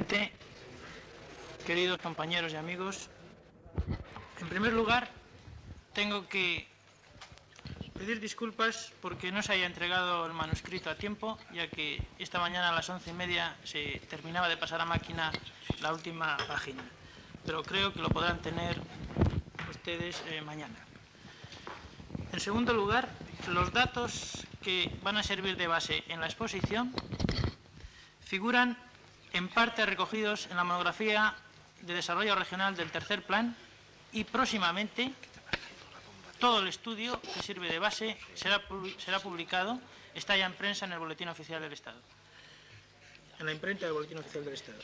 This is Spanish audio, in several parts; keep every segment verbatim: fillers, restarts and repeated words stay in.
presidente, queridos compañeros y amigos, en primer lugar tengo que pedir disculpas porque no se haya entregado el manuscrito a tiempo, ya que esta mañana a las once y media se terminaba de pasar a máquina la última página, pero creo que lo podrán tener ustedes eh, mañana. En segundo lugar, los datos que van a servir de base en la exposición figuran en parte recogidos en la monografía de desarrollo regional del tercer plan y próximamente todo el estudio que sirve de base será, será publicado, está ya en prensa en el Boletín Oficial del Estado, en la imprenta del Boletín Oficial del Estado.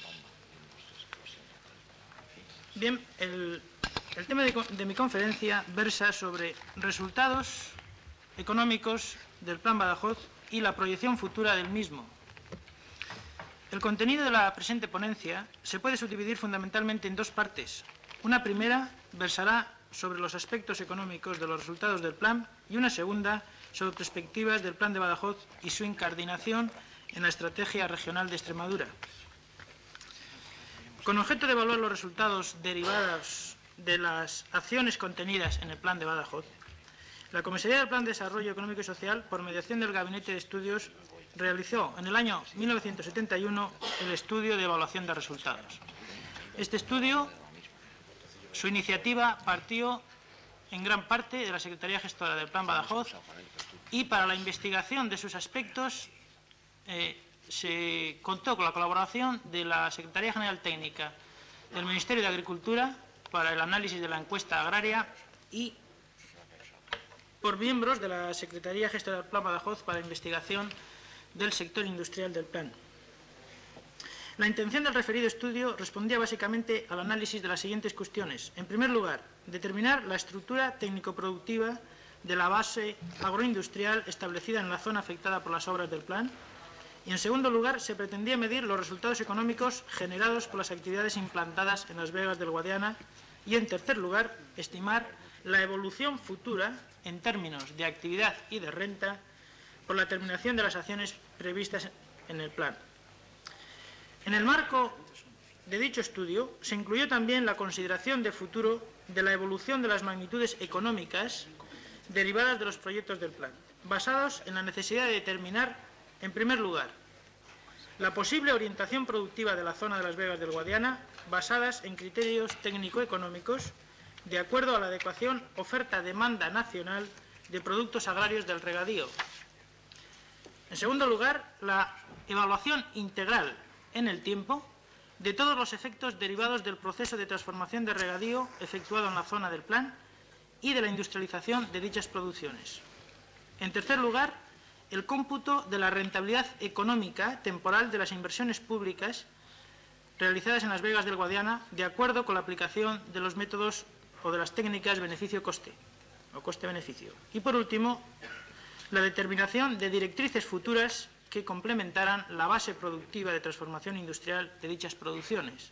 Bien, el, el tema de, de mi conferencia versa sobre resultados económicos del Plan Badajoz y la proyección futura del mismo. El contenido de la presente ponencia se puede subdividir fundamentalmente en dos partes. Una primera versará sobre los aspectos económicos de los resultados del plan y una segunda sobre perspectivas del Plan de Badajoz y su incardinación en la Estrategia Regional de Extremadura. Con objeto de evaluar los resultados derivados de las acciones contenidas en el Plan de Badajoz, la Comisaría del Plan de Desarrollo Económico y Social, por mediación del Gabinete de Estudios, realizó en el año mil novecientos setenta y uno el estudio de evaluación de resultados. Este estudio, su iniciativa partió en gran parte de la Secretaría Gestora del Plan Badajoz y para la investigación de sus aspectos eh, se contó con la colaboración de la Secretaría General Técnica del Ministerio de Agricultura para el análisis de la encuesta agraria y por miembros de la Secretaría Gestora del Plan Badajoz para la investigación del sector industrial del plan. La intención del referido estudio respondía básicamente al análisis de las siguientes cuestiones. En primer lugar, determinar la estructura técnico-productiva de la base agroindustrial establecida en la zona afectada por las obras del plan. Y en segundo lugar, se pretendía medir los resultados económicos generados por las actividades implantadas en las vegas del Guadiana. Y en tercer lugar, estimar la evolución futura en términos de actividad y de renta por la terminación de las acciones previstas en el plan. En el marco de dicho estudio se incluyó también la consideración de futuro de la evolución de las magnitudes económicas derivadas de los proyectos del plan, basados en la necesidad de determinar, en primer lugar, la posible orientación productiva de la zona de las vegas del Guadiana, basadas en criterios técnico-económicos, de acuerdo a la adecuación oferta-demanda nacional de productos agrarios del regadío. En segundo lugar, la evaluación integral en el tiempo de todos los efectos derivados del proceso de transformación de regadío efectuado en la zona del plan y de la industrialización de dichas producciones. En tercer lugar, el cómputo de la rentabilidad económica temporal de las inversiones públicas realizadas en las vegas del Guadiana de acuerdo con la aplicación de los métodos o de las técnicas beneficio-coste o coste-beneficio. Y por último, la determinación de directrices futuras que complementaran la base productiva de transformación industrial de dichas producciones.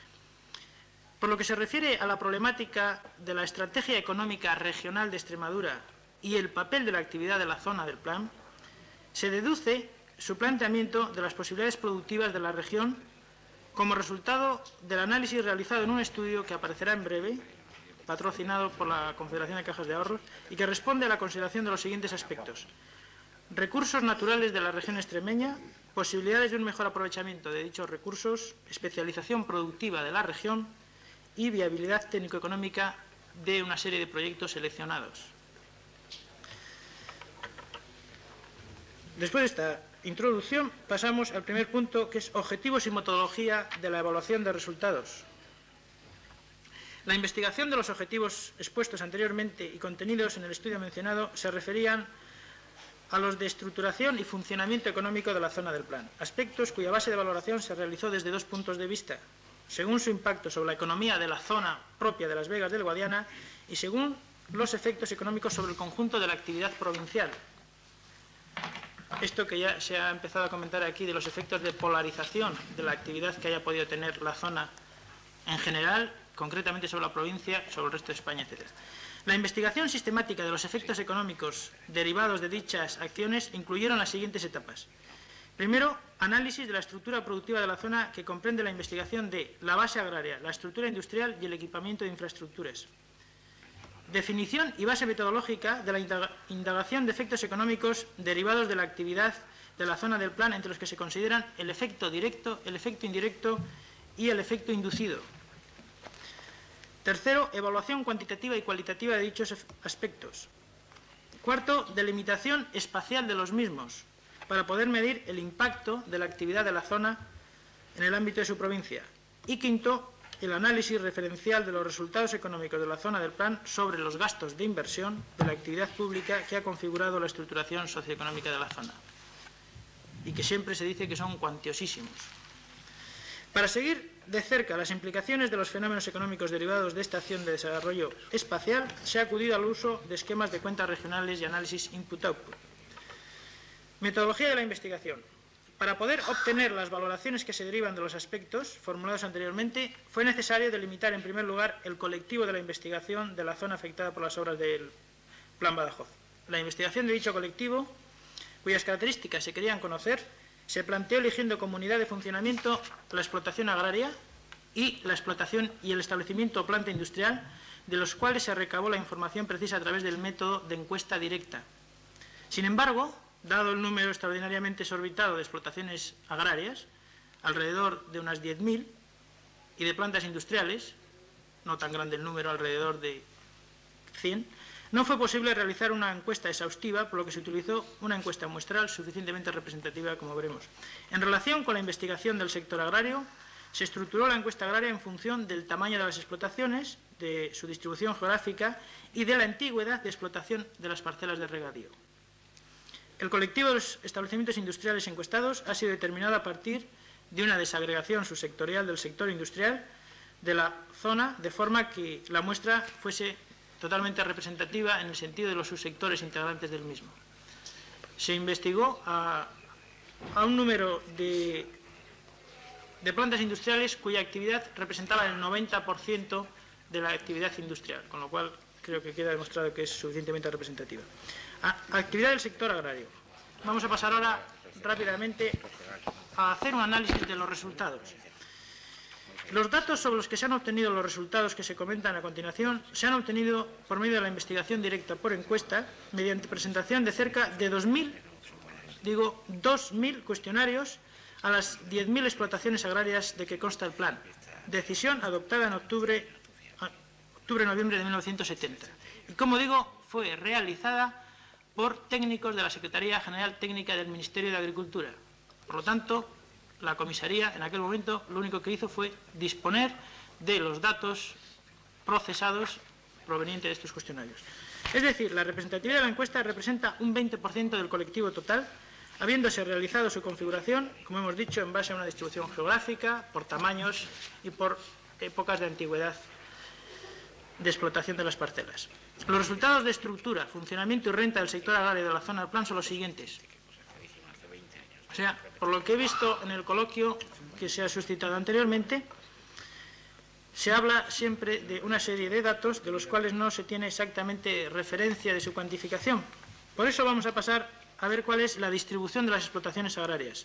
Por lo que se refiere a la problemática de la estrategia económica regional de Extremadura y el papel de la actividad de la zona del plan, se deduce su planteamiento de las posibilidades productivas de la región como resultado del análisis realizado en un estudio que aparecerá en breve, patrocinado por la Confederación de Cajas de Ahorros, y que responde a la consideración de los siguientes aspectos: recursos naturales de la región extremeña, posibilidades de un mejor aprovechamiento de dichos recursos, especialización productiva de la región y viabilidad técnico-económica de una serie de proyectos seleccionados. Después de esta introducción, pasamos al primer punto, que es objetivos y metodología de la evaluación de resultados. La investigación de los objetivos expuestos anteriormente y contenidos en el estudio mencionado se referían a los de estructuración y funcionamiento económico de la zona del plan, aspectos cuya base de valoración se realizó desde dos puntos de vista, según su impacto sobre la economía de la zona propia de las vegas del Guadiana y según los efectos económicos sobre el conjunto de la actividad provincial. Esto que ya se ha empezado a comentar aquí de los efectos de polarización de la actividad que haya podido tener la zona en general, concretamente sobre la provincia, sobre el resto de España, etcétera. La investigación sistemática de los efectos económicos derivados de dichas acciones incluyeron las siguientes etapas. Primero, análisis de la estructura productiva de la zona, que comprende la investigación de la base agraria, la estructura industrial y el equipamiento de infraestructuras. Definición y base metodológica de la indagación de efectos económicos derivados de la actividad de la zona del plan, entre los que se consideran el efecto directo, el efecto indirecto y el efecto inducido. Tercero, evaluación cuantitativa y cualitativa de dichos aspectos. Cuarto, delimitación espacial de los mismos, para poder medir el impacto de la actividad de la zona en el ámbito de su provincia. Y quinto, el análisis referencial de los resultados económicos de la zona del plan sobre los gastos de inversión de la actividad pública que ha configurado la estructuración socioeconómica de la zona, y que siempre se dice que son cuantiosísimos. Para seguir de cerca las implicaciones de los fenómenos económicos derivados de esta acción de desarrollo espacial, se ha acudido al uso de esquemas de cuentas regionales y análisis input-output. Metodología de la investigación. Para poder obtener las valoraciones que se derivan de los aspectos formulados anteriormente, fue necesario delimitar en primer lugar el colectivo de la investigación de la zona afectada por las obras del Plan Badajoz. La investigación de dicho colectivo, cuyas características se querían conocer, se planteó eligiendo como unidad de funcionamiento la explotación agraria y la explotación y el establecimiento o planta industrial, de los cuales se recabó la información precisa a través del método de encuesta directa. Sin embargo, dado el número extraordinariamente exorbitado de explotaciones agrarias, alrededor de unas diez mil, y de plantas industriales, no tan grande el número, alrededor de cien, no fue posible realizar una encuesta exhaustiva, por lo que se utilizó una encuesta muestral suficientemente representativa, como veremos. En relación con la investigación del sector agrario, se estructuró la encuesta agraria en función del tamaño de las explotaciones, de su distribución geográfica y de la antigüedad de explotación de las parcelas de regadío. El colectivo de los establecimientos industriales encuestados ha sido determinado a partir de una desagregación subsectorial del sector industrial de la zona, de forma que la muestra fuese totalmente representativa en el sentido de los subsectores integrantes del mismo. Se investigó a, a un número de, de plantas industriales cuya actividad representaba el noventa por ciento de la actividad industrial, con lo cual creo que queda demostrado que es suficientemente representativa. A, actividad del sector agrario. Vamos a pasar ahora rápidamente a hacer un análisis de los resultados. Los datos sobre los que se han obtenido los resultados que se comentan a continuación se han obtenido por medio de la investigación directa por encuesta, mediante presentación de cerca de dos mil, digo, dos mil cuestionarios a las diez mil explotaciones agrarias de que consta el plan. Decisión adoptada en octubre, octubre-noviembre de mil novecientos setenta. Y, como digo, fue realizada por técnicos de la Secretaría General Técnica del Ministerio de Agricultura. Por lo tanto, la comisaría, en aquel momento, lo único que hizo fue disponer de los datos procesados provenientes de estos cuestionarios. Es decir, la representatividad de la encuesta representa un veinte por ciento del colectivo total, habiéndose realizado su configuración, como hemos dicho, en base a una distribución geográfica, por tamaños y por épocas de antigüedad de explotación de las parcelas. Los resultados de estructura, funcionamiento y renta del sector agrario de la zona del plan son los siguientes. O sea, por lo que he visto en el coloquio que se ha suscitado anteriormente, se habla siempre de una serie de datos de los cuales no se tiene exactamente referencia de su cuantificación. Por eso vamos a pasar a ver cuál es la distribución de las explotaciones agrarias.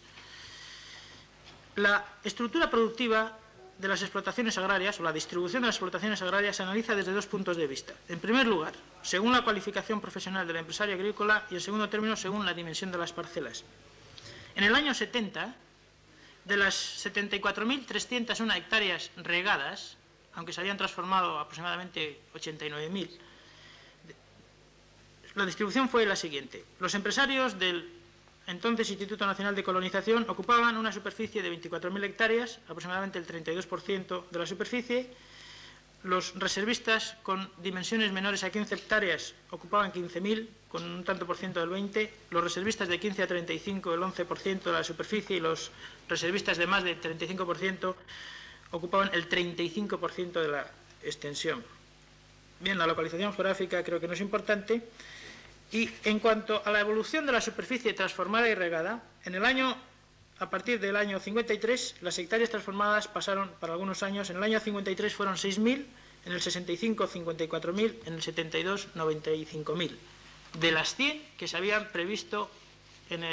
La estructura productiva de las explotaciones agrarias, o la distribución de las explotaciones agrarias, se analiza desde dos puntos de vista. En primer lugar, según la cualificación profesional del empresario agrícola, y en segundo término, según la dimensión de las parcelas. En el año setenta, de las setenta y cuatro mil trescientas una hectáreas regadas, aunque se habían transformado aproximadamente ochenta y nueve mil, la distribución fue la siguiente. Los empresarios del entonces Instituto Nacional de Colonización ocupaban una superficie de veinticuatro mil hectáreas, aproximadamente el treinta y dos por ciento de la superficie. Los reservistas con dimensiones menores a quince hectáreas ocupaban quince mil, con un tanto por ciento del veinte por ciento. Los reservistas de quince a treinta y cinco, el once por ciento de la superficie, y los reservistas de más de treinta y cinco por ciento ocupaban el treinta y cinco por ciento de la extensión. Bien, la localización geográfica creo que no es importante. Y en cuanto a la evolución de la superficie transformada y regada, en el año, a partir del año cincuenta y tres, las hectáreas transformadas pasaron para algunos años. En el año cincuenta y tres fueron seis mil, en el sesenta y cinco, cincuenta y cuatro mil, en el setenta y dos, noventa y cinco mil. De las cien que se habían previsto en el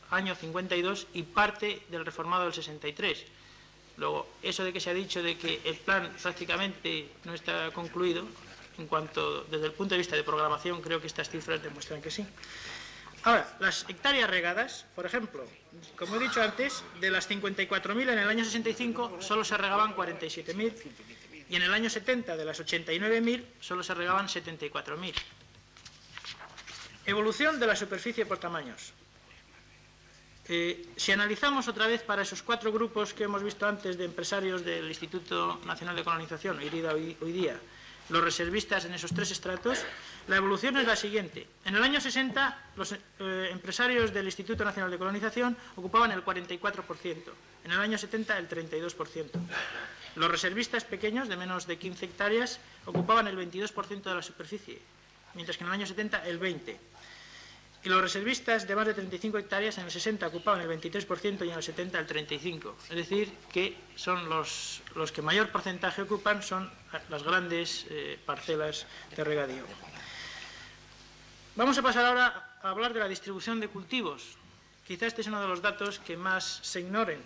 año cincuenta y dos y parte del reformado del sesenta y tres. Luego, eso de que se ha dicho de que el plan prácticamente no está concluido, en cuanto, desde el punto de vista de programación, creo que estas cifras demuestran que sí. Ahora, las hectáreas regadas, por ejemplo, como he dicho antes, de las cincuenta y cuatro mil en el año sesenta y cinco solo se regaban cuarenta y siete mil y en el año setenta de las ochenta y nueve mil solo se regaban setenta y cuatro mil. Evolución de la superficie por tamaños. Eh, si analizamos otra vez para esos cuatro grupos que hemos visto antes de empresarios del Instituto Nacional de Colonización, IRIDA hoy, hoy día, los reservistas en esos tres estratos, la evolución es la siguiente. En el año sesenta, los eh, empresarios del Instituto Nacional de Colonización ocupaban el cuarenta y cuatro por ciento, en el año setenta el treinta y dos por ciento. Los reservistas pequeños, de menos de quince hectáreas, ocupaban el veintidós por ciento de la superficie, mientras que en el año setenta el veinte por ciento. Y los reservistas de más de treinta y cinco hectáreas en el sesenta ocupaban el veintitrés por ciento y en el setenta el treinta y cinco por ciento. Es decir, que son los, los que mayor porcentaje ocupan son las grandes eh, parcelas de regadío. Vamos a pasar ahora a hablar de la distribución de cultivos. Quizá este es uno de los datos que más se ignoren.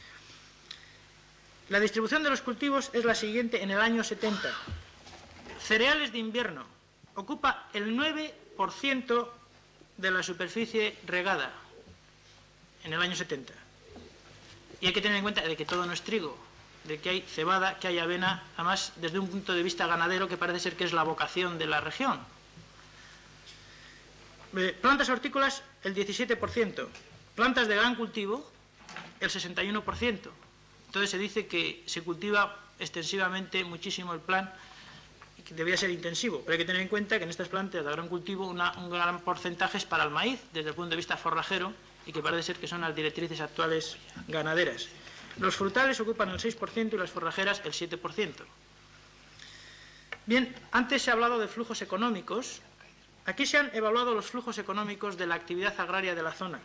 La distribución de los cultivos es la siguiente en el año setenta. Cereales de invierno ocupa el nueve por ciento de la superficie regada en el año setenta. Y hay que tener en cuenta de que todo no es trigo, de que hay cebada, que hay avena, además desde un punto de vista ganadero que parece ser que es la vocación de la región. Plantas hortícolas, el diecisiete por ciento. Plantas de gran cultivo, el sesenta y uno por ciento. Entonces se dice que se cultiva extensivamente muchísimo el plan, que debía ser intensivo, pero hay que tener en cuenta que en estas plantas de gran cultivo una, un gran porcentaje es para el maíz, desde el punto de vista forrajero, y que parece ser que son las directrices actuales ganaderas. Los frutales ocupan el seis por ciento y las forrajeras el siete por ciento. Bien, antes se ha hablado de flujos económicos. Aquí se han evaluado los flujos económicos de la actividad agraria de la zona.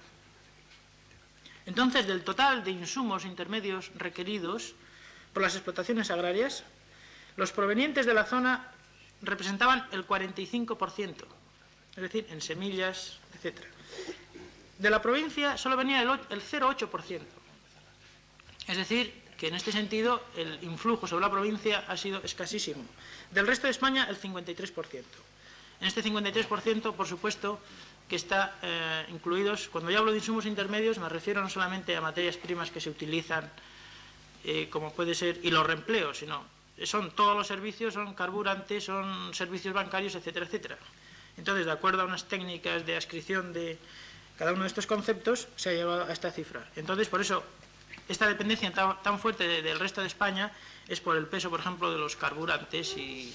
Entonces, del total de insumos intermedios requeridos por las explotaciones agrarias, los provenientes de la zona representaban el cuarenta y cinco por ciento, es decir, en semillas, etcétera. De la provincia solo venía el cero coma ocho por ciento. Es decir, que en este sentido el influjo sobre la provincia ha sido escasísimo. Del resto de España, el cincuenta y tres por ciento. En este cincuenta y tres por ciento, por supuesto, que está eh, incluidos, cuando yo hablo de insumos intermedios, me refiero no solamente a materias primas que se utilizan, eh, como puede ser, y los reempleos, sino son todos los servicios, son carburantes, son servicios bancarios, etcétera, etcétera. Entonces, de acuerdo a unas técnicas de adscripción de cada uno de estos conceptos, se ha llegado a esta cifra. Entonces, por eso, esta dependencia tan, tan fuerte de, del resto de España es por el peso, por ejemplo, de los carburantes y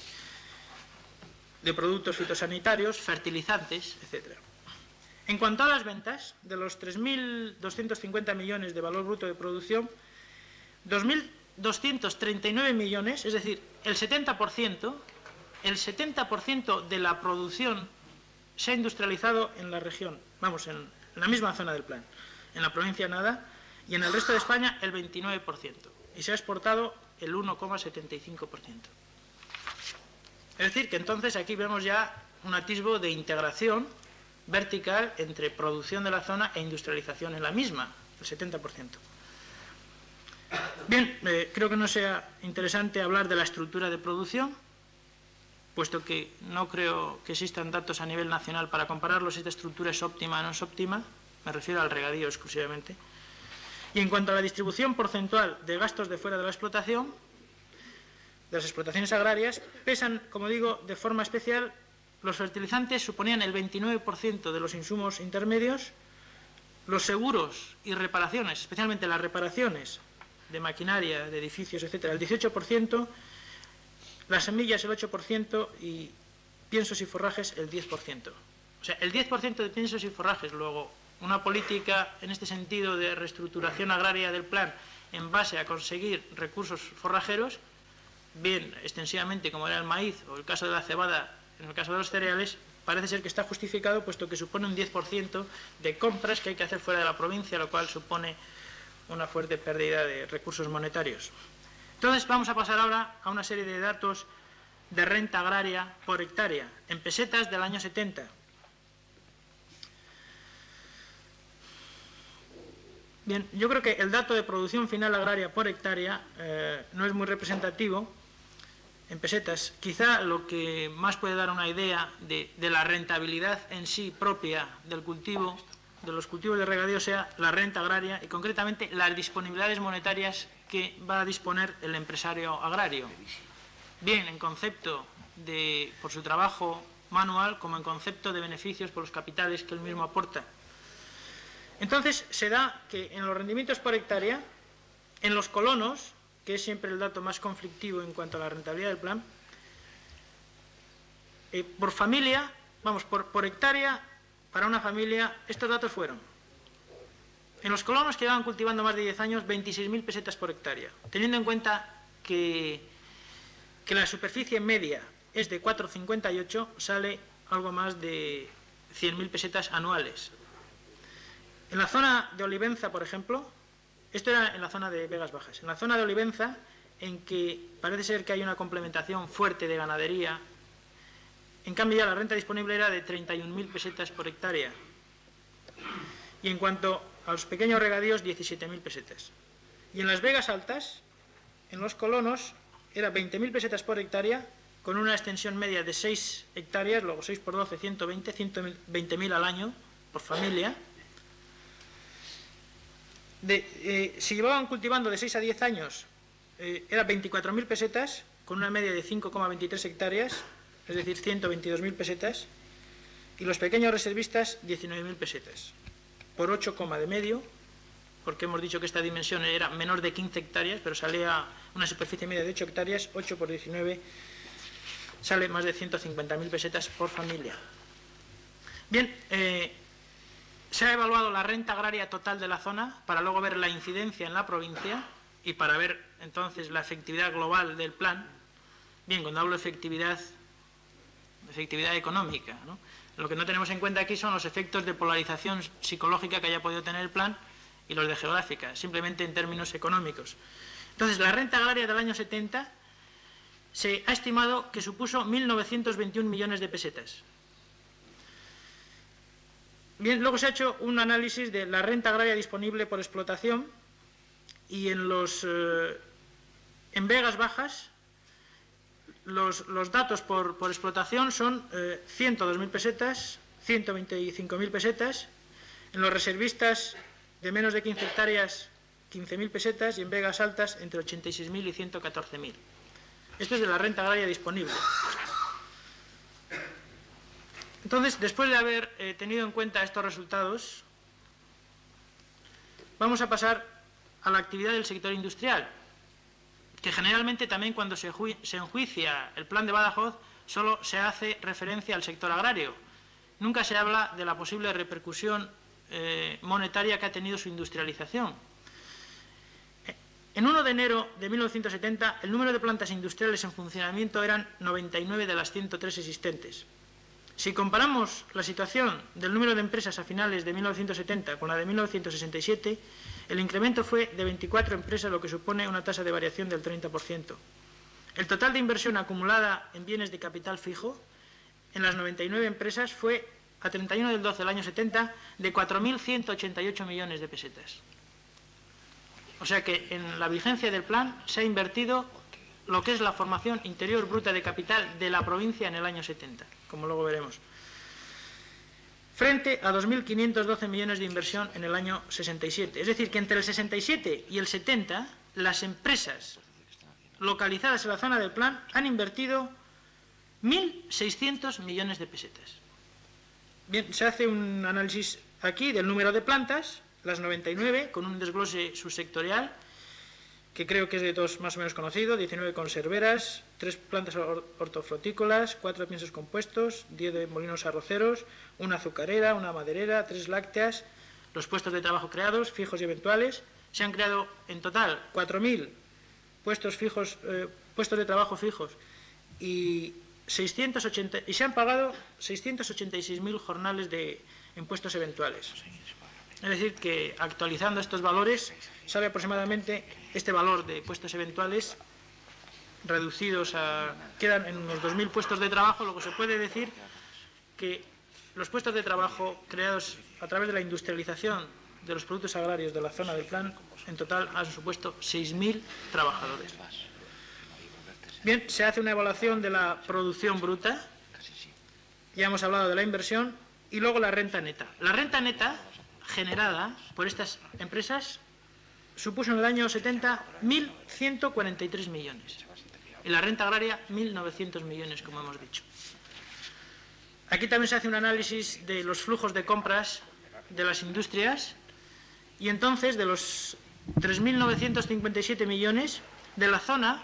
de productos fitosanitarios, fertilizantes, etcétera. En cuanto a las ventas, de los tres mil doscientos cincuenta millones de valor bruto de producción, dos mil doscientos treinta y nueve millones, es decir, el setenta por ciento, el setenta por ciento de la producción se ha industrializado en la región, vamos, en la misma zona del plan, en la provincia nada, y en el resto de España el veintinueve por ciento, y se ha exportado el uno coma setenta y cinco por ciento. Es decir, que entonces aquí vemos ya un atisbo de integración vertical entre producción de la zona e industrialización en la misma, el setenta por ciento. Bien, eh, creo que no sea interesante hablar de la estructura de producción, puesto que no creo que existan datos a nivel nacional para compararlos si esta estructura es óptima o no es óptima, me refiero al regadío exclusivamente. Y en cuanto a la distribución porcentual de gastos de fuera de la explotación, de las explotaciones agrarias, pesan, como digo, de forma especial, los fertilizantes suponían el veintinueve por ciento de los insumos intermedios, los seguros y reparaciones, especialmente las reparaciones de maquinaria, de edificios, etcétera, el dieciocho por ciento, las semillas el ocho por ciento y piensos y forrajes el diez por ciento. O sea, el diez por ciento de piensos y forrajes, luego una política en este sentido de reestructuración agraria del plan en base a conseguir recursos forrajeros, bien extensivamente como era el maíz o el caso de la cebada, en el caso de los cereales, parece ser que está justificado puesto que supone un diez por ciento de compras que hay que hacer fuera de la provincia, lo cual supone una fuerte pérdida de recursos monetarios. Entonces vamos a pasar ahora a una serie de datos de renta agraria por hectárea, en pesetas del año setenta. Bien, yo creo que el dato de producción final agraria por hectárea eh, no es muy representativo en pesetas. Quizá lo que más puede dar una idea de, de la rentabilidad en sí propia del cultivo, de los cultivos de regadío, sea la renta agraria y concretamente las disponibilidades monetarias que va a disponer el empresario agrario, bien en concepto de, por su trabajo manual, como en concepto de beneficios por los capitales que él mismo aporta. Entonces, se da que en los rendimientos por hectárea, en los colonos, que es siempre el dato más conflictivo en cuanto a la rentabilidad del plan, eh, por familia, vamos, por, por hectárea, para una familia, estos datos fueron: en los colonos que llevan cultivando más de diez años, veintiséis mil pesetas por hectárea, teniendo en cuenta que, que la superficie media es de cuatro coma cincuenta y ocho, sale algo más de cien mil pesetas anuales. En la zona de Olivenza, por ejemplo, esto era en la zona de Vegas Bajas, en la zona de Olivenza, en que parece ser que hay una complementación fuerte de ganadería, en cambio ya la renta disponible era de treinta y un mil pesetas por hectárea. Y en cuanto a los pequeños regadíos, diecisiete mil pesetas. Y en las Vegas Altas, en los colonos, era veinte mil pesetas por hectárea, con una extensión media de seis hectáreas, luego seis por doce, ciento veinte, ciento veinte mil al año por familia. De, eh, si llevaban cultivando de seis a diez años, eh, era veinticuatro mil pesetas, con una media de cinco coma veintitrés hectáreas, es decir, ciento veintidós mil pesetas, y los pequeños reservistas, diecinueve mil pesetas, por ocho, de medio, porque hemos dicho que esta dimensión era menor de quince hectáreas, pero salía una superficie media de ocho hectáreas, ocho por diecinueve, sale más de ciento cincuenta mil pesetas por familia. Bien, eh, se ha evaluado la renta agraria total de la zona para luego ver la incidencia en la provincia y para ver entonces la efectividad global del plan. Bien, cuando hablo de efectividad, efectividad económica, ¿no? Lo que no tenemos en cuenta aquí son los efectos de polarización psicológica que haya podido tener el plan y los de geográfica, simplemente en términos económicos. Entonces, la renta agraria del año setenta se ha estimado que supuso mil novecientos veintiún millones de pesetas. Bien, luego se ha hecho un análisis de la renta agraria disponible por explotación y en los eh, en Vegas Bajas los, los datos por, por explotación son eh, ciento dos mil pesetas, ciento veinticinco mil pesetas, en los reservistas de menos de quince hectáreas quince mil pesetas y en Vegas Altas entre ochenta y seis mil y ciento catorce mil. Esto es de la renta agraria disponible. Entonces, después de haber eh, tenido en cuenta estos resultados, vamos a pasar a la actividad del sector industrial, que generalmente también cuando se, se enjuicia el plan de Badajoz solo se hace referencia al sector agrario. Nunca se habla de la posible repercusión eh, monetaria que ha tenido su industrialización. En uno de enero de mil novecientos setenta, el número de plantas industriales en funcionamiento eran noventa y nueve de las ciento tres existentes. Si comparamos la situación del número de empresas a finales de mil novecientos setenta con la de mil novecientos sesenta y siete, el incremento fue de veinticuatro empresas, lo que supone una tasa de variación del treinta por ciento. El total de inversión acumulada en bienes de capital fijo en las noventa y nueve empresas fue, a treinta y uno del doce del año setenta, de cuatro mil ciento ochenta y ocho millones de pesetas. O sea que en la vigencia del plan se ha invertido lo que es la formación interior bruta de capital de la provincia en el año setenta, como luego veremos, frente a dos mil quinientos doce millones de inversión en el año sesenta y siete. Es decir, que entre el sesenta y siete y el setenta, las empresas localizadas en la zona del plan han invertido mil seiscientos millones de pesetas. Bien, se hace un análisis aquí del número de plantas, las noventa y nueve, con un desglose subsectorial, que creo que es de todos más o menos conocido: diecinueve conserveras, tres plantas hortofrutícolas, cuatro piensos compuestos, diez de molinos arroceros, una azucarera, una maderera, tres lácteas. Los puestos de trabajo creados, fijos y eventuales, se han creado en total cuatro mil puestos fijos, eh, puestos de trabajo fijos y, seiscientos ochenta, y se han pagado seiscientos ochenta y seis mil jornales de impuestos eventuales. Es decir, que actualizando estos valores sale aproximadamente este valor de puestos eventuales reducidos a... quedan en unos dos mil puestos de trabajo, lo que se puede decir que los puestos de trabajo creados a través de la industrialización de los productos agrarios de la zona del plan, en total han supuesto seis mil trabajadores. Bien, se hace una evaluación de la producción bruta, ya hemos hablado de la inversión, y luego la renta neta. La renta neta generada por estas empresas supuso en el año setenta mil ciento cuarenta y tres millones. Y la renta agraria, mil novecientos millones, como hemos dicho. Aquí también se hace un análisis de los flujos de compras de las industrias y entonces de los tres mil novecientos cincuenta y siete millones de la zona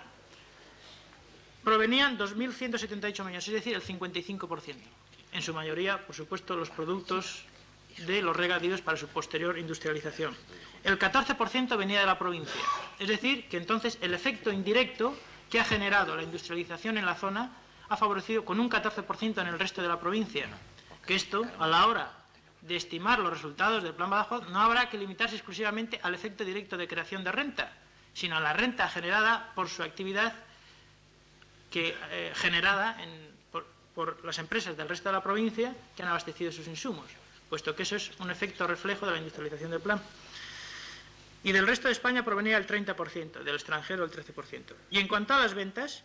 provenían dos mil ciento setenta y ocho millones, es decir, el cincuenta y cinco por ciento. En su mayoría, por supuesto, los productos de los regadíos para su posterior industrialización. El catorce por ciento venía de la provincia, es decir, que entonces el efecto indirecto que ha generado la industrialización en la zona ha favorecido con un catorce por ciento en el resto de la provincia, que esto, a la hora de estimar los resultados del Plan Badajoz, no habrá que limitarse exclusivamente al efecto directo de creación de renta, sino a la renta generada por su actividad que, eh, generada en, por, por las empresas del resto de la provincia que han abastecido sus insumos, puesto que eso es un efecto reflejo de la industrialización del plan. Y del resto de España provenía el treinta por ciento, del extranjero el trece por ciento. Y en cuanto a las ventas,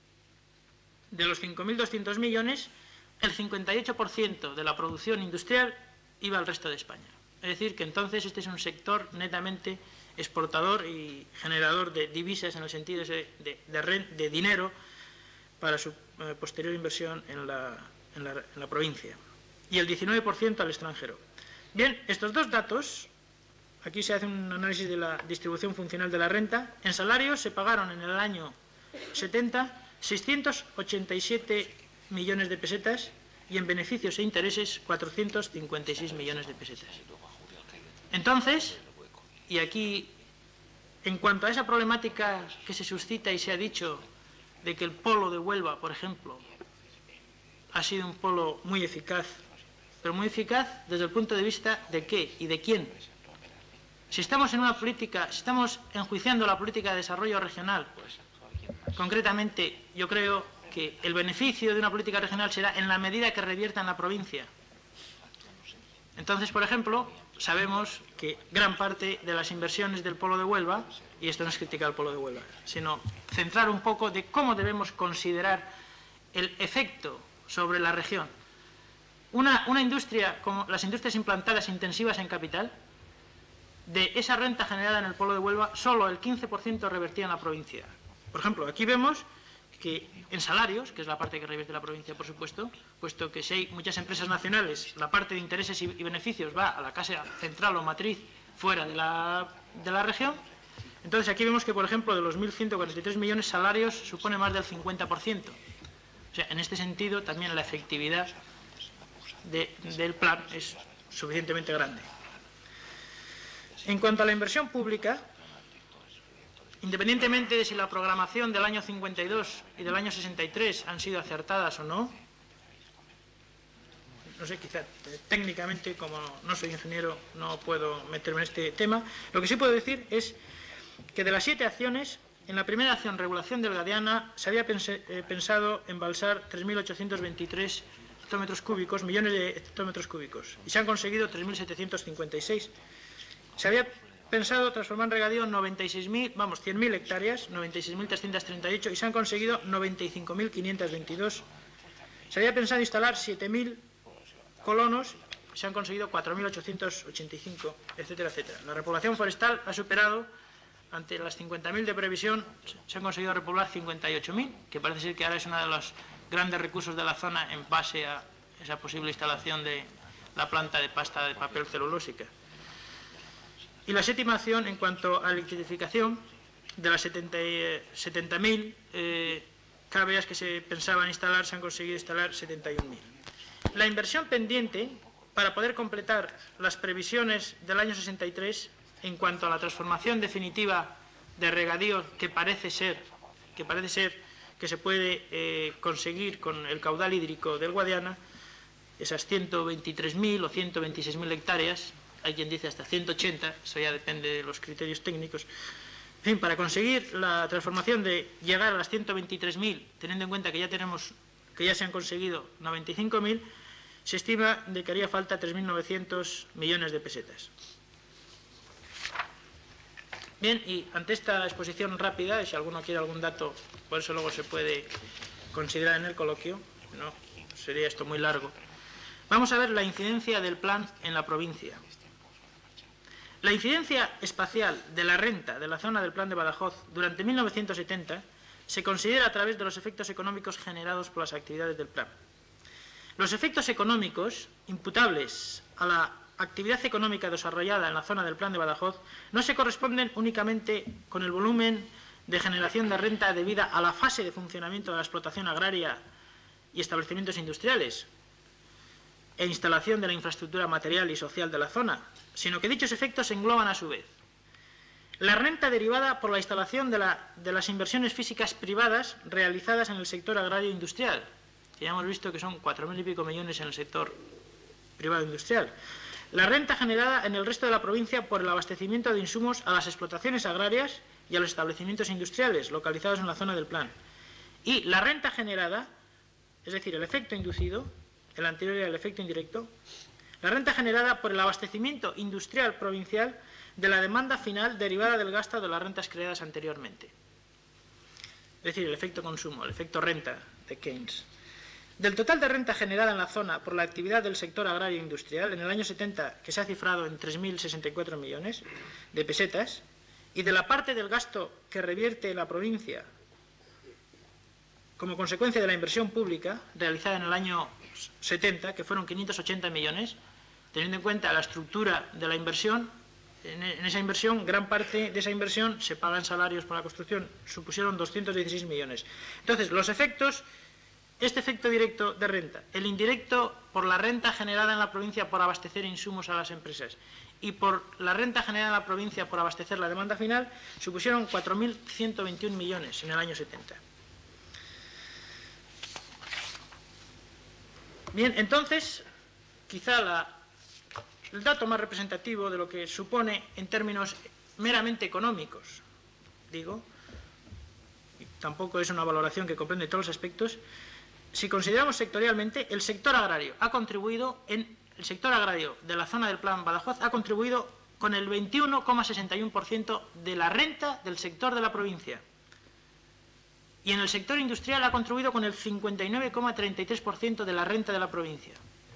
de los cinco mil doscientos millones, el cincuenta y ocho por ciento de la producción industrial iba al resto de España. Es decir, que entonces este es un sector netamente exportador y generador de divisas en el sentido de, de, de, de dinero para su eh, posterior inversión en la, en, la, en la provincia. Y el diecinueve por ciento al extranjero. Bien, estos dos datos, aquí se hace un análisis de la distribución funcional de la renta. En salarios se pagaron en el año setenta seiscientos ochenta y siete millones de pesetas y en beneficios e intereses cuatrocientos cincuenta y seis millones de pesetas. Entonces, y aquí, en cuanto a esa problemática que se suscita y se ha dicho de que el polo de Huelva, por ejemplo, ha sido un polo muy eficaz, pero muy eficaz desde el punto de vista de qué y de quién. Si estamos en una política, si estamos enjuiciando la política de desarrollo regional, concretamente, yo creo que el beneficio de una política regional será en la medida que revierta en la provincia. Entonces, por ejemplo, sabemos que gran parte de las inversiones del polo de Huelva, y esto no es criticar al polo de Huelva, sino centrar un poco de cómo debemos considerar el efecto sobre la región. Una, una industria como las industrias implantadas intensivas en capital, de esa renta generada en el polo de Huelva, solo el quince por ciento revertía en la provincia. Por ejemplo, aquí vemos que en salarios, que es la parte que revierte la provincia, por supuesto, puesto que si hay muchas empresas nacionales, la parte de intereses y beneficios va a la casa central o matriz fuera de la, de la región. Entonces aquí vemos que, por ejemplo, de los mil ciento cuarenta y tres millones salarios supone más del cincuenta por ciento. O sea, en este sentido también la efectividad de, del plan es suficientemente grande. En cuanto a la inversión pública, independientemente de si la programación del año cincuenta y dos y del año sesenta y tres han sido acertadas o no, no sé, quizá técnicamente, como no soy ingeniero, no puedo meterme en este tema. Lo que sí puedo decir es que de las siete acciones, en la primera acción, regulación del Guadiana, se había pens eh, pensado embalsar tres mil ochocientos veintitrés hectómetros cúbicos, millones de hectómetros cúbicos, y se han conseguido tres mil setecientos cincuenta y seis. Se había pensado transformar en regadío noventa y seis mil, vamos, cien mil hectáreas, noventa y seis mil trescientos treinta y ocho, y se han conseguido noventa y cinco mil quinientos veintidós. Se había pensado instalar siete mil colonos, se han conseguido cuatro mil ochocientos ochenta y cinco, etcétera, etcétera. La repoblación forestal ha superado, ante las cincuenta mil de previsión, se han conseguido repoblar cincuenta y ocho mil, que parece ser que ahora es uno de los grandes recursos de la zona en base a esa posible instalación de la planta de pasta de papel celulósica. Y la séptima acción, en cuanto a electrificación, de las setenta mil eh, cabeas que se pensaban instalar, se han conseguido instalar setenta y un mil. La inversión pendiente, para poder completar las previsiones del año sesenta y tres, en cuanto a la transformación definitiva de regadío que parece ser que, parece ser que se puede eh, conseguir con el caudal hídrico del Guadiana, esas ciento veintitrés mil o ciento veintiséis mil hectáreas, hay quien dice hasta ciento ochenta, eso ya depende de los criterios técnicos. En fin, para conseguir la transformación de llegar a las ciento veintitrés mil, teniendo en cuenta que ya tenemos, que ya se han conseguido noventa y cinco mil, se estima de que haría falta tres mil novecientos millones de pesetas. Bien, y ante esta exposición rápida, y si alguno quiere algún dato, por eso luego se puede considerar en el coloquio, no sería esto muy largo, vamos a ver la incidencia del plan en la provincia. La incidencia espacial de la renta de la zona del Plan de Badajoz durante mil novecientos setenta se considera a través de los efectos económicos generados por las actividades del plan. Los efectos económicos imputables a la actividad económica desarrollada en la zona del Plan de Badajoz no se corresponden únicamente con el volumen de generación de renta debida a la fase de funcionamiento de la explotación agraria y establecimientos industriales e instalación de la infraestructura material y social de la zona, sino que dichos efectos engloban a su vez la renta derivada por la instalación de, la, de las inversiones físicas privadas realizadas en el sector agrario industrial, que ya hemos visto que son cuatro mil y pico millones en el sector privado industrial, la renta generada en el resto de la provincia por el abastecimiento de insumos a las explotaciones agrarias y a los establecimientos industriales localizados en la zona del plan, y la renta generada, es decir, el efecto inducido, el anterior era el efecto indirecto, la renta generada por el abastecimiento industrial provincial de la demanda final derivada del gasto de las rentas creadas anteriormente. Es decir, el efecto consumo, el efecto renta de Keynes. Del total de renta generada en la zona por la actividad del sector agrario industrial en el año setenta, que se ha cifrado en tres mil sesenta y cuatro millones de pesetas, y de la parte del gasto que revierte la provincia como consecuencia de la inversión pública realizada en el año setenta, que fueron quinientos ochenta millones, teniendo en cuenta la estructura de la inversión, en esa inversión, gran parte de esa inversión se pagan salarios por la construcción, supusieron doscientos dieciséis millones. Entonces, los efectos, este efecto directo de renta, el indirecto por la renta generada en la provincia por abastecer insumos a las empresas y por la renta generada en la provincia por abastecer la demanda final, supusieron cuatro mil ciento veintiuno millones en el año setenta. Bien, entonces, quizá la, el dato más representativo de lo que supone en términos meramente económicos, digo, y tampoco es una valoración que comprende todos los aspectos, si consideramos sectorialmente, el sector agrario ha contribuido, en el sector agrario de la zona del Plan Badajoz ha contribuido con el veintiuno coma sesenta y uno por ciento de la renta del sector de la provincia. Y en el sector industrial ha contribuido con el cincuenta y nueve coma treinta y tres por ciento de la renta de la provincia.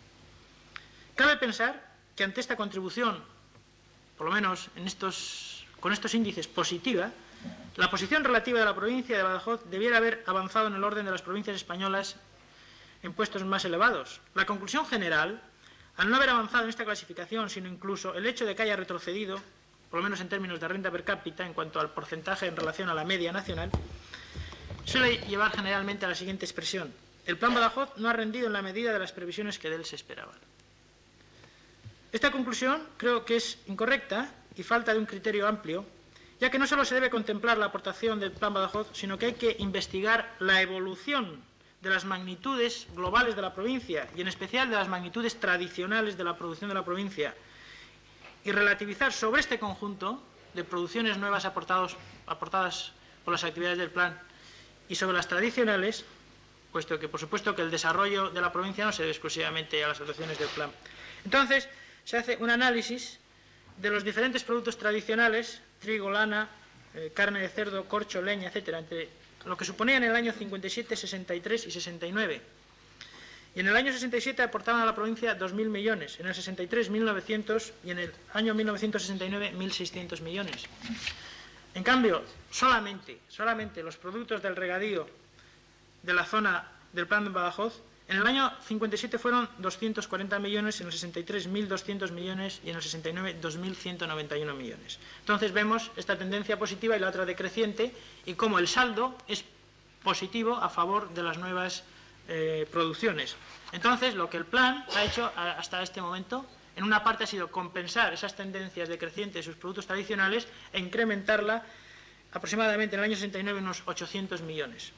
Cabe pensar que ante esta contribución, por lo menos en estos, con estos índices positiva, la posición relativa de la provincia de Badajoz debiera haber avanzado en el orden de las provincias españolas en puestos más elevados. La conclusión general, al no haber avanzado en esta clasificación, sino incluso el hecho de que haya retrocedido, por lo menos en términos de renta per cápita, en cuanto al porcentaje en relación a la media nacional, suele llevar generalmente a la siguiente expresión: el Plan Badajoz no ha rendido en la medida de las previsiones que de él se esperaban. Esta conclusión creo que es incorrecta y falta de un criterio amplio, ya que no solo se debe contemplar la aportación del Plan Badajoz, sino que hay que investigar la evolución de las magnitudes globales de la provincia y en especial de las magnitudes tradicionales de la producción de la provincia y relativizar sobre este conjunto de producciones nuevas aportados, aportadas por las actividades del plan y sobre las tradicionales, puesto que por supuesto que el desarrollo de la provincia no se debe exclusivamente a las actuaciones del plan. Entonces, se hace un análisis de los diferentes productos tradicionales, trigo, lana, eh, carne de cerdo, corcho, leña, etcétera, entre lo que suponía en el año cincuenta y siete, sesenta y tres y sesenta y nueve. Y en el año sesenta y siete aportaban a la provincia dos mil millones, en el sesenta y tres mil novecientos y en el año mil novecientos sesenta y nueve mil seiscientos millones. En cambio, solamente, solamente los productos del regadío de la zona del Plan de Badajoz, en el año cincuenta y siete fueron doscientos cuarenta millones, en el sesenta y tres mil doscientos millones y en el sesenta y nueve dos mil ciento noventa y uno millones. Entonces vemos esta tendencia positiva y la otra decreciente y cómo el saldo es positivo a favor de las nuevas eh, producciones. Entonces lo que el plan ha hecho hasta este momento, en una parte ha sido compensar esas tendencias decrecientes de sus productos tradicionales e incrementarla aproximadamente en el año sesenta y nueve unos ochocientos millones.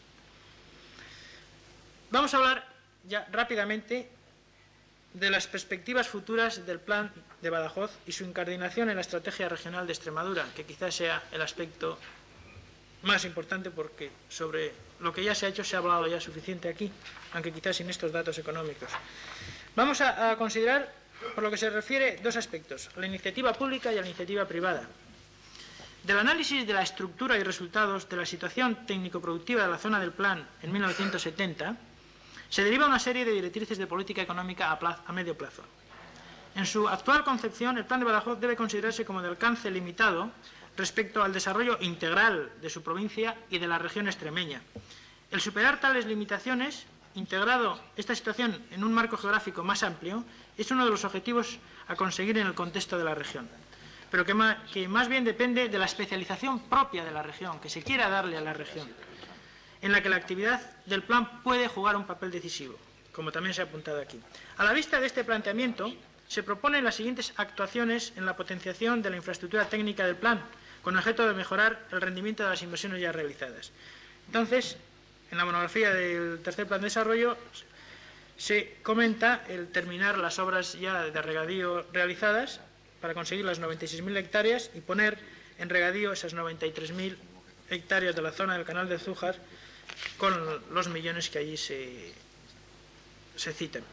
Vamos a hablar ya rápidamente de las perspectivas futuras del Plan de Badajoz y su incardinación en la Estrategia Regional de Extremadura, que quizás sea el aspecto más importante porque sobre lo que ya se ha hecho se ha hablado ya suficiente aquí, aunque quizás sin estos datos económicos. Vamos a, a considerar, por lo que se refiere, dos aspectos, a la iniciativa pública y a la iniciativa privada. Del análisis de la estructura y resultados de la situación técnico-productiva de la zona del plan en mil novecientos setenta, se deriva una serie de directrices de política económica a, plazo, a medio plazo. En su actual concepción, el plan de Badajoz debe considerarse como de alcance limitado respecto al desarrollo integral de su provincia y de la región extremeña. El superar tales limitaciones, integrado esta situación en un marco geográfico más amplio, es uno de los objetivos a conseguir en el contexto de la región, pero que más, que más bien depende de la especialización propia de la región, que se quiera darle a la región, en la que la actividad del plan puede jugar un papel decisivo, como también se ha apuntado aquí. A la vista de este planteamiento, se proponen las siguientes actuaciones en la potenciación de la infraestructura técnica del plan, con objeto de mejorar el rendimiento de las inversiones ya realizadas. Entonces, en la monografía del tercer plan de desarrollo se comenta el terminar las obras ya de regadío realizadas para conseguir las noventa y seis mil hectáreas y poner en regadío esas noventa y tres mil hectáreas de la zona del canal de Zújar con los millones que allí se, se citan.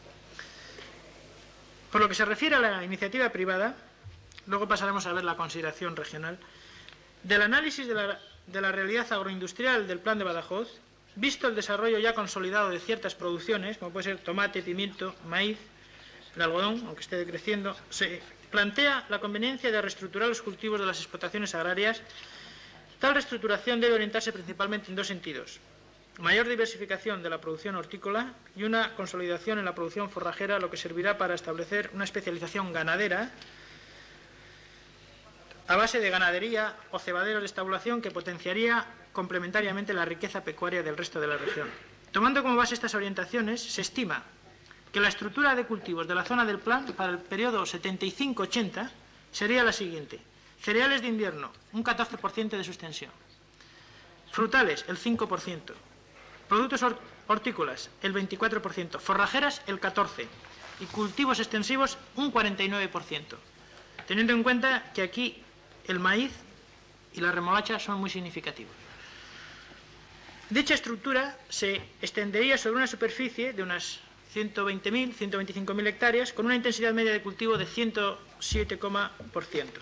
Por lo que se refiere a la iniciativa privada, luego pasaremos a ver la consideración regional, del análisis de la, de la realidad agroindustrial del plan de Badajoz, visto el desarrollo ya consolidado de ciertas producciones, como puede ser tomate, pimiento, maíz, el algodón, aunque esté decreciendo, se plantea la conveniencia de reestructurar los cultivos de las explotaciones agrarias. Tal reestructuración debe orientarse principalmente en dos sentidos: mayor diversificación de la producción hortícola y una consolidación en la producción forrajera, lo que servirá para establecer una especialización ganadera a base de ganadería o cebaderos de estabulación que potenciaría complementariamente la riqueza pecuaria del resto de la región. Tomando como base estas orientaciones, se estima que la estructura de cultivos de la zona del plan para el periodo setenta y cinco ochenta sería la siguiente: cereales de invierno, un catorce por ciento de su extensión; frutales, el cinco por ciento; productos hortícolas, el veinticuatro por ciento; forrajeras, el catorce por ciento; y cultivos extensivos, un cuarenta y nueve por ciento, teniendo en cuenta que aquí el maíz y la remolacha son muy significativos. Dicha estructura se extendería sobre una superficie de unas ciento veinte mil, ciento veinticinco mil hectáreas, con una intensidad media de cultivo de ciento siete por ciento.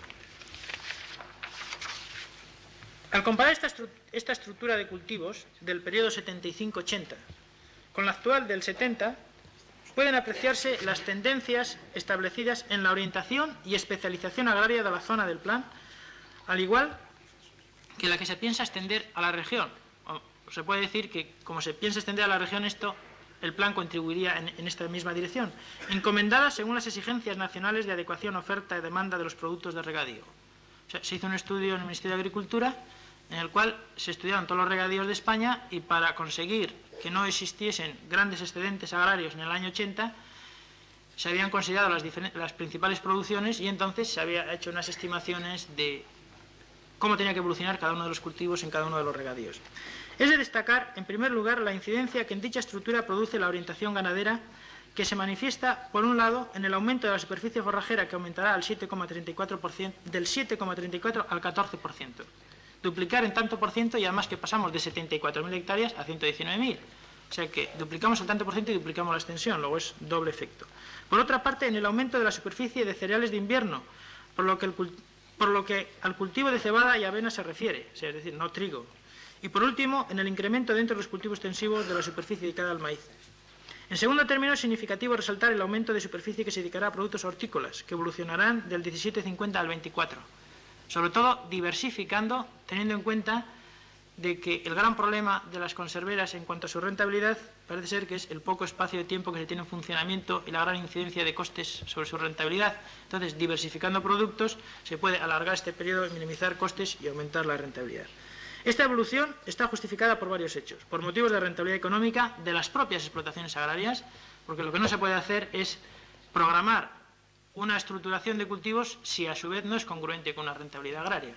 Al comparar esta, estru esta estructura de cultivos del periodo setenta y cinco ochenta con la actual del setenta, pueden apreciarse las tendencias establecidas en la orientación y especialización agraria de la zona del plan, al igual que la que se piensa extender a la región. O se puede decir que, como se piensa extender a la región esto, el plan contribuiría en, en esta misma dirección, encomendada según las exigencias nacionales de adecuación oferta y demanda de los productos de regadío. O sea, se hizo un estudio en el Ministerio de Agricultura en el cual se estudiaron todos los regadíos de España, y para conseguir que no existiesen grandes excedentes agrarios en el año ochenta, se habían considerado las, las principales producciones, y entonces se había hecho unas estimaciones de cómo tenía que evolucionar cada uno de los cultivos en cada uno de los regadíos. Es de destacar, en primer lugar, la incidencia que en dicha estructura produce la orientación ganadera, que se manifiesta, por un lado, en el aumento de la superficie forrajera, que aumentará al siete coma treinta y cuatro por ciento, del siete coma treinta y cuatro al catorce por ciento. Duplicar en tanto por ciento, y además que pasamos de setenta y cuatro mil hectáreas a ciento diecinueve mil. O sea que duplicamos el tanto por ciento y duplicamos la extensión, luego es doble efecto. Por otra parte, en el aumento de la superficie de cereales de invierno, por lo que, el, por lo que al cultivo de cebada y avena se refiere, o sea, es decir, no trigo. Y por último, en el incremento dentro de los cultivos extensivos de la superficie dedicada al maíz. En segundo término, es significativo resaltar el aumento de superficie que se dedicará a productos hortícolas, que evolucionarán del diecisiete coma cincuenta al veinticuatro. Sobre todo diversificando, teniendo en cuenta de que el gran problema de las conserveras en cuanto a su rentabilidad parece ser que es el poco espacio de tiempo que se tiene en funcionamiento y la gran incidencia de costes sobre su rentabilidad. Entonces, diversificando productos, se puede alargar este periodo y minimizar costes y aumentar la rentabilidad. Esta evolución está justificada por varios hechos: por motivos de rentabilidad económica de las propias explotaciones agrarias, porque lo que no se puede hacer es programar una estructuración de cultivos si a su vez no es congruente con una rentabilidad agraria,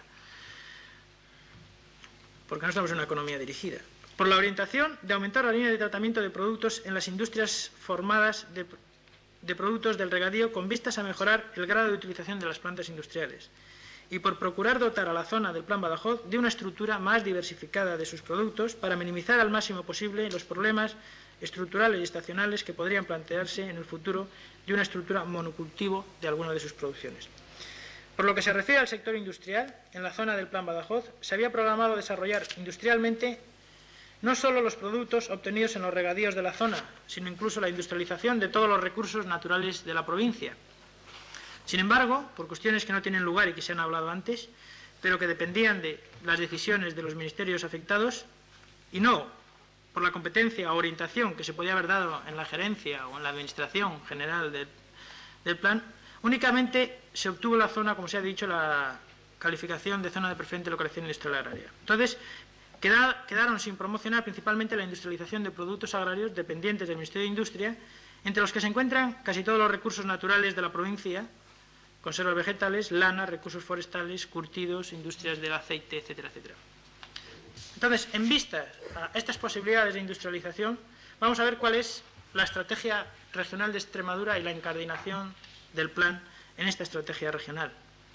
porque no estamos en una economía dirigida. Por la orientación de aumentar la línea de tratamiento de productos en las industrias formadas de, de productos del regadío, con vistas a mejorar el grado de utilización de las plantas industriales, y por procurar dotar a la zona del Plan Badajoz de una estructura más diversificada de sus productos para minimizar al máximo posible los problemas estructurales y estacionales que podrían plantearse en el futuro de una estructura monocultivo de alguna de sus producciones. Por lo que se refiere al sector industrial, en la zona del Plan Badajoz se había programado desarrollar industrialmente no solo los productos obtenidos en los regadíos de la zona, sino incluso la industrialización de todos los recursos naturales de la provincia. Sin embargo, por cuestiones que no tienen lugar y que se han hablado antes, pero que dependían de las decisiones de los ministerios afectados y no por la competencia o orientación que se podía haber dado en la gerencia o en la administración general del, del plan, únicamente se obtuvo la zona, como se ha dicho, la calificación de zona de preferente localización industrial agraria. Entonces, quedaron sin promocionar principalmente la industrialización de productos agrarios dependientes del Ministerio de Industria, entre los que se encuentran casi todos los recursos naturales de la provincia, conservas vegetales, lana, recursos forestales, curtidos, industrias del aceite, etcétera, etcétera. Entonces, en vista a estas posibilidades de industrialización, vamos a ver cuál es la estrategia regional de Extremadura y la incardinación del plan en esta estrategia regional.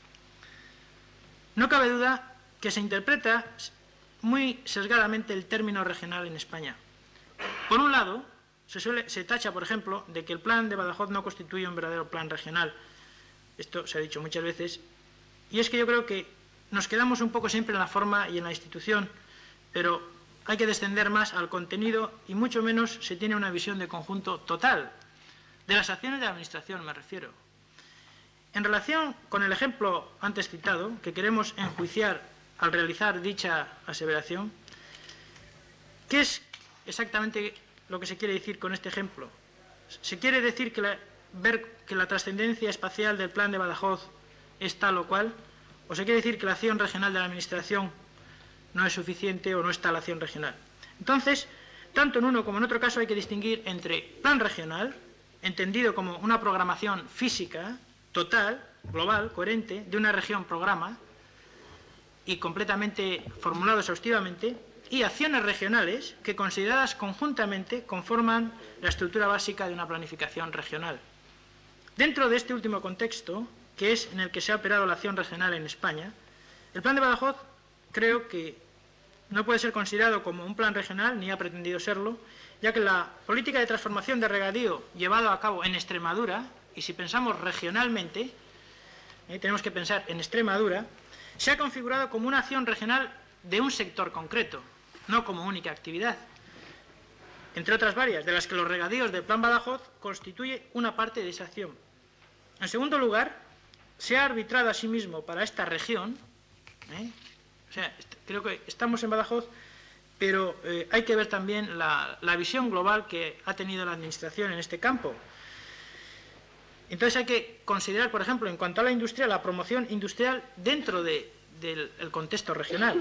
No cabe duda que se interpreta muy sesgadamente el término regional en España. Por un lado, se, suele, se tacha, por ejemplo, de que el plan de Badajoz no constituye un verdadero plan regional. Esto se ha dicho muchas veces. Y es que yo creo que nos quedamos un poco siempre en la forma y en la institución, pero hay que descender más al contenido y mucho menos se tiene una visión de conjunto total, de las acciones de la Administración, me refiero. En relación con el ejemplo antes citado, que queremos enjuiciar al realizar dicha aseveración, ¿qué es exactamente lo que se quiere decir con este ejemplo? ¿Se quiere decir que la, ver que la trascendencia espacial del plan de Badajoz es tal o cual? ¿O se quiere decir que la acción regional de la Administración no es suficiente o no está la acción regional? Entonces, tanto en uno como en otro caso hay que distinguir entre plan regional, entendido como una programación física, total, global, coherente, de una región-programa, y completamente formulado exhaustivamente, y acciones regionales que, consideradas conjuntamente, conforman la estructura básica de una planificación regional. Dentro de este último contexto, que es en el que se ha operado la acción regional en España, el plan de Badajoz creo que no puede ser considerado como un plan regional, ni ha pretendido serlo, ya que la política de transformación de regadío llevada a cabo en Extremadura, y si pensamos regionalmente, eh, tenemos que pensar en Extremadura, se ha configurado como una acción regional de un sector concreto, no como única actividad, entre otras varias, de las que los regadíos del Plan Badajoz constituye una parte de esa acción. En segundo lugar, se ha arbitrado asimismo para esta región, ¿eh? o sea, creo que estamos en Badajoz, pero eh, hay que ver también la, la visión global que ha tenido la Administración en este campo. Entonces hay que considerar, por ejemplo, en cuanto a la industria, la promoción industrial dentro de, del el contexto regional.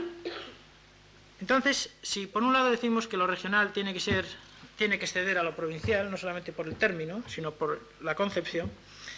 Entonces, si por un lado decimos que lo regional tiene que ser, tiene que exceder a lo provincial, no solamente por el término, sino por la concepción,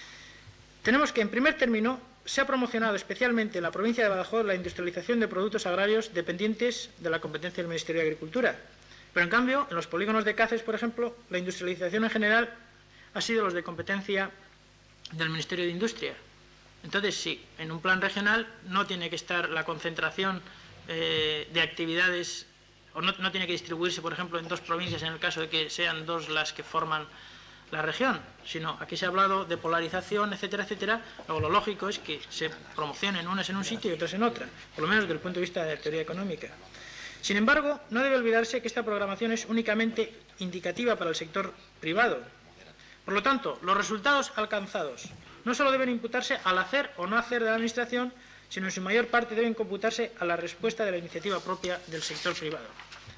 tenemos que, en primer término, se ha promocionado especialmente en la provincia de Badajoz la industrialización de productos agrarios dependientes de la competencia del Ministerio de Agricultura. Pero, en cambio, en los polígonos de Cáceres, por ejemplo, la industrialización en general ha sido los de competencia del Ministerio de Industria. Entonces, sí, en un plan regional no tiene que estar la concentración eh, de actividades, o no, no tiene que distribuirse, por ejemplo, en dos provincias en el caso de que sean dos las que forman la región, sino aquí se ha hablado de polarización, etcétera, etcétera. Luego lo lógico es que se promocionen unas en un sitio y otras en otra, por lo menos desde el punto de vista de la teoría económica. Sin embargo, no debe olvidarse que esta programación es únicamente indicativa para el sector privado. Por lo tanto, los resultados alcanzados no solo deben imputarse al hacer o no hacer de la Administración, sino en su mayor parte deben computarse a la respuesta de la iniciativa propia del sector privado.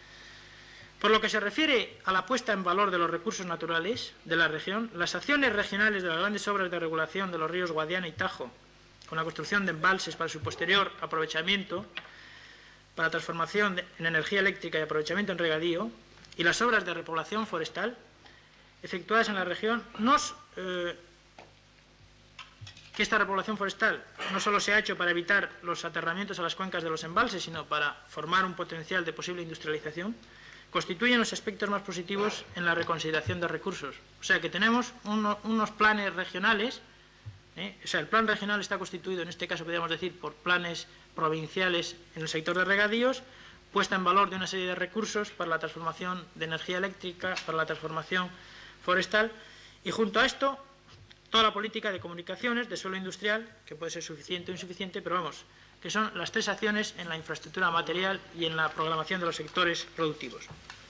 Por lo que se refiere a la puesta en valor de los recursos naturales de la región, las acciones regionales de las grandes obras de regulación de los ríos Guadiana y Tajo, con la construcción de embalses para su posterior aprovechamiento, para transformación de, en energía eléctrica y aprovechamiento en regadío, y las obras de repoblación forestal, efectuadas en la región, no, eh, que esta repoblación forestal no solo se ha hecho para evitar los aterramientos a las cuencas de los embalses, sino para formar un potencial de posible industrialización, constituyen los aspectos más positivos en la reconsideración de recursos. O sea que tenemos uno, unos planes regionales, ¿eh? o sea, el plan regional está constituido, en este caso podríamos decir, por planes provinciales en el sector de regadíos, puesta en valor de una serie de recursos para la transformación de energía eléctrica, para la transformación forestal, y junto a esto toda la política de comunicaciones, de suelo industrial, que puede ser suficiente o insuficiente, pero vamos, que son las tres acciones en la infraestructura material y en la programación de los sectores productivos.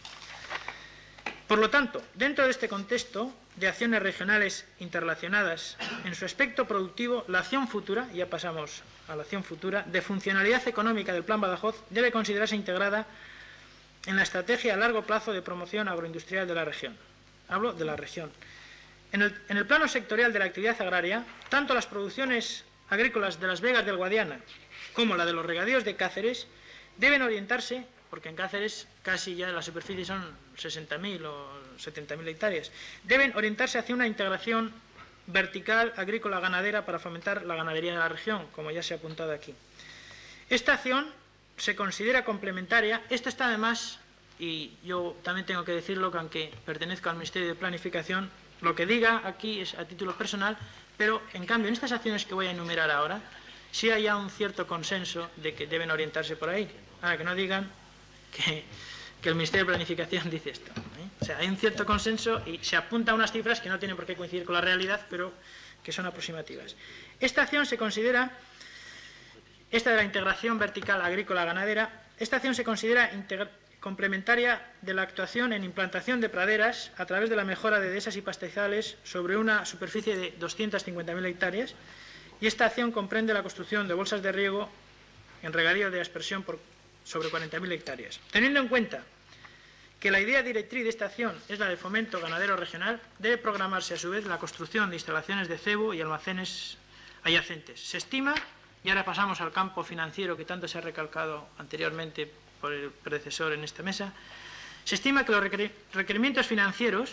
Por lo tanto, dentro de este contexto de acciones regionales interrelacionadas, en su aspecto productivo, la acción futura, ya pasamos a la acción futura, de funcionalidad económica del Plan Badajoz debe considerarse integrada en la estrategia a largo plazo de promoción agroindustrial de la región. Hablo de la región. En el, en el plano sectorial de la actividad agraria, tanto las producciones agrícolas de las Vegas del Guadiana como la de los regadíos de Cáceres deben orientarse, porque en Cáceres casi ya la superficie son sesenta mil o setenta mil hectáreas, deben orientarse hacia una integración vertical agrícola-ganadera para fomentar la ganadería de la región, como ya se ha apuntado aquí. Esta acción se considera complementaria. Esto está además, y yo también tengo que decirlo, que aunque pertenezco al Ministerio de Planificación, lo que diga aquí es a título personal, pero en cambio en estas acciones que voy a enumerar ahora, sí hay ya un cierto consenso de que deben orientarse por ahí. Ahora, que no digan que, que el Ministerio de Planificación dice esto, ¿eh? O sea, hay un cierto consenso y se apunta a unas cifras que no tienen por qué coincidir con la realidad, pero que son aproximativas. Esta acción se considera, esta de la integración vertical agrícola-ganadera, esta acción se considera complementaria de la actuación en implantación de praderas a través de la mejora de dehesas y pastizales sobre una superficie de doscientas cincuenta mil hectáreas, y esta acción comprende la construcción de bolsas de riego en regadío de aspersión por sobre cuarenta mil hectáreas. Teniendo en cuenta que la idea directriz de esta acción es la de fomento ganadero regional, debe programarse a su vez la construcción de instalaciones de cebo y almacenes adyacentes. Se estima, y ahora pasamos al campo financiero que tanto se ha recalcado anteriormente por el predecesor en esta mesa, se estima que los requerimientos financieros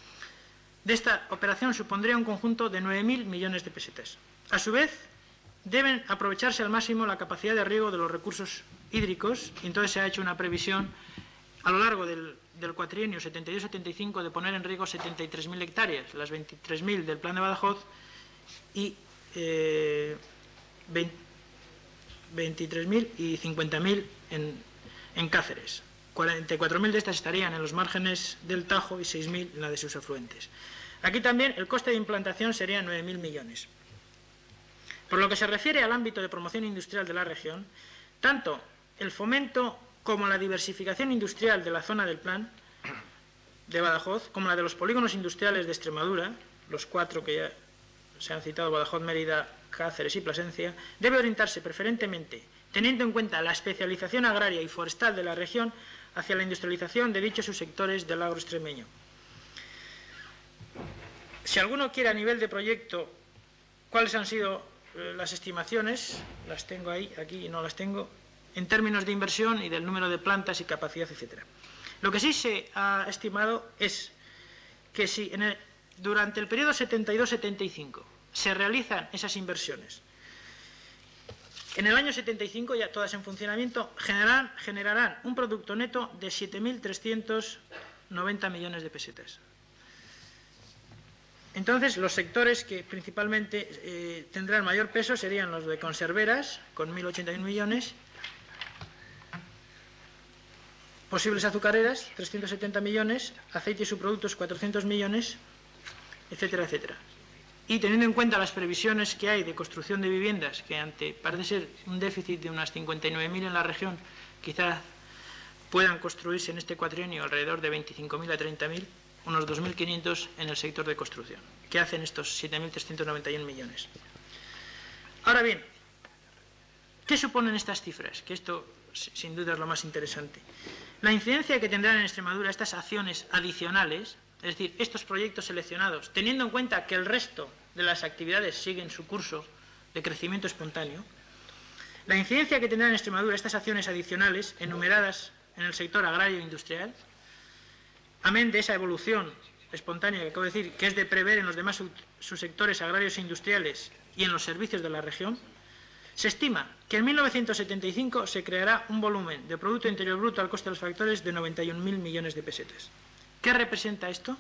de esta operación supondría un conjunto de nueve mil millones de pesetas. A su vez, deben aprovecharse al máximo la capacidad de riego de los recursos hídricos, y entonces se ha hecho una previsión a lo largo del, del cuatrienio setenta y dos setenta y cinco de poner en riego setenta y tres mil hectáreas, las veintitrés mil del Plan de Badajoz y eh, veintitrés mil y cincuenta mil en, en Cáceres. cuarenta y cuatro mil de estas estarían en los márgenes del Tajo y seis mil en la de sus afluentes. Aquí también el coste de implantación sería nueve mil millones. Por lo que se refiere al ámbito de promoción industrial de la región, tanto el fomento como la diversificación industrial de la zona del Plan de Badajoz, como la de los polígonos industriales de Extremadura, los cuatro que ya se han citado, Badajoz, Mérida, Cáceres y Plasencia, debe orientarse preferentemente, teniendo en cuenta la especialización agraria y forestal de la región, hacia la industrialización de dichos subsectores del agro extremeño. Si alguno quiere a nivel de proyecto cuáles han sido las estimaciones, las tengo ahí, aquí no las tengo, en términos de inversión y del número de plantas y capacidad, etcétera. Lo que sí se ha estimado es que si en el, durante el periodo setenta y dos setenta y cinco se realizan esas inversiones, en el año setenta y cinco, ya todas en funcionamiento, generarán, generarán un producto neto de siete mil trescientos noventa millones de pesetas. Entonces, los sectores que principalmente eh, tendrán mayor peso serían los de conserveras, con mil ochenta y uno millones, posibles azucareras, trescientos setenta millones, aceite y subproductos, cuatrocientos millones, etcétera, etcétera. Y teniendo en cuenta las previsiones que hay de construcción de viviendas, que ante parece ser un déficit de unas cincuenta y nueve mil en la región, quizás puedan construirse en este cuatrienio alrededor de veinticinco mil a treinta mil, unos dos mil quinientos en el sector de construcción, que hacen estos siete mil trescientos noventa y uno millones. Ahora bien, ¿qué suponen estas cifras? Que esto, sin duda, es lo más interesante. La incidencia que tendrán en Extremadura estas acciones adicionales, es decir, estos proyectos seleccionados, teniendo en cuenta que el resto de las actividades siguen su curso de crecimiento espontáneo, la incidencia que tendrán en Extremadura estas acciones adicionales enumeradas en el sector agrario e industrial, amén de esa evolución espontánea que acabo de decir, que es de prever en los demás subsectores agrarios e industriales y en los servicios de la región, se estima que en mil novecientos setenta y cinco se creará un volumen de Producto Interior Bruto al coste de los factores de noventa y un mil millones de pesetas. ¿Qué representa esto?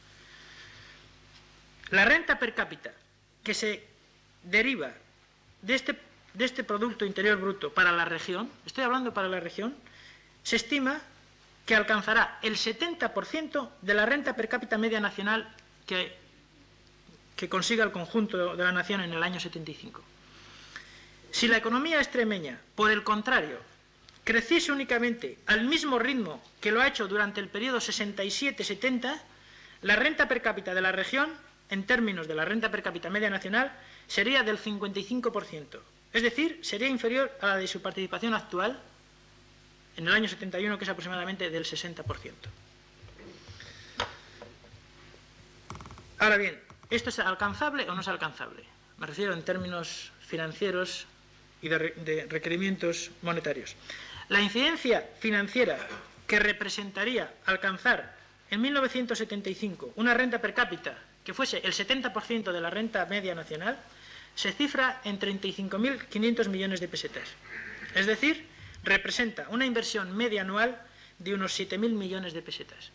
La renta per cápita que se deriva de este, de este Producto Interior Bruto para la región, estoy hablando para la región, se estima que alcanzará el setenta por ciento de la renta per cápita media nacional que que consiga el conjunto de la nación en el año setenta y cinco. Si la economía extremeña, por el contrario, creciese únicamente al mismo ritmo que lo ha hecho durante el periodo sesenta y siete setenta, la renta per cápita de la región, en términos de la renta per cápita media nacional, sería del cincuenta y cinco por ciento. Es decir, sería inferior a la de su participación actual en el año setenta y uno, que es aproximadamente del sesenta por ciento. Ahora bien, ¿esto es alcanzable o no es alcanzable? Me refiero en términos financieros y de, re de requerimientos monetarios. La incidencia financiera que representaría alcanzar en mil novecientos setenta y cinco una renta per cápita que fuese el setenta por ciento de la renta media nacional se cifra en treinta y cinco mil quinientos millones de pesetas. Es decir, representa una inversión media anual de unos siete mil millones de pesetas.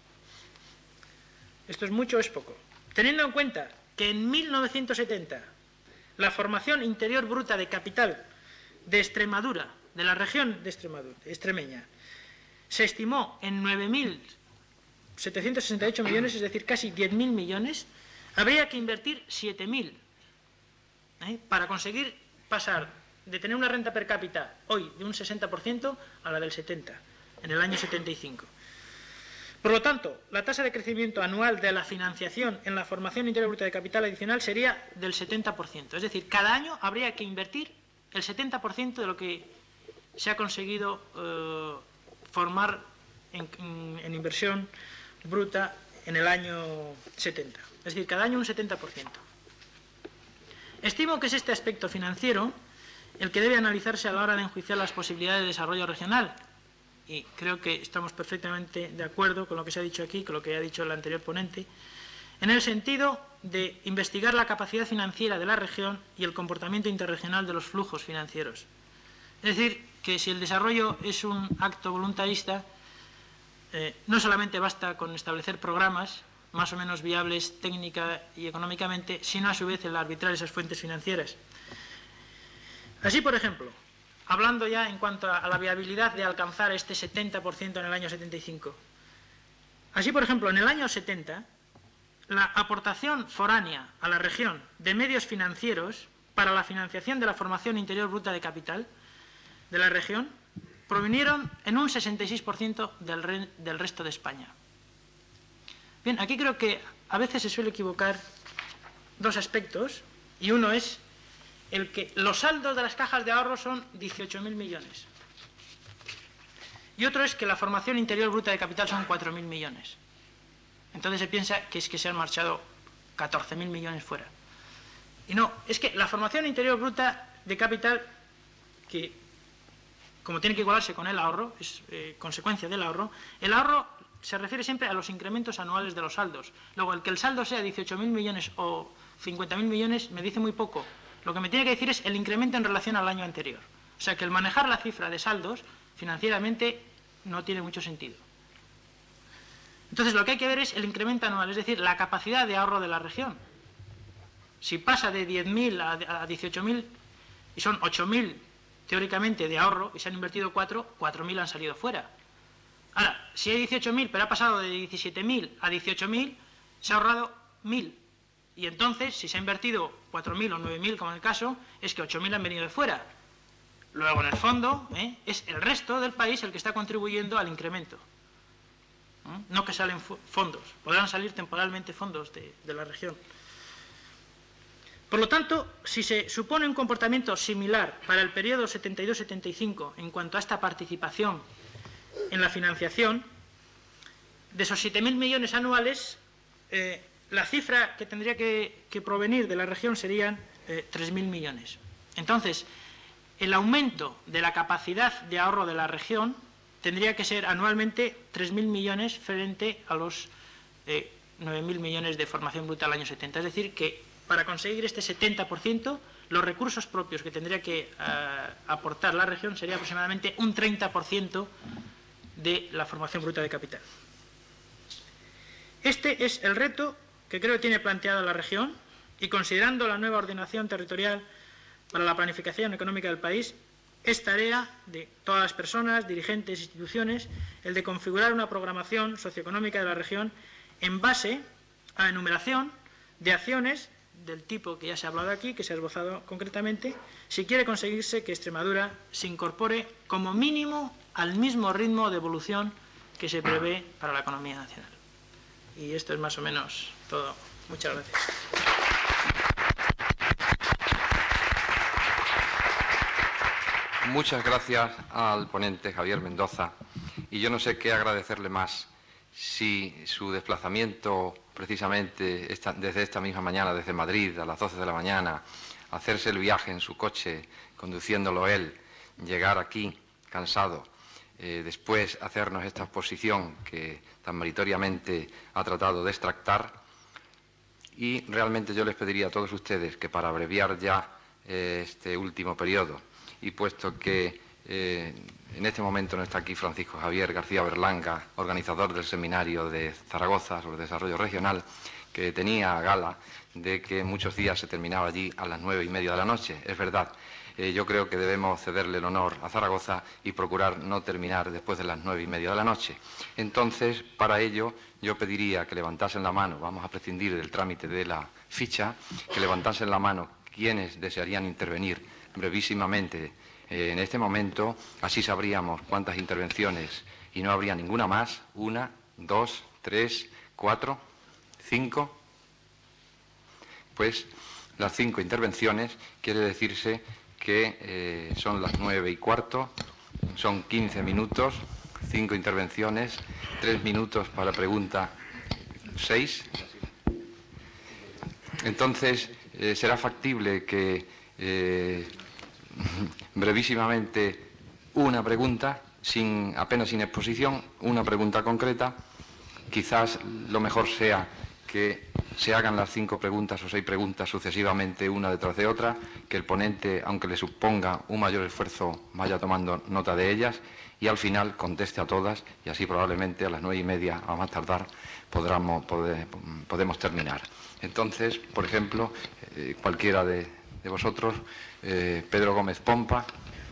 ¿Esto es mucho o es poco? Teniendo en cuenta que en mil novecientos setenta la formación interior bruta de capital de Extremadura, de la región de Extremadura, extremeña, se estimó en nueve mil setecientos sesenta y ocho millones, es decir, casi diez mil millones, habría que invertir siete mil ¿eh? para conseguir pasar de tener una renta per cápita hoy de un sesenta por ciento a la del setenta por ciento en el año setenta y cinco. Por lo tanto, la tasa de crecimiento anual de la financiación en la formación interior bruta de capital adicional sería del setenta por ciento. Es decir, cada año habría que invertir el setenta por ciento de lo que se ha conseguido eh, formar en, en, en inversión bruta en el año setenta. Es decir, cada año un setenta por ciento. Estimo que es este aspecto financiero el que debe analizarse a la hora de enjuiciar las posibilidades de desarrollo regional. Y creo que estamos perfectamente de acuerdo con lo que se ha dicho aquí, con lo que ha dicho el anterior ponente, en el sentido de investigar la capacidad financiera de la región y el comportamiento interregional de los flujos financieros. Es decir, que si el desarrollo es un acto voluntarista, eh, no solamente basta con establecer programas más o menos viables técnica y económicamente, sino a su vez el arbitrar esas fuentes financieras. Así, por ejemplo, hablando ya en cuanto a la viabilidad de alcanzar este setenta por ciento en el año setenta y cinco. Así, por ejemplo, en el año setenta, la aportación foránea a la región de medios financieros para la financiación de la formación interior bruta de capital de la región provinieron en un sesenta y seis por ciento del, re, del resto de España. Bien, aquí creo que a veces se suele equivocar dos aspectos, y uno es el que los saldos de las cajas de ahorro son dieciocho mil millones. Y otro es que la formación interior bruta de capital son cuatro mil millones. Entonces se piensa que es que se han marchado catorce mil millones fuera. Y no, es que la formación interior bruta de capital, que como tiene que igualarse con el ahorro, es eh, consecuencia del ahorro, el ahorro se refiere siempre a los incrementos anuales de los saldos. Luego, el que el saldo sea dieciocho mil millones o cincuenta mil millones me dice muy poco. Lo que me tiene que decir es el incremento en relación al año anterior. O sea que el manejar la cifra de saldos financieramente no tiene mucho sentido. Entonces lo que hay que ver es el incremento anual, es decir, la capacidad de ahorro de la región. Si pasa de diez mil a dieciocho mil y son ocho mil teóricamente de ahorro y se han invertido cuatro, cuatro mil han salido fuera. Ahora, si hay dieciocho mil pero ha pasado de diecisiete mil a dieciocho mil, se ha ahorrado mil. Y entonces, si se ha invertido cuatro mil o nueve mil, como en el caso, es que ocho mil han venido de fuera. Luego, en el fondo, ¿eh? es el resto del país el que está contribuyendo al incremento. ¿eh? No que salen fondos. Podrán salir temporalmente fondos de, de la región. Por lo tanto, si se supone un comportamiento similar para el periodo setenta y dos setenta y cinco en cuanto a esta participación en la financiación, de esos siete mil millones anuales, eh, la cifra que tendría que, que provenir de la región serían eh, tres mil millones. Entonces, el aumento de la capacidad de ahorro de la región tendría que ser anualmente tres mil millones frente a los eh, nueve mil millones de formación bruta al año setenta. Es decir, que para conseguir este setenta por ciento, los recursos propios que tendría que uh, aportar la región sería aproximadamente un treinta por ciento de la formación bruta de capital. Este es el reto que creo que tiene planteada la región, y considerando la nueva ordenación territorial para la planificación económica del país, es tarea de todas las personas, dirigentes, instituciones, el de configurar una programación socioeconómica de la región en base a la enumeración de acciones del tipo que ya se ha hablado aquí, que se ha esbozado concretamente, si quiere conseguirse que Extremadura se incorpore como mínimo al mismo ritmo de evolución que se prevé para la economía nacional. Y esto es más o menos todo. Muchas gracias. Muchas gracias al ponente Javier Mendoza. Y yo no sé qué agradecerle más, si su desplazamiento precisamente esta, desde esta misma mañana, desde Madrid a las doce de la mañana, hacerse el viaje en su coche, conduciéndolo él, llegar aquí cansado, eh, después hacernos esta exposición que tan meritoriamente ha tratado de extractar. Y realmente yo les pediría a todos ustedes que, para abreviar ya eh, este último periodo, y puesto que eh, en este momento no está aquí Francisco Javier García Berlanga, organizador del seminario de Zaragoza sobre desarrollo regional, que tenía gala de que muchos días se terminaba allí a las nueve y media de la noche. Es verdad, eh, yo creo que debemos cederle el honor a Zaragoza y procurar no terminar después de las nueve y media de la noche. Entonces, para ello, yo pediría que levantasen la mano, vamos a prescindir del trámite de la ficha, que levantasen la mano quienes desearían intervenir brevísimamente eh, en este momento, así sabríamos cuántas intervenciones y no habría ninguna más. Una, dos, tres, cuatro, cinco. Pues las cinco intervenciones quiere decirse que eh, son las nueve y cuarto, son quince minutos, cinco intervenciones, tres minutos para pregunta, seis. Entonces, eh, será factible que eh, brevísimamente una pregunta, sin, apenas sin exposición, una pregunta concreta. Quizás lo mejor sea que se hagan las cinco preguntas o seis preguntas sucesivamente, una detrás de otra, que el ponente, aunque le suponga un mayor esfuerzo, vaya tomando nota de ellas y al final conteste a todas, y así probablemente a las nueve y media, a más tardar, podremos, poder, podemos terminar. Entonces, por ejemplo, eh, cualquiera de, de vosotros, eh, Pedro Gómez Pompa.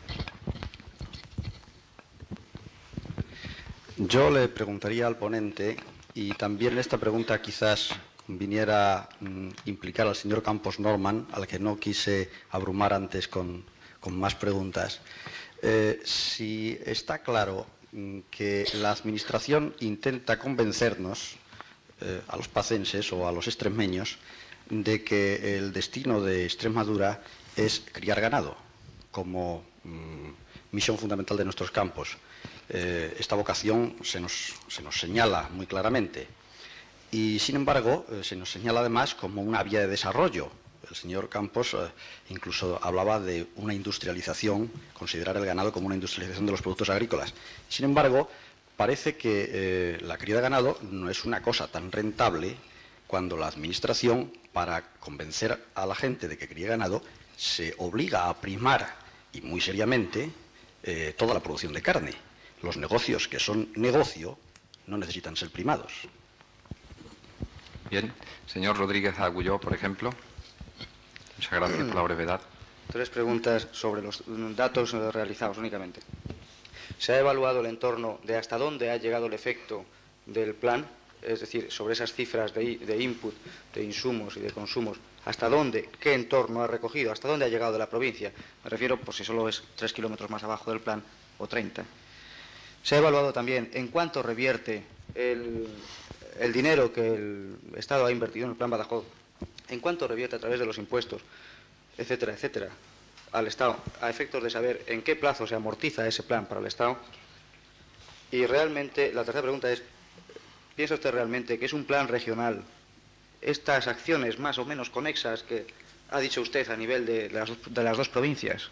Yo le preguntaría al ponente, y también esta pregunta quizás viniera mm, implicar al señor Campos Norman, al que no quise abrumar antes con, con más preguntas. Eh, si está claro mm, que la Administración intenta convencernos, eh, a los pacenses o a los extremeños, de que el destino de Extremadura es criar ganado, como mm, misión fundamental de nuestros campos. Eh, esta vocación se nos, se nos señala muy claramente. Y, sin embargo, eh, se nos señala además como una vía de desarrollo. El señor Campos eh, incluso hablaba de una industrialización, considerar el ganado como una industrialización de los productos agrícolas. Sin embargo, parece que eh, la cría de ganado no es una cosa tan rentable cuando la Administración, para convencer a la gente de que críe ganado, se obliga a primar, y muy seriamente, eh, toda la producción de carne. Los negocios que son negocio no necesitan ser primados. Bien. Señor Rodríguez Agulló, por ejemplo. Muchas gracias por la brevedad. Tres preguntas sobre los datos realizados únicamente. ¿Se ha evaluado el entorno de hasta dónde ha llegado el efecto del plan? Es decir, sobre esas cifras de, de input, de insumos y de consumos, ¿hasta dónde, qué entorno ha recogido, hasta dónde ha llegado de la provincia? Me refiero, por si solo es tres kilómetros más abajo del plan o treinta. Se ha evaluado también en cuánto revierte el, el dinero que el Estado ha invertido en el plan Badajoz, en cuánto revierte a través de los impuestos, etcétera, etcétera, al Estado, a efectos de saber en qué plazo se amortiza ese plan para el Estado. Y realmente, la tercera pregunta es, ¿piensa usted realmente que es un plan regional? Estas acciones más o menos conexas que ha dicho usted a nivel de las, de las dos provincias.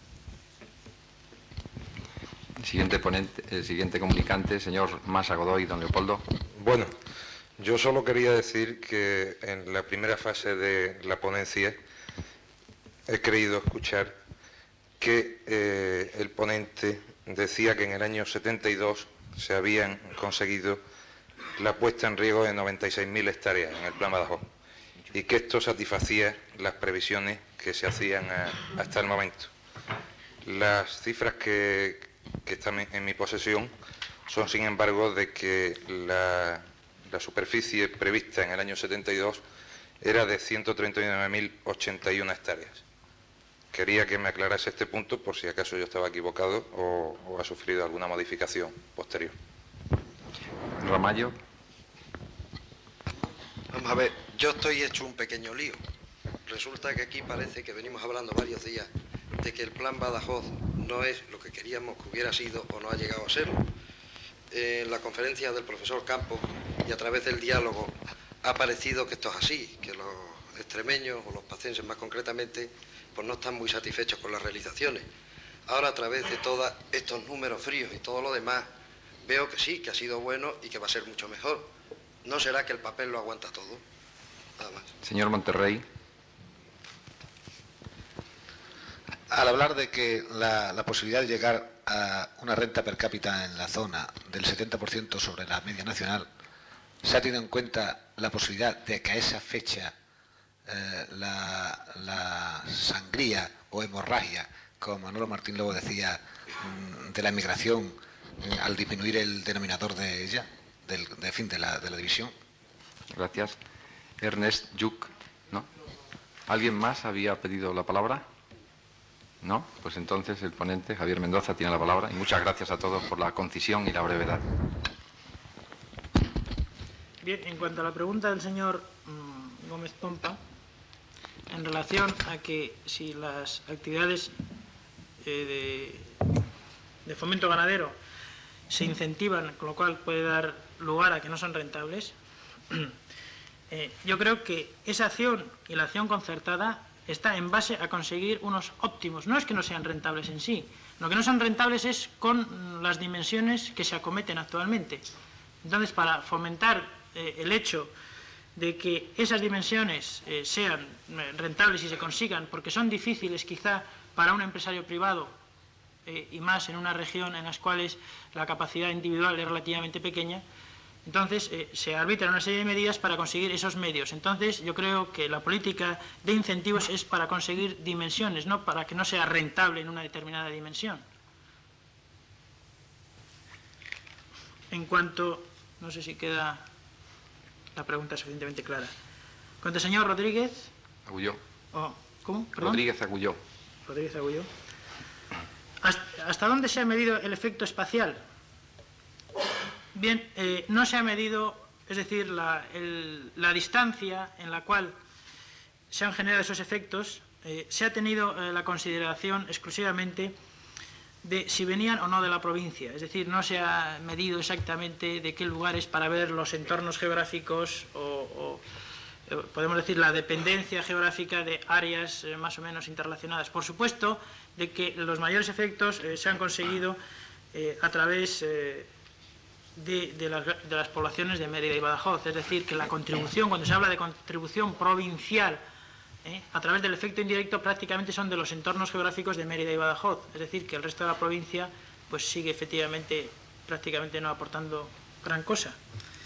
El siguiente ponente, el siguiente comunicante, señor Masa Godoy, don Leopoldo. Bueno, yo solo quería decir que en la primera fase de la ponencia he creído escuchar que eh, el ponente decía que en el año setenta y dos se habían conseguido la puesta en riego de noventa y seis mil hectáreas en el Plan Badajoz y que esto satisfacía las previsiones que se hacían a, hasta el momento. Las cifras que, que están en mi posesión son, sin embargo, de que la, la superficie prevista en el año setenta y dos era de ciento treinta y nueve mil ochenta y una hectáreas. Quería que me aclarase este punto por si acaso yo estaba equivocado o, o ha sufrido alguna modificación posterior. Ramallo. Vamos a ver, yo estoy hecho un pequeño lío. Resulta que aquí parece que venimos hablando varios días de que el plan Badajoz no es lo que queríamos que hubiera sido o no ha llegado a serlo. En la conferencia del profesor Campos y a través del diálogo ha parecido que esto es así, que los extremeños o los pacenses más concretamente pues no están muy satisfechos con las realizaciones. Ahora a través de todos estos números fríos y todo lo demás veo que sí, que ha sido bueno y que va a ser mucho mejor. ¿No será que el papel lo aguanta todo? Nada más. Señor Monterrey. Al hablar de que la, la posibilidad de llegar a una renta per cápita en la zona del setenta por ciento sobre la media nacional, ¿se ha tenido en cuenta la posibilidad de que a esa fecha eh, la, la sangría o hemorragia, como Manolo Martín Lobo decía, de la emigración eh, al disminuir el denominador de ella, del de fin de la, de la división? Gracias. Ernest Lluch, ¿no? ¿Alguien más había pedido la palabra? ¿No? Pues entonces el ponente, Javier Mendoza, tiene la palabra. Y muchas gracias a todos por la concisión y la brevedad. Bien, en cuanto a la pregunta del señor mmm, Gómez Pompa, en relación a que si las actividades eh, de, de fomento ganadero se incentivan, con lo cual puede dar lugar a que no son rentables, eh, yo creo que esa acción y la acción concertada está en base a conseguir unos óptimos. No es que no sean rentables en sí, lo que no son rentables es con las dimensiones que se acometen actualmente. Entonces, para fomentar eh, el hecho de que esas dimensiones eh, sean rentables y se consigan, porque son difíciles quizá para un empresario privado, eh, y más en una región en las cuales la capacidad individual es relativamente pequeña, entonces eh, se arbitran una serie de medidas para conseguir esos medios. Entonces yo creo que la política de incentivos es para conseguir dimensiones, no para que no sea rentable en una determinada dimensión. En cuanto, no sé si queda la pregunta suficientemente clara. En cuanto al señor Rodríguez... Agulló. Oh, ¿Cómo? ¿Perdón? Rodríguez Agulló. Rodríguez Agulló. ¿Hasta, ¿Hasta dónde se ha medido el efecto espacial? Bien, eh, no se ha medido, es decir, la, el, la distancia en la cual se han generado esos efectos, eh, se ha tenido eh, la consideración exclusivamente de si venían o no de la provincia, es decir, no se ha medido exactamente de qué lugares para ver los entornos geográficos o, o eh, podemos decir la dependencia geográfica de áreas eh, más o menos interrelacionadas. Por supuesto, de que los mayores efectos eh, se han conseguido eh, a través... Eh, De, de, las, de las poblaciones de Mérida y Badajoz, es decir, que la contribución, cuando se habla de contribución provincial, eh, a través del efecto indirecto prácticamente son de los entornos geográficos de Mérida y Badajoz, es decir, que el resto de la provincia pues sigue efectivamente prácticamente no aportando gran cosa.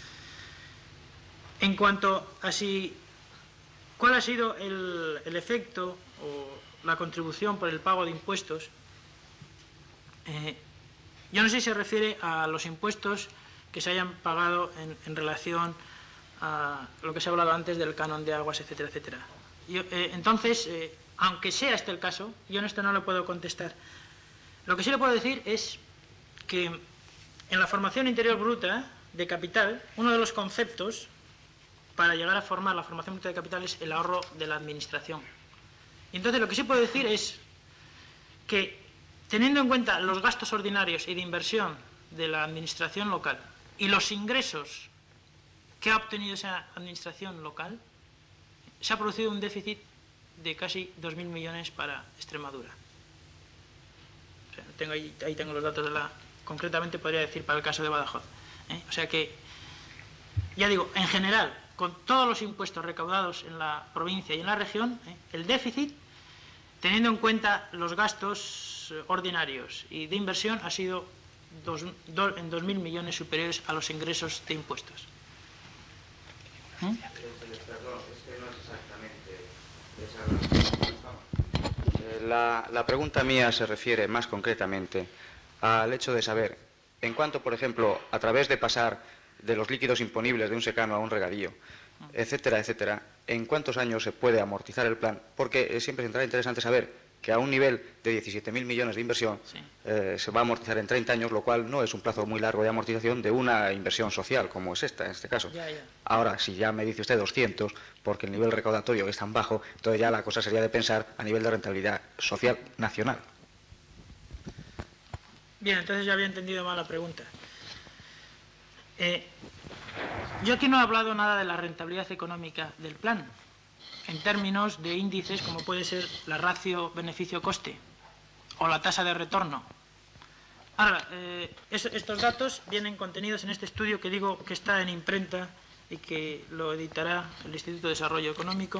En cuanto a si cuál ha sido el, el efecto o la contribución por el pago de impuestos, eh, yo no sé si se refiere a los impuestos que se hayan pagado en, en relación a lo que se ha hablado antes del canon de aguas, etcétera, etcétera. Yo, eh, entonces, eh, aunque sea este el caso, yo en esto no le puedo contestar. Lo que sí le puedo decir es que en la formación interior bruta de capital, uno de los conceptos para llegar a formar la formación bruta de capital es el ahorro de la administración. Y entonces lo que sí puedo decir es que teniendo en cuenta los gastos ordinarios y de inversión de la administración local y los ingresos que ha obtenido esa administración local, se ha producido un déficit de casi dos mil millones para Extremadura. O sea, tengo ahí, ahí tengo los datos de la... Concretamente podría decir para el caso de Badajoz. ¿eh? O sea que, ya digo, en general, con todos los impuestos recaudados en la provincia y en la región, ¿eh? el déficit, teniendo en cuenta los gastos ordinarios y de inversión, ha sido dos, do, en dos mil millones superiores a los ingresos de impuestos. ¿Mm? Perdón, es que no es exactamente esa. La, la pregunta mía se refiere más concretamente al hecho de saber, en cuanto, por ejemplo, a través de pasar de los líquidos imponibles de un secano a un regadío, etcétera, etcétera, en cuántos años se puede amortizar el plan, porque eh, siempre será interesante saber que a un nivel de diecisiete mil millones de inversión Sí. eh, se va a amortizar en treinta años, lo cual no es un plazo muy largo de amortización de una inversión social, como es esta, en este caso. Ya, ya. Ahora, si ya me dice usted doscientos, porque el nivel recaudatorio es tan bajo, entonces ya la cosa sería de pensar a nivel de rentabilidad social nacional. Bien, entonces ya había entendido mal la pregunta. Eh, yo aquí no he hablado nada de la rentabilidad económica del plan, en términos de índices como puede ser la ratio beneficio-coste o la tasa de retorno. Ahora, eh, es, estos datos vienen contenidos en este estudio que digo que está en imprenta y que lo editará el Instituto de Desarrollo Económico.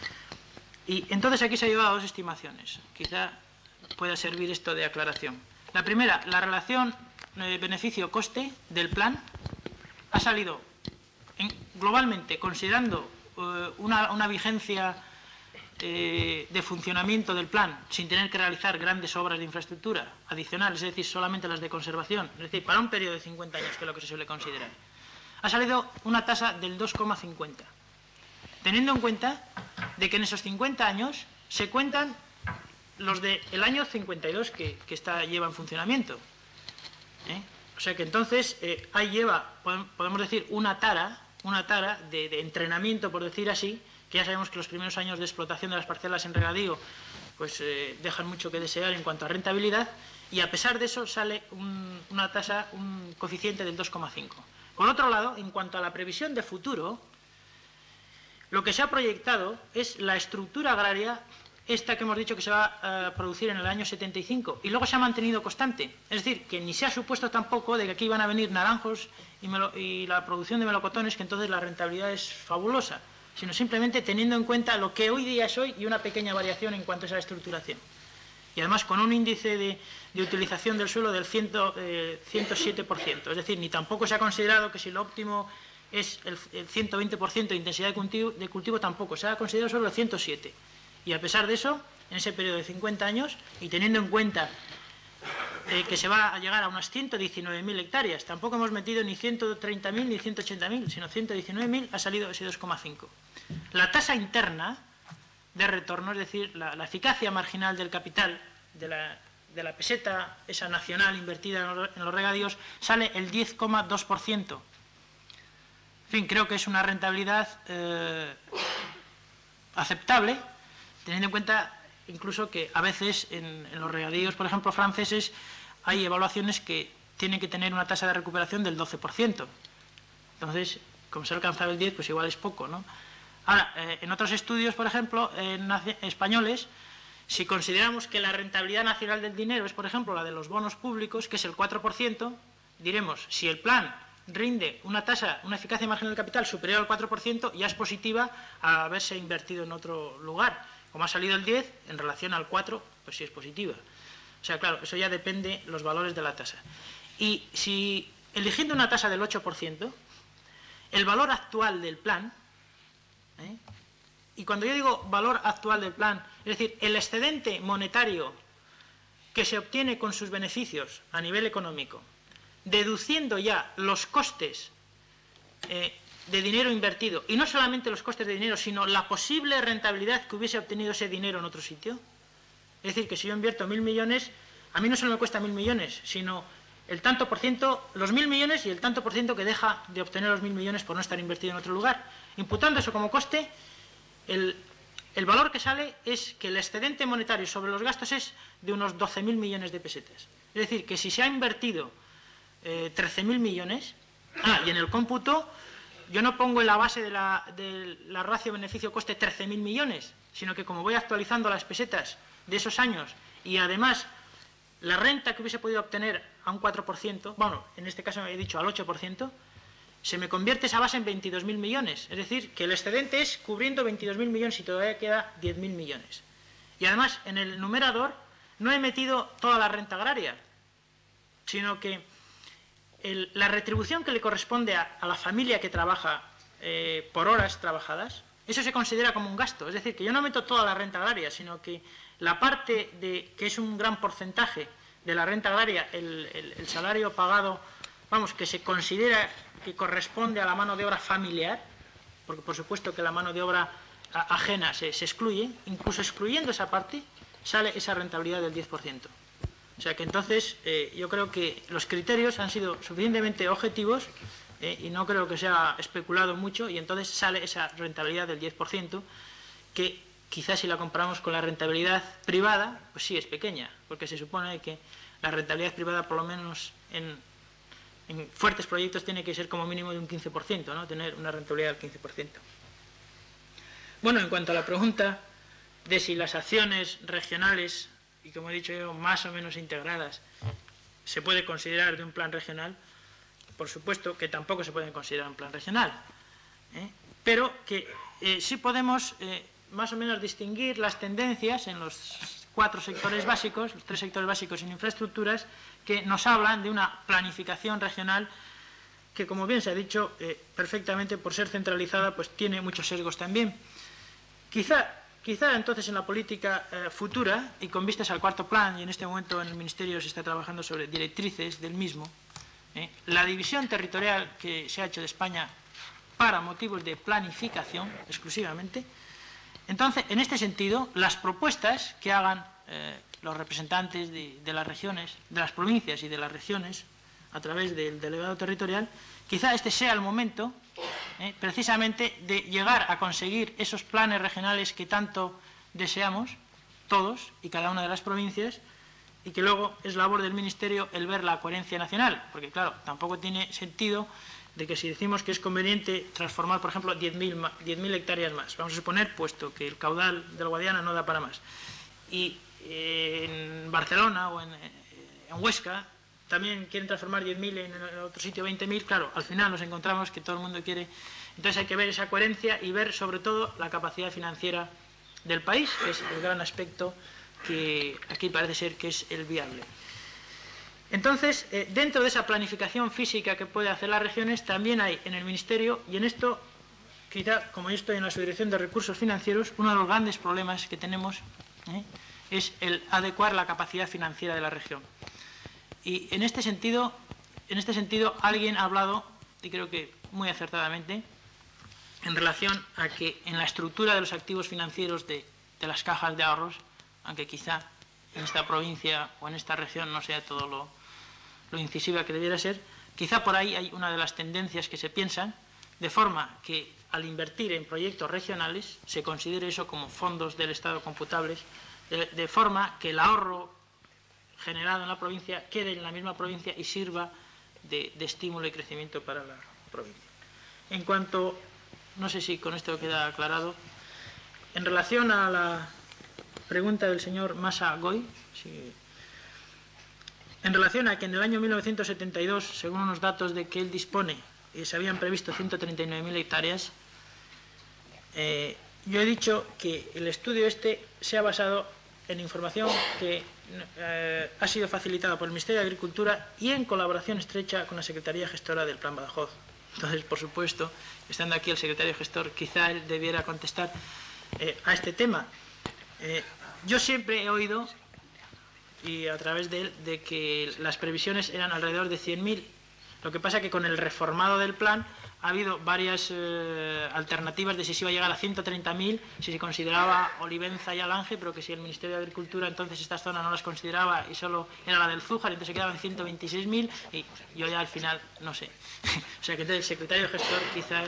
Y entonces aquí se ha llevado dos estimaciones. Quizá pueda servir esto de aclaración. La primera, la relación eh, beneficio-coste del plan ha salido en, globalmente, considerando eh, una, una vigencia eh, de funcionamiento del plan sin tener que realizar grandes obras de infraestructura adicionales, es decir, solamente las de conservación, es decir, para un periodo de cincuenta años, que es lo que se suele considerar, ha salido una tasa del dos coma cincuenta, teniendo en cuenta de que en esos cincuenta años se cuentan los del año cincuenta y dos que, que está, lleva en funcionamiento. ¿Eh? O sea que entonces eh, ahí lleva, podemos decir, una tara, una tara de, de entrenamiento, por decir así, que ya sabemos que los primeros años de explotación de las parcelas en regadío pues eh, dejan mucho que desear en cuanto a rentabilidad, y a pesar de eso sale un, una tasa, un coeficiente del dos coma cinco. Por otro lado, en cuanto a la previsión de futuro, lo que se ha proyectado es la estructura agraria, esta que hemos dicho que se va a producir en el año setenta y cinco, y luego se ha mantenido constante. Es decir, que ni se ha supuesto tampoco de que aquí van a venir naranjos y, melo, y la producción de melocotones, que entonces la rentabilidad es fabulosa, sino simplemente teniendo en cuenta lo que hoy día es hoy y una pequeña variación en cuanto a esa estructuración. Y además con un índice de, de utilización del suelo del cien, eh, ciento siete por ciento. Es decir, ni tampoco se ha considerado que si lo óptimo es el, el ciento veinte por ciento de intensidad de cultivo, de cultivo, tampoco. Se ha considerado solo el ciento siete. Y a pesar de eso, en ese periodo de cincuenta años, y teniendo en cuenta eh, que se va a llegar a unas ciento diecinueve mil hectáreas, tampoco hemos metido ni ciento treinta mil ni ciento ochenta mil, sino ciento diecinueve mil, ha salido ese dos coma cinco. La tasa interna de retorno, es decir, la, la eficacia marginal del capital de la, de la peseta, esa nacional invertida en los, en los regadíos, sale el diez coma dos por ciento. En fin, creo que es una rentabilidad eh, aceptable, teniendo en cuenta incluso que a veces en, en los regadíos, por ejemplo, franceses, hay evaluaciones que tienen que tener una tasa de recuperación del doce por ciento. Entonces, como se ha alcanzado el diez, pues igual es poco, ¿no? Ahora, eh, en otros estudios, por ejemplo, en españoles, si consideramos que la rentabilidad nacional del dinero es, por ejemplo, la de los bonos públicos, que es el cuatro por ciento, diremos, si el plan rinde una tasa, una eficacia marginal del capital superior al cuatro por ciento, ya es positiva a haberse invertido en otro lugar. Como ha salido el diez, en relación al cuatro, pues sí es positiva. O sea, claro, eso ya depende de los valores de la tasa. Y si, eligiendo una tasa del ocho por ciento, el valor actual del plan, ¿eh? Y cuando yo digo valor actual del plan, es decir, el excedente monetario que se obtiene con sus beneficios a nivel económico, deduciendo ya los costes eh, de dinero invertido, y no solamente los costes de dinero, sino la posible rentabilidad que hubiese obtenido ese dinero en otro sitio. Es decir, que si yo invierto mil millones, a mí no solo me cuesta mil millones, sino el tanto por ciento, los mil millones y el tanto por ciento que deja de obtener los mil millones por no estar invertido en otro lugar. Imputando eso como coste, el, el valor que sale es que el excedente monetario sobre los gastos es de unos doce mil millones de pesetas. Es decir, que si se ha invertido eh, trece mil millones, ah, y en el cómputo yo no pongo en la base de la, de la ratio beneficio-coste trece mil millones, sino que como voy actualizando las pesetas de esos años y además la renta que hubiese podido obtener a un cuatro por ciento, bueno, en este caso he dicho al ocho por ciento, se me convierte esa base en veintidós mil millones. Es decir, que el excedente es cubriendo veintidós mil millones y todavía queda diez mil millones. Y además, en el numerador no he metido toda la renta agraria, sino que el, la retribución que le corresponde a, a la familia que trabaja eh, por horas trabajadas, eso se considera como un gasto. Es decir, que yo no meto toda la renta agraria, sino que la parte de, que es un gran porcentaje de la renta agraria, el, el, el salario pagado, vamos, que se considera que corresponde a la mano de obra familiar, porque por supuesto que la mano de obra a, ajena se, se excluye, incluso excluyendo esa parte, sale esa rentabilidad del diez por ciento. O sea que entonces eh, yo creo que los criterios han sido suficientemente objetivos eh, y no creo que se haya especulado mucho, y entonces sale esa rentabilidad del diez por ciento que quizás si la comparamos con la rentabilidad privada, pues sí es pequeña, porque se supone que la rentabilidad privada por lo menos en, en fuertes proyectos tiene que ser como mínimo de un quince por ciento, ¿no? Tener una rentabilidad del quince por ciento. Bueno, en cuanto a la pregunta de si las acciones regionales, y como he dicho yo, más o menos integradas, se puede considerar de un plan regional, por supuesto que tampoco se pueden considerar un plan regional, ¿eh? Pero que eh, sí podemos eh, más o menos distinguir las tendencias en los cuatro sectores básicos, los tres sectores básicos en infraestructuras, que nos hablan de una planificación regional que, como bien se ha dicho, eh, perfectamente por ser centralizada, pues tiene muchos sesgos también. Quizá Quizá entonces en la política eh, futura, y con vistas al cuarto plan, y en este momento en el Ministerio se está trabajando sobre directrices del mismo, eh, la división territorial que se ha hecho de España para motivos de planificación exclusivamente, entonces en este sentido las propuestas que hagan eh, los representantes de, de las regiones, de las provincias y de las regiones a través del delegado territorial, quizá este sea el momento Eh, precisamente de llegar a conseguir esos planes regionales que tanto deseamos, todos y cada una de las provincias, y que luego es labor del Ministerio el ver la coherencia nacional, porque claro, tampoco tiene sentido de que si decimos que es conveniente transformar, por ejemplo, diez mil hectáreas más, vamos a suponer, puesto que el caudal del Guadiana no da para más, y eh, en Barcelona o en, en Huesca también quieren transformar diez mil, en otro sitio veinte mil, claro, al final nos encontramos que todo el mundo quiere. Entonces hay que ver esa coherencia y ver sobre todo la capacidad financiera del país, que es el gran aspecto que aquí parece ser que es el viable. Entonces, eh, dentro de esa planificación física que puede hacer las regiones, también hay en el Ministerio, y en esto, quizá como yo estoy en la Subdirección de Recursos Financieros, uno de los grandes problemas que tenemos eh, es el adecuar la capacidad financiera de la región. Y en este sentido, en este sentido alguien ha hablado, y creo que muy acertadamente, en relación a que en la estructura de los activos financieros de, de las cajas de ahorros, aunque quizá en esta provincia o en esta región no sea todo lo, lo incisiva que debiera ser, quizá por ahí hay una de las tendencias que se piensan, de forma que al invertir en proyectos regionales se considere eso como fondos del Estado computables, de, de forma que el ahorro generado en la provincia quede en la misma provincia y sirva de, de estímulo y crecimiento para la provincia. En cuanto, no sé si con esto queda aclarado, en relación a la pregunta del señor Masa Goy, si, en relación a que en el año mil novecientos setenta y dos, según unos datos de que él dispone, eh, se habían previsto ciento treinta y nueve mil hectáreas, eh, yo he dicho que el estudio este se ha basado en información que eh, ha sido facilitada por el Ministerio de Agricultura y en colaboración estrecha con la Secretaría Gestora del Plan Badajoz. Entonces, por supuesto, estando aquí el secretario gestor, quizá él debiera contestar eh, a este tema. Eh, yo siempre he oído, y a través de él, de que las previsiones eran alrededor de cien mil. Lo que pasa es que con el reformado del plan ha habido varias eh, alternativas de si se iba a llegar a ciento treinta mil, si se consideraba Olivenza y Alange, pero que si el Ministerio de Agricultura entonces estas zonas no las consideraba y solo era la del Zújar, entonces se quedaban ciento veintiséis mil y yo ya al final no sé. O sea que entonces el secretario gestor quizás...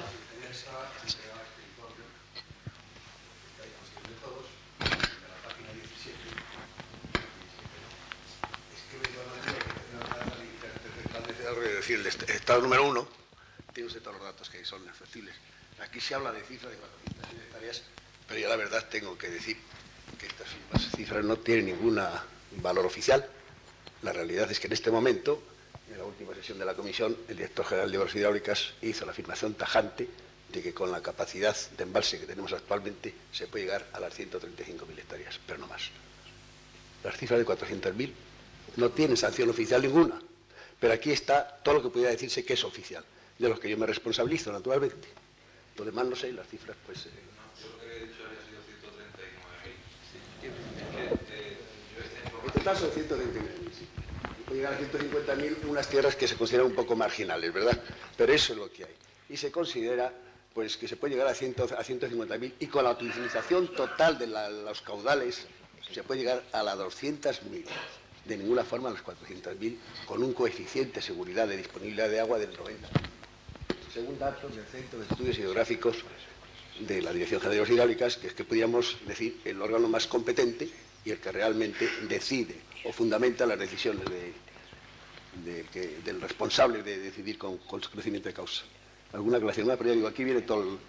Es decir, el estado número uno tiene usted todos los datos que son factibles. Aquí se habla de cifras de cuatrocientas mil hectáreas, pero yo la verdad tengo que decir que estas cifras no tienen ningún valor oficial. La realidad es que en este momento, en la última sesión de la comisión, el director general de Obras Hidráulicas hizo la afirmación tajante de que con la capacidad de embalse que tenemos actualmente se puede llegar a las ciento treinta y cinco mil hectáreas, pero no más. Las cifras de cuatrocientas mil no tienen sanción oficial ninguna. Pero aquí está todo lo que pudiera decirse que es oficial, de los que yo me responsabilizo, naturalmente. Lo demás no sé, las cifras, pues... Eh... Yo lo que he dicho había sido ciento treinta y nueve mil. En total son ciento treinta y nueve mil, sí. Y puede llegar a ciento cincuenta mil en unas tierras que se consideran un poco marginales, ¿verdad? Pero eso es lo que hay. Y se considera pues que se puede llegar a, cien, a ciento cincuenta mil, y con la utilización total de la, los caudales se puede llegar a las doscientas mil. De ninguna forma a las cuatrocientas mil, con un coeficiente de seguridad de disponibilidad de agua del noventa por ciento. Según datos del Centro de Estudios Hidrográficos de la Dirección General de Hidráulicas, que es que podríamos decir el órgano más competente y el que realmente decide o fundamenta las decisiones de, de, que, del responsable de decidir con, con conocimiento de causa. ¿Alguna aclaración más? Pero ya digo, aquí viene todo el...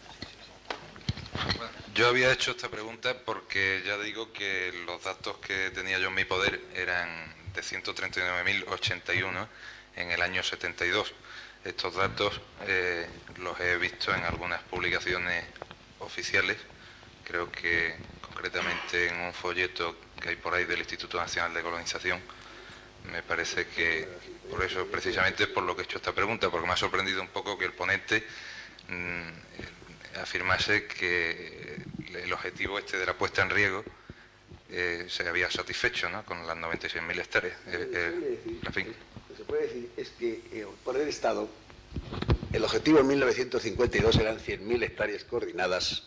Yo había hecho esta pregunta porque ya digo que los datos que tenía yo en mi poder eran de ciento treinta y nueve mil ochenta y uno en el año setenta y dos. Estos datos eh, los he visto en algunas publicaciones oficiales, creo que concretamente en un folleto que hay por ahí del Instituto Nacional de Colonización. Me parece que por eso, precisamente por lo que he hecho esta pregunta, porque me ha sorprendido un poco que el ponente mmm, afirmase que el objetivo este de la puesta en riego eh, se había satisfecho, ¿no?, con las noventa y seis mil hectáreas. Eh, eh, en fin. Lo que se puede decir es que eh, por el Estado, el objetivo en mil novecientos cincuenta y dos eran cien mil hectáreas coordinadas,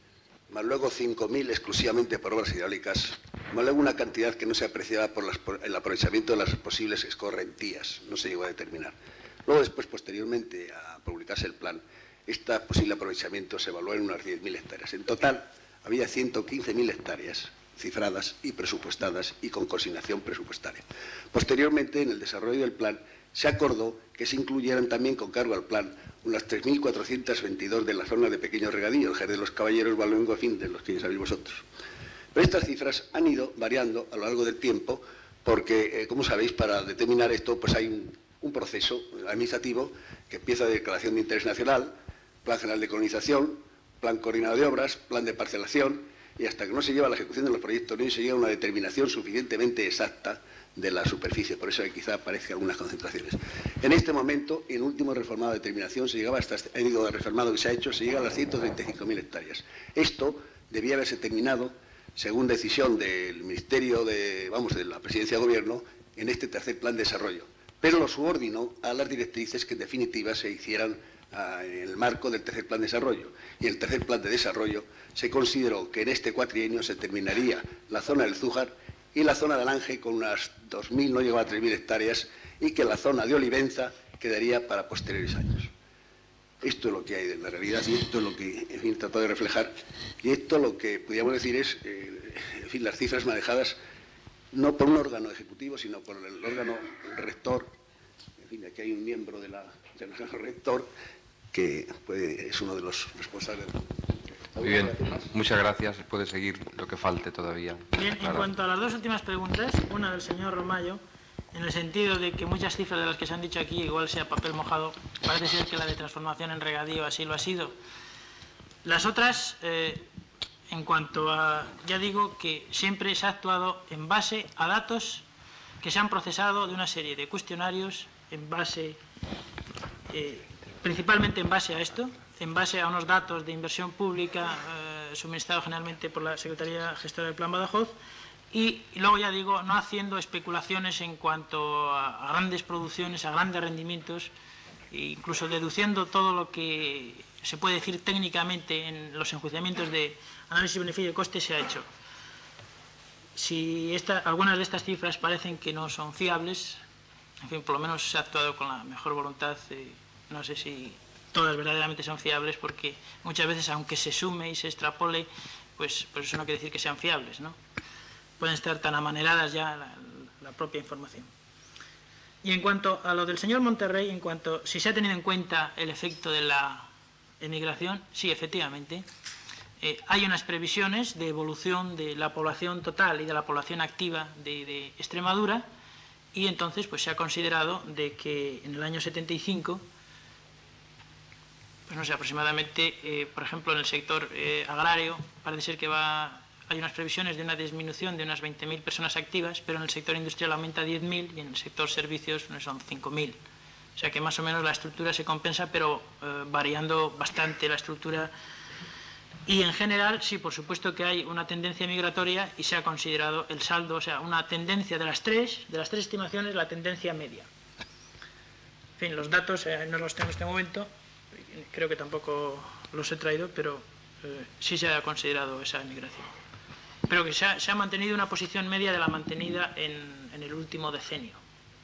más luego cinco mil exclusivamente por obras hidráulicas, más luego una cantidad que no se apreciaba por, las, por el aprovechamiento de las posibles escorrentías, no se llegó a determinar. Luego, después, posteriormente a publicarse el plan, este posible aprovechamiento se evaluó en unas diez mil hectáreas. En total, había ciento quince mil hectáreas cifradas y presupuestadas y con consignación presupuestaria. Posteriormente, en el desarrollo del plan, se acordó que se incluyeran también con cargo al plan unas tres mil cuatrocientos veintidós de la zona de pequeños regadíos, el Jerez de los Caballeros, Valluengo, en fin, de los que ya sabéis vosotros. Pero estas cifras han ido variando a lo largo del tiempo porque, eh, como sabéis, para determinar esto pues hay un, un proceso administrativo que empieza de declaración de interés nacional, Plan General de Colonización, Plan Coordinado de Obras, Plan de Parcelación, y hasta que no se lleva a la ejecución de los proyectos no se llega a una determinación suficientemente exacta de la superficie, por eso quizá aparezcan algunas concentraciones. En este momento, en último reformado de determinación, se llegaba hasta, he digo, el reformado que se ha hecho, se llega a las ciento treinta y cinco mil hectáreas. Esto debía haberse terminado, según decisión del Ministerio de, vamos, de la Presidencia de Gobierno, en este tercer plan de desarrollo, pero lo subordinó a las directrices que en definitiva se hicieran a, en el marco del tercer plan de desarrollo. Y el tercer plan de desarrollo se consideró que en este cuatrienio se terminaría la zona del Zújar y la zona de Alange con unas dos mil, no llegaba a tres mil hectáreas, y que la zona de Olivenza quedaría para posteriores años. Esto es lo que hay de la realidad y esto es lo que, en fin, tratado de reflejar. Y esto lo que podríamos decir es, eh, en fin, las cifras manejadas no por un órgano ejecutivo, sino por el órgano rector. En fin, aquí hay un miembro de la, del órgano rector que puede, es uno de los responsables. Muy bien, muchas gracias. Puede seguir lo que falte todavía. Bien, en cuanto a las dos últimas preguntas, una del señor Romayo, en el sentido de que muchas cifras de las que se han dicho aquí igual sea papel mojado, parece ser que la de transformación en regadío así lo ha sido. Las otras, eh, en cuanto a, ya digo que siempre se ha actuado en base a datos que se han procesado de una serie de cuestionarios, en base, eh, principalmente en base a esto, en base a unos datos de inversión pública eh, suministrados generalmente por la Secretaría Gestora del Plan Badajoz, y, y luego, ya digo, no haciendo especulaciones en cuanto a, a grandes producciones, a grandes rendimientos, e incluso deduciendo todo lo que se puede decir técnicamente en los enjuiciamientos de análisis beneficio y coste se ha hecho. Si esta, algunas de estas cifras parecen que no son fiables, en fin, por lo menos se ha actuado con la mejor voluntad, eh, no sé si todas verdaderamente son fiables, porque muchas veces, aunque se sume y se extrapole, pues, pues eso no quiere decir que sean fiables, ¿no? Pueden estar tan amaneradas ya la, la propia información. Y en cuanto a lo del señor Monterrey, en cuanto si se ha tenido en cuenta el efecto de la emigración, sí, efectivamente. Eh, hay unas previsiones de evolución de la población total y de la población activa de, de Extremadura, y entonces pues se ha considerado de que en el año setenta y cinco, pues no sé, aproximadamente, eh, por ejemplo, en el sector eh, agrario, parece ser que va... hay unas previsiones de una disminución de unas veinte mil personas activas, pero en el sector industrial aumenta diez mil y en el sector servicios son cinco mil. O sea que más o menos la estructura se compensa, pero eh, variando bastante la estructura. Y en general, sí, por supuesto que hay una tendencia migratoria y se ha considerado el saldo, o sea, una tendencia de las tres, de las tres estimaciones, la tendencia media. En fin, los datos eh, no los tengo en este momento. creo que tampoco los he traído, pero eh, sí se ha considerado esa emigración. Pero que se ha, se ha mantenido una posición media de la mantenida en, en el último decenio.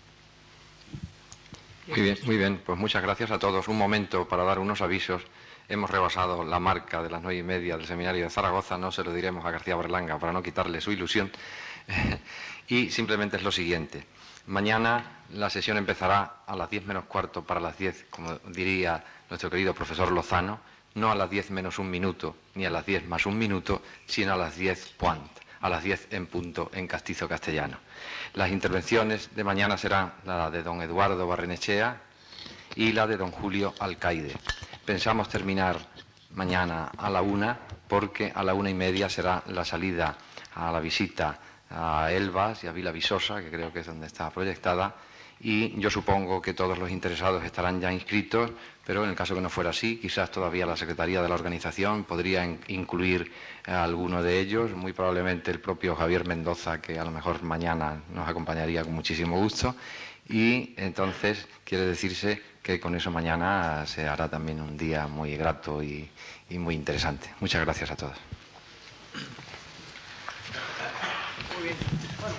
Muy bien, muy bien. Pues muchas gracias a todos. Un momento para dar unos avisos. Hemos rebasado la marca de las nueve y media del seminario de Zaragoza. No se lo diremos a García Berlanga para no quitarle su ilusión. Y simplemente es lo siguiente. Mañana la sesión empezará a las diez menos cuarto para las diez, como diría nuestro querido profesor Lozano, no a las diez menos un minuto, ni a las diez más un minuto, sino a las diez point, a las diez en punto en castizo castellano. Las intervenciones de mañana serán la de don Eduardo Barrenechea y la de don Julio Alcaide. Pensamos terminar mañana a la una, porque a la una y media será la salida a la visita a Elvas y a Vila Visosa, que creo que es donde está proyectada, y yo supongo que todos los interesados estarán ya inscritos, pero en el caso que no fuera así, quizás todavía la Secretaría de la Organización podría in incluir a alguno de ellos, muy probablemente el propio Javier Mendoza, que a lo mejor mañana nos acompañaría con muchísimo gusto, y entonces quiere decirse que con eso mañana se hará también un día muy grato y, y muy interesante. Muchas gracias a todos. Muy bien. Bueno.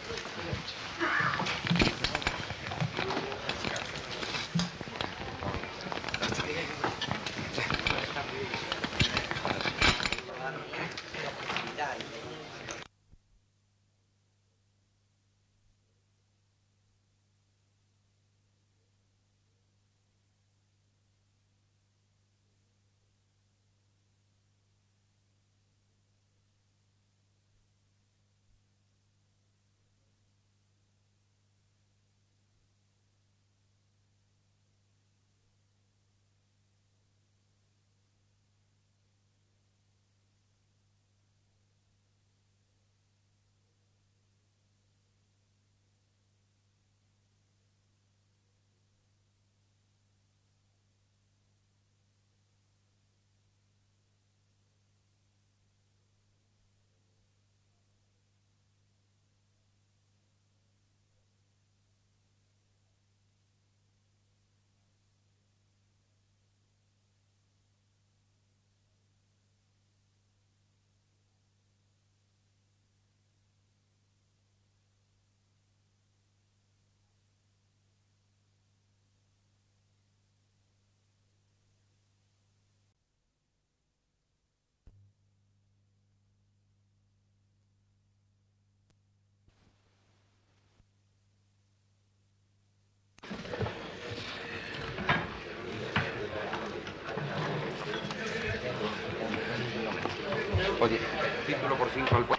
Oye, título por cinco al...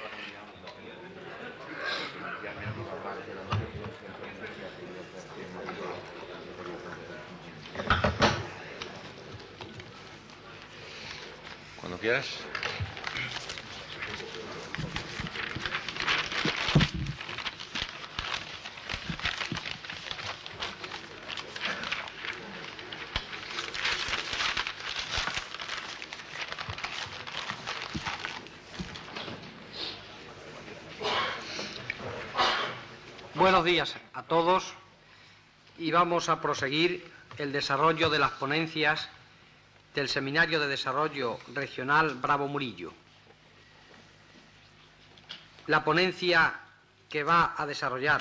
Cuando quieras. Buenos días a todos y vamos a proseguir el desarrollo de las ponencias del Seminario de Desarrollo Regional Bravo Murillo. La ponencia que va a desarrollar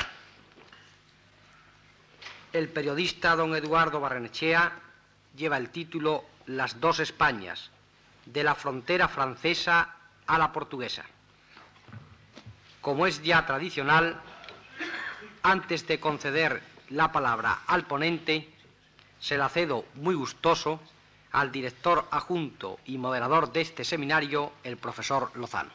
el periodista don Eduardo Barrenechea lleva el título Las dos Españas, de la frontera francesa a la portuguesa. Como es ya tradicional, antes de conceder la palabra al ponente, se la cedo muy gustoso al director adjunto y moderador de este seminario, el profesor Lozano.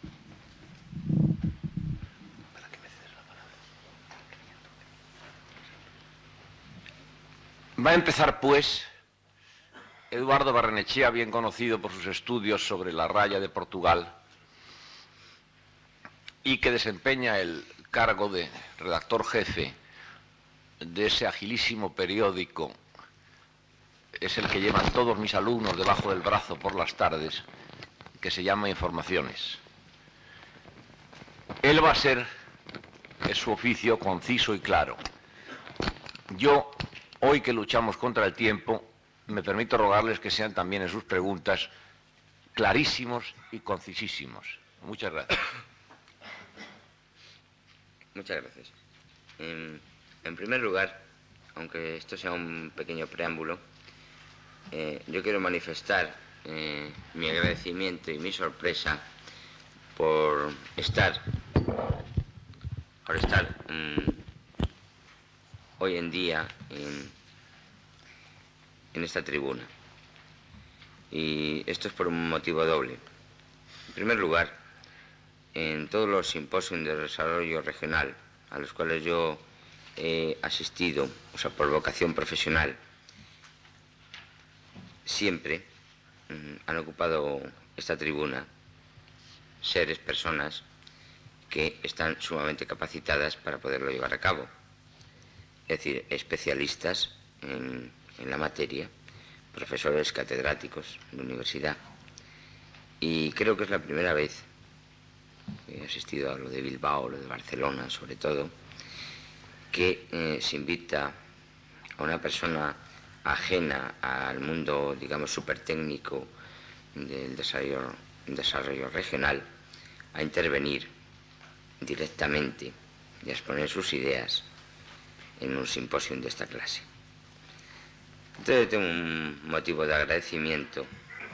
Va a empezar, pues, Eduardo Barrenechea, bien conocido por sus estudios sobre la raya de Portugal y que desempeña el cargo de redactor jefe de ese agilísimo periódico, es el que llevan todos mis alumnos debajo del brazo por las tardes, que se llama Informaciones. Él va a ser, es su oficio, conciso y claro. Yo, hoy que luchamos contra el tiempo, me permito rogarles que sean también en sus preguntas clarísimos y concisísimos. Muchas gracias. Muchas gracias. En, en primer lugar, aunque esto sea un pequeño preámbulo, eh, yo quiero manifestar eh, mi agradecimiento y mi sorpresa por estar, por estar um, hoy en día en, en esta tribuna. Y esto es por un motivo doble. En primer lugar, en todos los simposios de desarrollo regional a los cuales yo he asistido, o sea, por vocación profesional, siempre um, han ocupado esta tribuna seres, personas que están sumamente capacitadas para poderlo llevar a cabo. Es decir, especialistas en, en la materia, profesores catedráticos de universidad. Y creo que es la primera vez que he asistido a lo de Bilbao, lo de Barcelona, sobre todo, que eh, se invita a una persona ajena al mundo, digamos, súper técnico del desarrollo, desarrollo regional a intervenir directamente y a exponer sus ideas en un simposio de esta clase. Entonces tengo un motivo de agradecimiento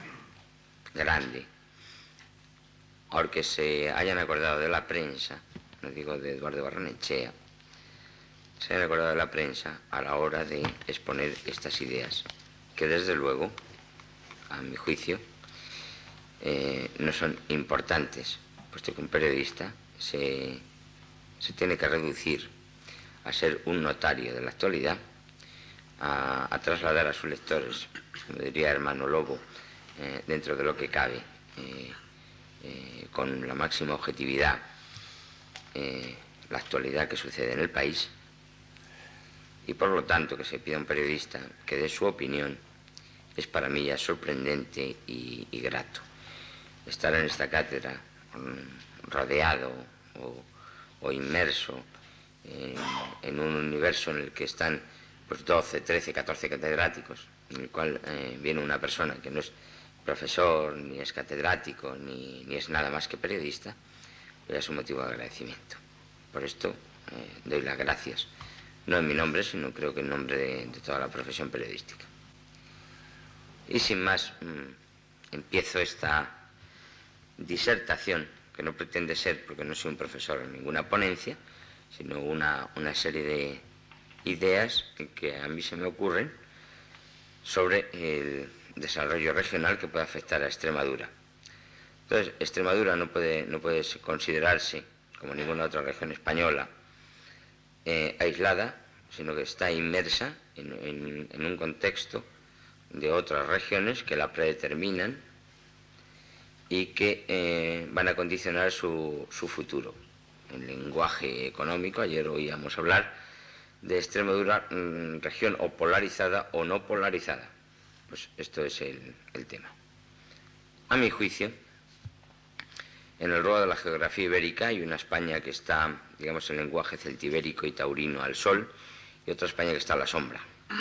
grande, porque se hayan acordado de la prensa, no digo de Eduardo Barrenechea, se hayan acordado de la prensa a la hora de exponer estas ideas, que desde luego, a mi juicio, eh, no son importantes, puesto que un periodista se, se tiene que reducir a ser un notario de la actualidad, a, a trasladar a sus lectores, como diría hermano Lobo, eh, dentro de lo que cabe, eh, eh, con la máxima objetividad, eh, la actualidad que sucede en el país, y por lo tanto que se pida a un periodista que dé su opinión es para mí ya sorprendente y, y grato. Estar en esta cátedra rodeado o, o inmerso en, en un universo en el que están pues doce, trece, catorce catedráticos, en el cual eh, viene una persona que no es profesor, ni es catedrático, ni, ni es nada más que periodista, pues es un motivo de agradecimiento. Por esto eh, doy las gracias, no en mi nombre, sino creo que en nombre de, de toda la profesión periodística. Y sin más, mmm, empiezo esta disertación, que no pretende ser, porque no soy un profesor en ninguna ponencia, sino una, una serie de ideas que a mí se me ocurren sobre el desarrollo regional que puede afectar a Extremadura. Entonces, Extremadura no puede, no puede considerarse, como ninguna otra región española, eh, aislada, sino que está inmersa en, en, en un contexto de otras regiones que la predeterminan y que eh, van a condicionar su, su futuro. En lenguaje económico, ayer oíamos hablar de Extremadura, mmm, región o polarizada o no polarizada. Pues esto es el, el tema. A mi juicio, en el ruedo de la geografía ibérica hay una España que está, digamos, en lenguaje celtibérico y taurino al sol, y otra España que está a la sombra.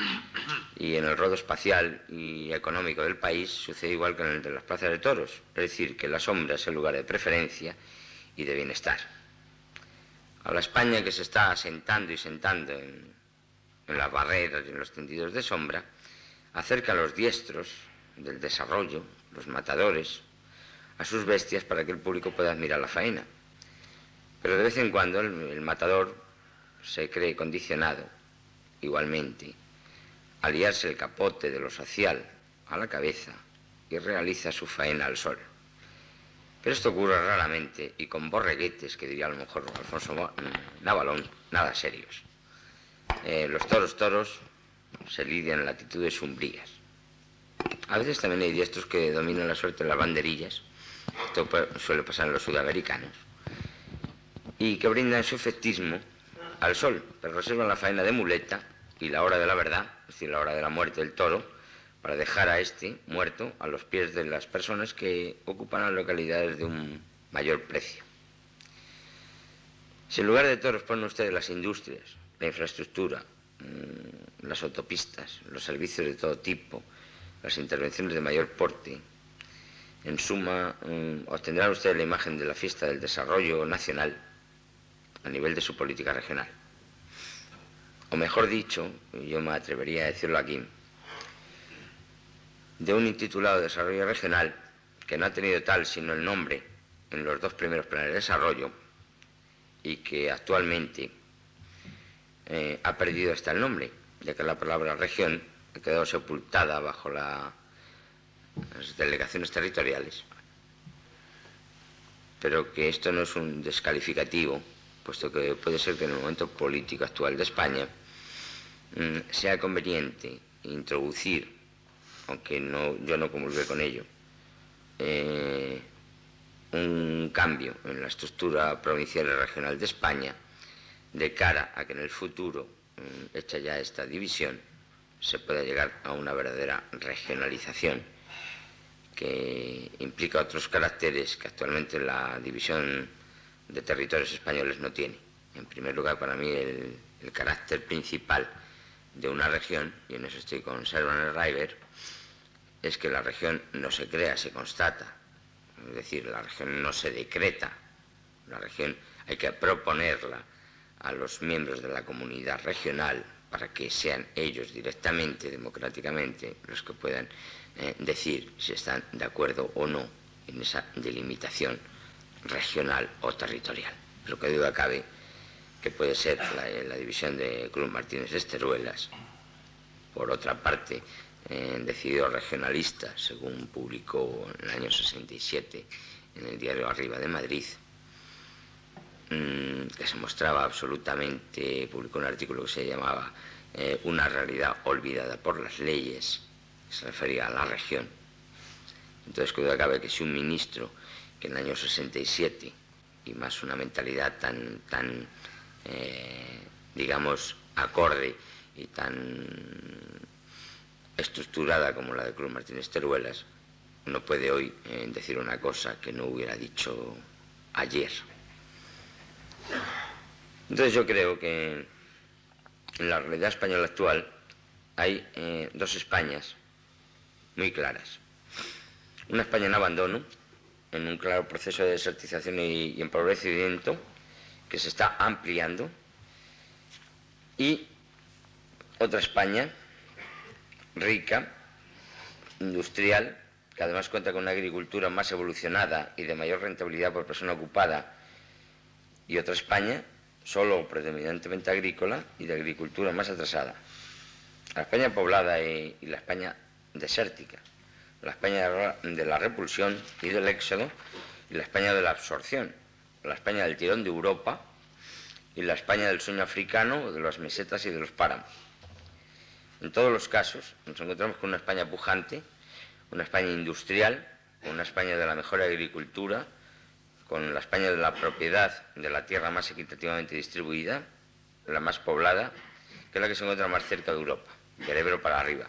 Y en el rodo espacial y económico del país sucede igual que en el de las plazas de toros, es decir, que la sombra es el lugar de preferencia y de bienestar. A la España que se está asentando y sentando en, en las barreras y en los tendidos de sombra, acerca a los diestros del desarrollo, los matadores, a sus bestias para que el público pueda admirar la faena. Pero de vez en cuando el, el matador se cree condicionado, igualmente, a liarse el capote de lo social a la cabeza y realiza su faena al sol. Pero esto ocurre raramente y con borreguetes, que diría a lo mejor Alfonso Navalón, nada serios. Eh, los toros toros se lidian en latitudes umbrías. A veces también hay diestros que dominan la suerte en las banderillas, esto suele pasar en los sudamericanos, y que brindan su efectismo al sol, pero reservan la faena de muleta y la hora de la verdad, es decir, la hora de la muerte del toro, para dejar a este muerto a los pies de las personas que ocupan las localidades de un mayor precio. Si en lugar de toros ponen ustedes las industrias, la infraestructura, las autopistas, los servicios de todo tipo las intervenciones de mayor porte, en suma, um, obtendrán ustedes la imagen de la fiesta del desarrollo nacional a nivel de su política regional. O mejor dicho, yo me atrevería a decirlo aquí, de un intitulado Desarrollo Regional que no ha tenido tal sino el nombre en los dos primeros planes de desarrollo y que actualmente eh, ha perdido hasta el nombre, ya que la palabra región ha quedado sepultada bajo la, las delegaciones territoriales. Pero que esto no es un descalificativo, puesto que puede ser que en el momento político actual de España mmm, sea conveniente introducir, aunque no, yo no comulgué con ello, eh, un cambio en la estructura provincial y regional de España de cara a que en el futuro, mmm, hecha ya esta división, se pueda llegar a una verdadera regionalización que implica otros caracteres que actualmente la división de territorios españoles no tiene. En primer lugar, para mí, el, el carácter principal de una región, y en eso estoy con Servan River, es que la región no se crea, se constata. Es decir, la región no se decreta. La región hay que proponerla a los miembros de la comunidad regional para que sean ellos directamente, democráticamente, los que puedan eh, decir si están de acuerdo o no en esa delimitación regional o territorial. Pero que duda cabe que puede ser la, la división de Cruz Martínez de Esteruelas, por otra parte, eh, decidido regionalista, según publicó en el año sesenta y siete en el diario Arriba de Madrid, mmm, que se mostraba absolutamente, publicó un artículo que se llamaba eh, Una realidad olvidada por las leyes, que se refería a la región. Entonces, que duda cabe que si un ministro que en el año sesenta y siete, y más una mentalidad tan, tan eh, digamos, acorde y tan estructurada como la de Cruz Martínez Teruelas, no puede hoy eh, decir una cosa que no hubiera dicho ayer. Entonces yo creo que en la realidad española actual hay eh, dos Españas muy claras. Una España en abandono, en un claro proceso de desertización y, y empobrecimiento que se está ampliando, y otra España rica, industrial, que además cuenta con una agricultura más evolucionada y de mayor rentabilidad por persona ocupada, y otra España solo predominantemente agrícola y de agricultura más atrasada. La España poblada y, y la España desértica, la España de la repulsión y del éxodo, y la España de la absorción, la España del tirón de Europa y la España del sueño africano, de las mesetas y de los páramos. En todos los casos nos encontramos con una España pujante, una España industrial, una España de la mejor agricultura, con la España de la propiedad de la tierra más equitativamente distribuida, la más poblada, que es la que se encuentra más cerca de Europa, del Ebro para arriba.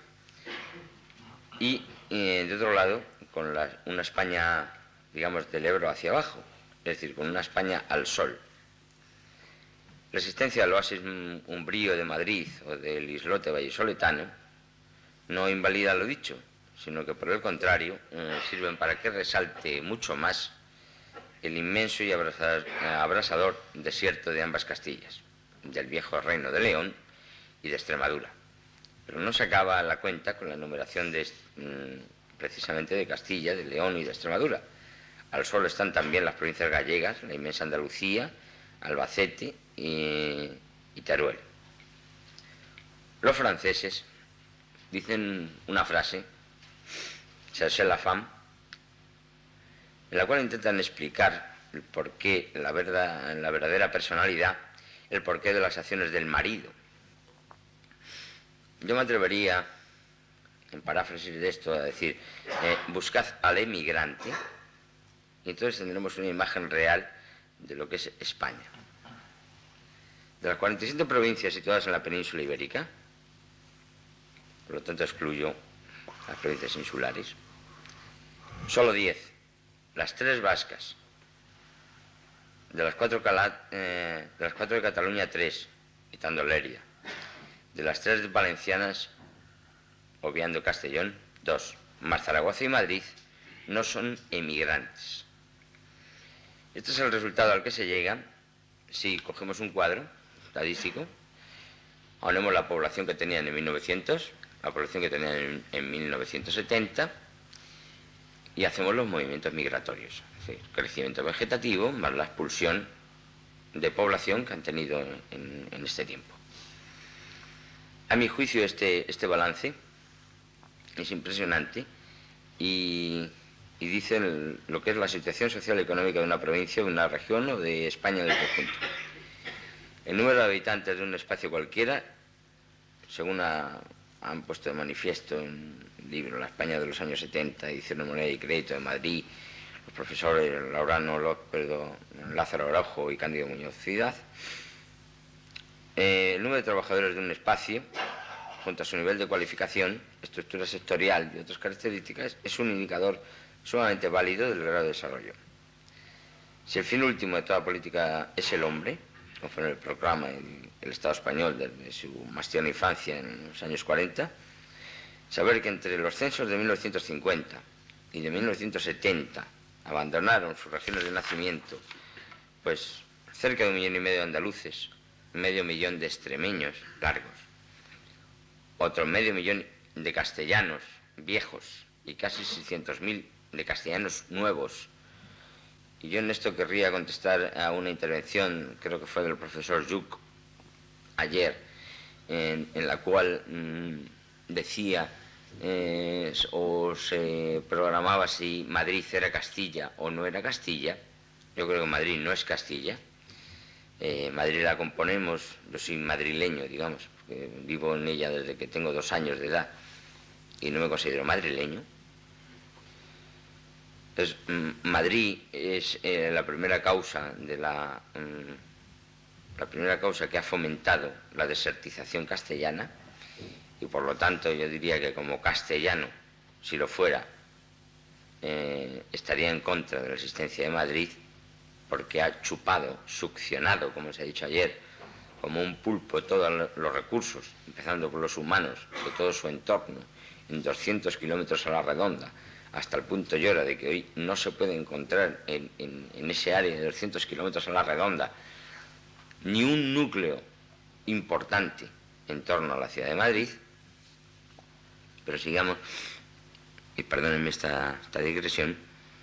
Y, y de otro lado, con la, una España, digamos, del Ebro hacia abajo, es decir, con una España al sol. La existencia del oasis umbrío de Madrid o del islote vallisoletano no invalida lo dicho, sino que por el contrario eh, sirven para que resalte mucho más el inmenso y abrasador, abrasador desierto de ambas Castillas, del viejo reino de León y de Extremadura. Pero no se acaba la cuenta con la enumeración de, mm, precisamente de Castilla, de León y de Extremadura. Al sol están también las provincias gallegas, la inmensa Andalucía, Albacete y, y Teruel. Los franceses dicen una frase, cherchez la femme, en la cual intentan explicar el porqué, la, verdad, la verdadera personalidad, el porqué de las acciones del marido. Yo me atrevería, en paráfrasis de esto, a decir, eh, buscad al emigrante, y entonces tendremos una imagen real de lo que es España. De las cuarenta y siete provincias situadas en la península ibérica, por lo tanto excluyo las provincias insulares, solo diez, las tres vascas, de las cuatro, Cala, eh, de las cuatro de Cataluña, tres, quitando Lérida, de las tres valencianas, obviando Castellón, Dos, más Zaragoza y Madrid no son emigrantes. Este es el resultado al que se llega si cogemos un cuadro estadístico, ponemos la población que tenían en mil novecientos, la población que tenían en, en mil novecientos setenta y hacemos los movimientos migratorios, es decir, crecimiento vegetativo más la expulsión de población que han tenido en, en este tiempo. A mi juicio este, este balance es impresionante y, y dice el, lo que es la situación social y económica de una provincia, de una región o de España en el conjunto. El número de habitantes de un espacio cualquiera, según ha, han puesto de manifiesto en el libro La España de los años setenta, edición de Moneda y Crédito de Madrid, los profesores Laurano López, Lázaro Araujo y Cándido Muñoz Ciudad, eh, el número de trabajadores de un espacio, junto a su nivel de cualificación, estructura sectorial y otras características, es un indicador sumamente válido del grado de desarrollo. Si el fin último de toda política es el hombre, conforme el proclama el, el Estado español desde su más tierna infancia en los años cuarenta, saber que entre los censos de mil novecientos cincuenta y de mil novecientos setenta abandonaron sus regiones de nacimiento, pues cerca de un millón y medio de andaluces, medio millón de extremeños largos, otro medio millón de castellanos viejos y casi seiscientos mil de castellanos nuevos. Y yo en esto querría contestar a una intervención, creo que fue del profesor Yuc ayer, en, en la cual mmm, decía eh, o se programaba si Madrid era Castilla o no era Castilla. Yo creo que Madrid no es Castilla. Eh, Madrid la componemos, yo soy madrileño, digamos, porque vivo en ella desde que tengo dos años de edad y no me considero madrileño. Entonces, Madrid es eh, la primera causa de la, mm, la primera causa que ha fomentado la desertización castellana y por lo tanto yo diría que como castellano, si lo fuera, eh, estaría en contra de la existencia de Madrid porque ha chupado, succionado, como se ha dicho ayer, como un pulpo todos los recursos, empezando por los humanos, de todo su entorno, en doscientos kilómetros a la redonda, hasta el punto llora de que hoy no se puede encontrar en, en, en ese área de doscientos kilómetros a la redonda ni un núcleo importante en torno a la ciudad de Madrid. Pero sigamos, y perdónenme esta, esta digresión,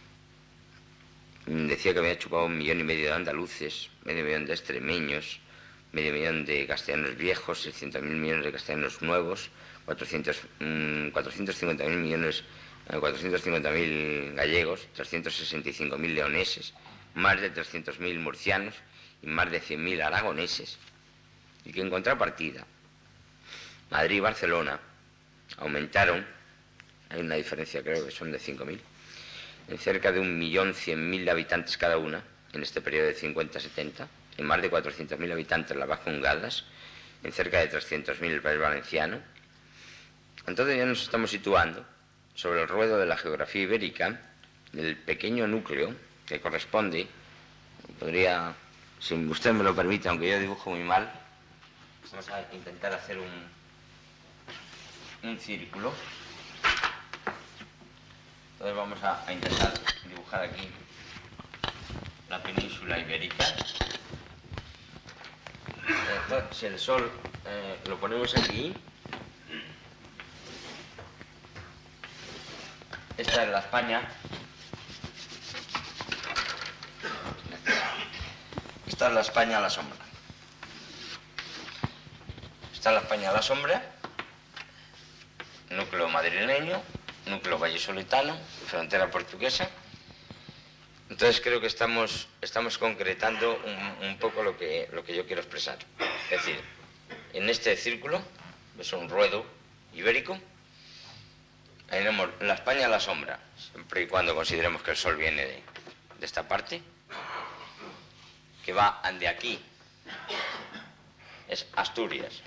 decía que había chupado un millón y medio de andaluces, medio millón de extremeños, medio millón de castellanos viejos, seiscientos mil millones de castellanos nuevos, cuatrocientos cincuenta mil millones cuatrocientos cincuenta mil gallegos, trescientos sesenta y cinco mil leoneses, más de trescientos mil murcianos y más de cien mil aragoneses. Y que en contrapartida, Madrid y Barcelona aumentaron, hay una diferencia creo que son de cinco mil, en cerca de un millón cien mil habitantes cada una, en este periodo de cincuenta a setenta, en más de cuatrocientos mil habitantes las Bajungadas, en cerca de trescientos mil el País Valenciano. Entonces ya nos estamos situando sobre el ruedo de la geografía ibérica, del pequeño núcleo que corresponde, podría, si usted me lo permite, aunque yo dibujo muy mal, vamos a intentar hacer un, un círculo. Entonces vamos a, a intentar dibujar aquí la península ibérica. Entonces, si el sol eh, lo ponemos aquí, esta es la España, esta es la España a la sombra, esta es la España a la sombra, núcleo madrileño, núcleo vallisoletano, frontera portuguesa. Entonces creo que estamos, estamos concretando un, un poco lo que, lo que yo quiero expresar. Es decir, en este círculo, es un ruedo ibérico, tenemos la España a la sombra, siempre y cuando consideremos que el sol viene de, de esta parte, que va de aquí, es Asturias.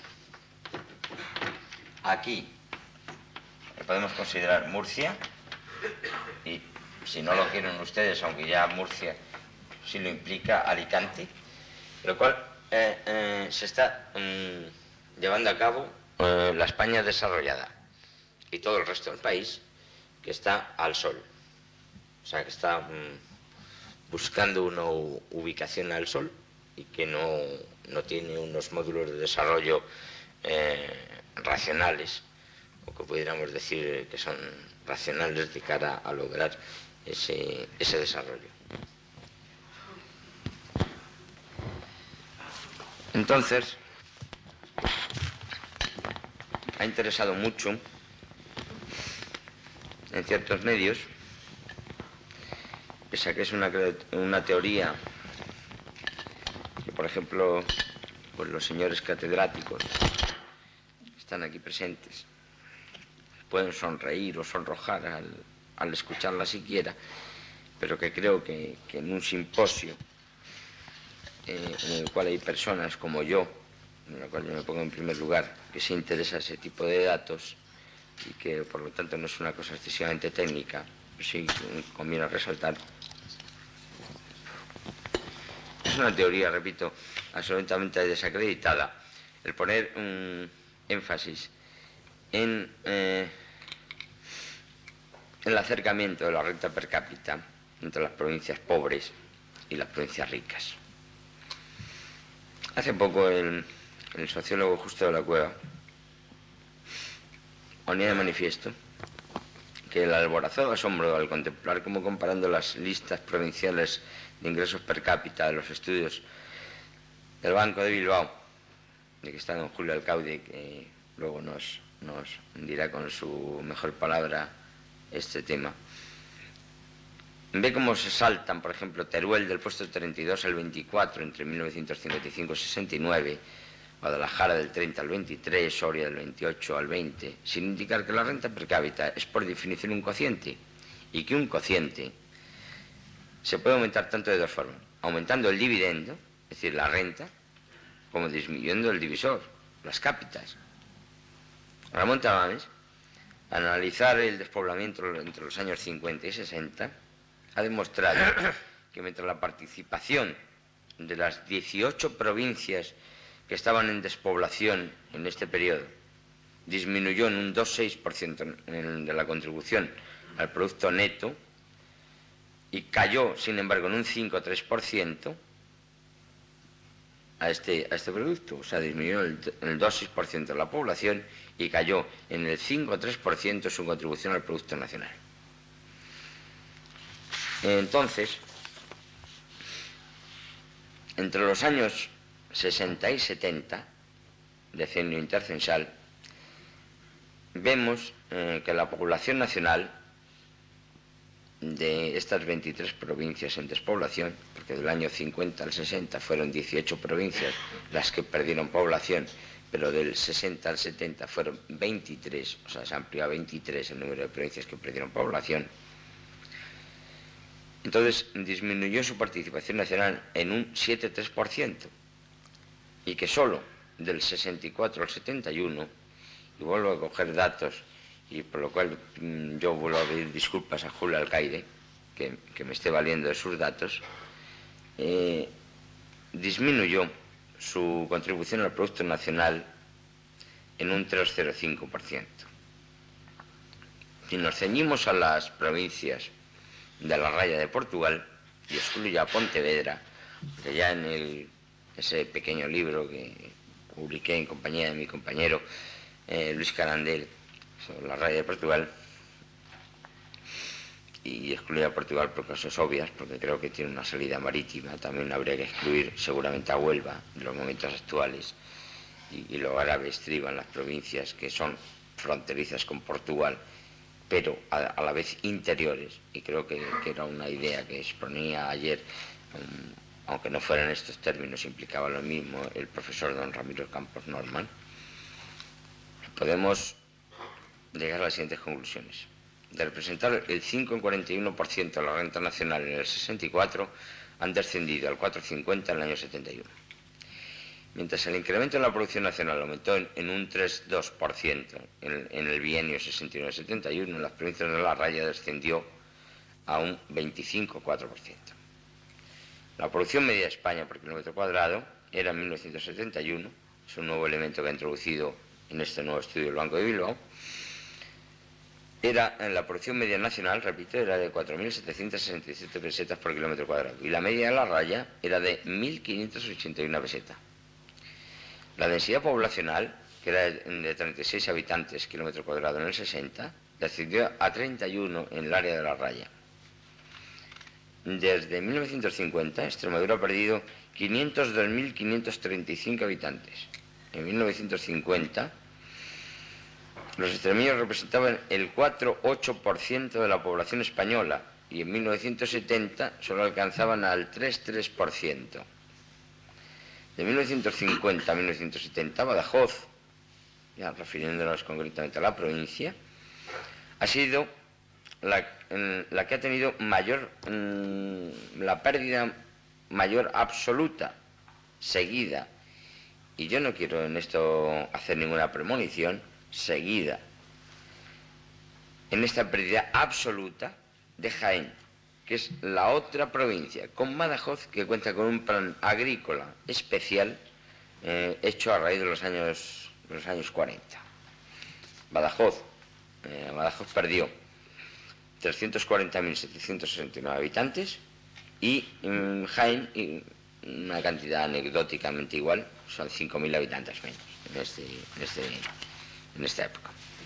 Aquí podemos considerar Murcia, y si no lo quieren ustedes, aunque ya Murcia sí lo implica, Alicante, lo cual eh, eh, se está mm, llevando a cabo eh, la España desarrollada. y todo el resto del país que está al sol. O sea, que está mmm, buscando una ubicación al sol y que no, no tiene unos módulos de desarrollo eh, racionales, o que pudiéramos decir que son racionales de cara a lograr ese, ese desarrollo. Entonces, ha interesado mucho en ciertos medios, pese a que es una, una teoría que, por ejemplo, pues los señores catedráticos que están aquí presentes pueden sonreír o sonrojar al, al escucharla siquiera, pero que creo que, que en un simposio eh, en el cual hay personas como yo, en el cual yo me pongo en primer lugar, que se interesa ese tipo de datos y que por lo tanto no es una cosa excesivamente técnica, pero sí conviene resaltar. Es una teoría, repito, absolutamente desacreditada el poner un énfasis en eh, el acercamiento de la renta per cápita entre las provincias pobres y las provincias ricas. Hace poco el, el sociólogo Justo de la Cueva ponía de manifiesto que el alborazado asombro al contemplar cómo, comparando las listas provinciales de ingresos per cápita de los estudios del Banco de Bilbao, de que está don Julio Alcaude, que luego nos, nos dirá con su mejor palabra este tema, ve cómo se saltan, por ejemplo, Teruel del puesto treinta y dos al veinticuatro entre mil novecientos cincuenta y cinco y sesenta y nueve, Guadalajara del treinta al veintitrés, Soria del veintiocho al veinte, sin indicar que la renta per cápita es por definición un cociente, y que un cociente se puede aumentar tanto de dos formas: aumentando el dividendo, es decir, la renta, como disminuyendo el divisor, las cápitas. Ramón Tamames, al analizar el despoblamiento entre los años cincuenta y sesenta, ha demostrado que mientras la participación de las dieciocho provincias que estaban en despoblación en este periodo disminuyó en un dos coma seis por ciento de la contribución al Producto Neto y cayó, sin embargo, en un cinco coma tres por ciento a este, a este producto. O sea, disminuyó el, el dos coma seis por ciento de la población y cayó en el cinco coma tres por ciento su contribución al Producto Nacional. Entonces, entre los años sesenta y setenta, decenio intercensal, vemos eh, que la población nacional de estas veintitrés provincias en despoblación, porque del año cincuenta al sesenta fueron dieciocho provincias las que perdieron población, pero del sesenta al setenta fueron veintitrés, o sea, se amplió a veintitrés el número de provincias que perdieron población. Entonces disminuyó su participación nacional en un siete coma tres por ciento, y que solo del sesenta y cuatro al setenta y uno, y vuelvo a coger datos, y por lo cual mmm, yo vuelvo a pedir disculpas a Julio Alcaide, que, que me esté valiendo de sus datos, eh, disminuyó su contribución al Producto Nacional en un tres coma cinco por ciento. Si nos ceñimos a las provincias de la raya de Portugal, y excluyo a Pontevedra, que ya en el, ese pequeño libro que publiqué en compañía de mi compañero eh, Luis Carandel sobre la raya de Portugal, y excluyo a Portugal por causas obvias, porque creo que tiene una salida marítima, también habría que excluir seguramente a Huelva en los momentos actuales, y, y los árabes estriban las provincias que son fronterizas con Portugal, pero a, a la vez interiores, y creo que, que era una idea que exponía ayer, um, aunque no fueran estos términos, implicaba lo mismo el profesor don Ramiro Campos Norman. Podemos llegar a las siguientes conclusiones. De representar el cinco coma cuarenta y uno por ciento de la renta nacional en el sesenta y cuatro, han descendido al cuatro coma cincuenta en el año setenta y uno. Mientras el incremento en la producción nacional aumentó en, en un tres coma dos por ciento en, en el bienio sesenta y nueve setenta y uno, en las provincias de la raya descendió a un veinticinco coma cuatro por ciento. La producción media de España por kilómetro cuadrado era en mil novecientos setenta y uno, es un nuevo elemento que ha introducido en este nuevo estudio el Banco de Bilbao, era, en la producción media nacional, repito, era de cuatro mil setecientos sesenta y siete pesetas por kilómetro cuadrado, y la media de la raya era de mil quinientos ochenta y una pesetas. La densidad poblacional, que era de treinta y seis habitantes kilómetro cuadrado en el sesenta, descendió a treinta y uno en el área de la raya. Desde mil novecientos cincuenta, Extremadura ha perdido quinientos dos mil quinientos treinta y cinco habitantes. En mil novecientos cincuenta, los extremeños representaban el cuatro coma ocho por ciento de la población española y en mil novecientos setenta solo alcanzaban al tres coma tres por ciento. De mil novecientos cincuenta a mil novecientos setenta, Badajoz, ya refiriéndonos concretamente a la provincia, ha sido la, la que ha tenido mayor, la pérdida mayor absoluta, seguida, y yo no quiero en esto hacer ninguna premonición, seguida, en esta pérdida absoluta de Jaén, que es la otra provincia, con Badajoz, que cuenta con un plan agrícola especial eh, hecho a raíz de los años, de los años cuarenta. Badajoz, eh, Badajoz perdió trescientos cuarenta mil setecientos sesenta y nueve habitantes y mm, Jaén, y una cantidad anecdóticamente igual, son cinco mil habitantes menos en, este, en, este, en esta época.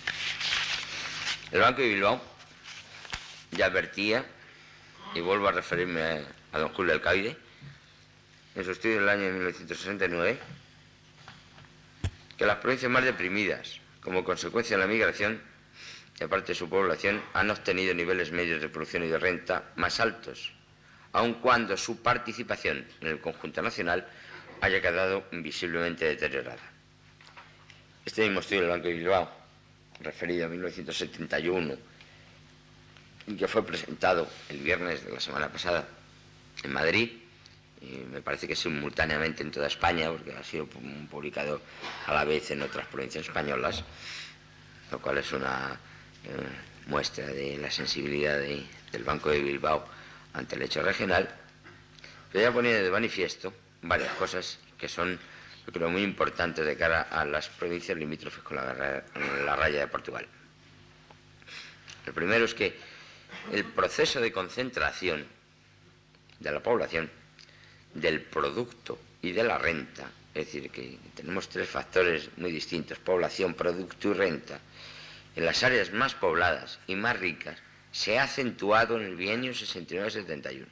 El Banco de Bilbao ya advertía, y vuelvo a referirme a, a don Julio Alcaide, en su estudio del año mil novecientos sesenta y nueve, que las provincias más deprimidas, como consecuencia de la migración de parte de su población, han obtenido niveles medios de producción y de renta más altos, aun cuando su participación en el conjunto nacional haya quedado visiblemente deteriorada. Este mismo estudio del Banco de Bilbao, referido a mil novecientos setenta y uno, y que fue presentado el viernes de la semana pasada en Madrid, y me parece que simultáneamente en toda España, porque ha sido publicado a la vez en otras provincias españolas, lo cual es una eh, muestra de la sensibilidad de, del Banco de Bilbao ante el hecho regional, pero ya ponía de manifiesto varias cosas que son, yo creo, muy importantes de cara a las provincias limítrofes con la, la raya de Portugal. El primero es que el proceso de concentración de la población, del producto y de la renta, es decir, que tenemos tres factores muy distintos, población, producto y renta, en las áreas más pobladas y más ricas, se ha acentuado en el bienio sesenta y nueve setenta y uno.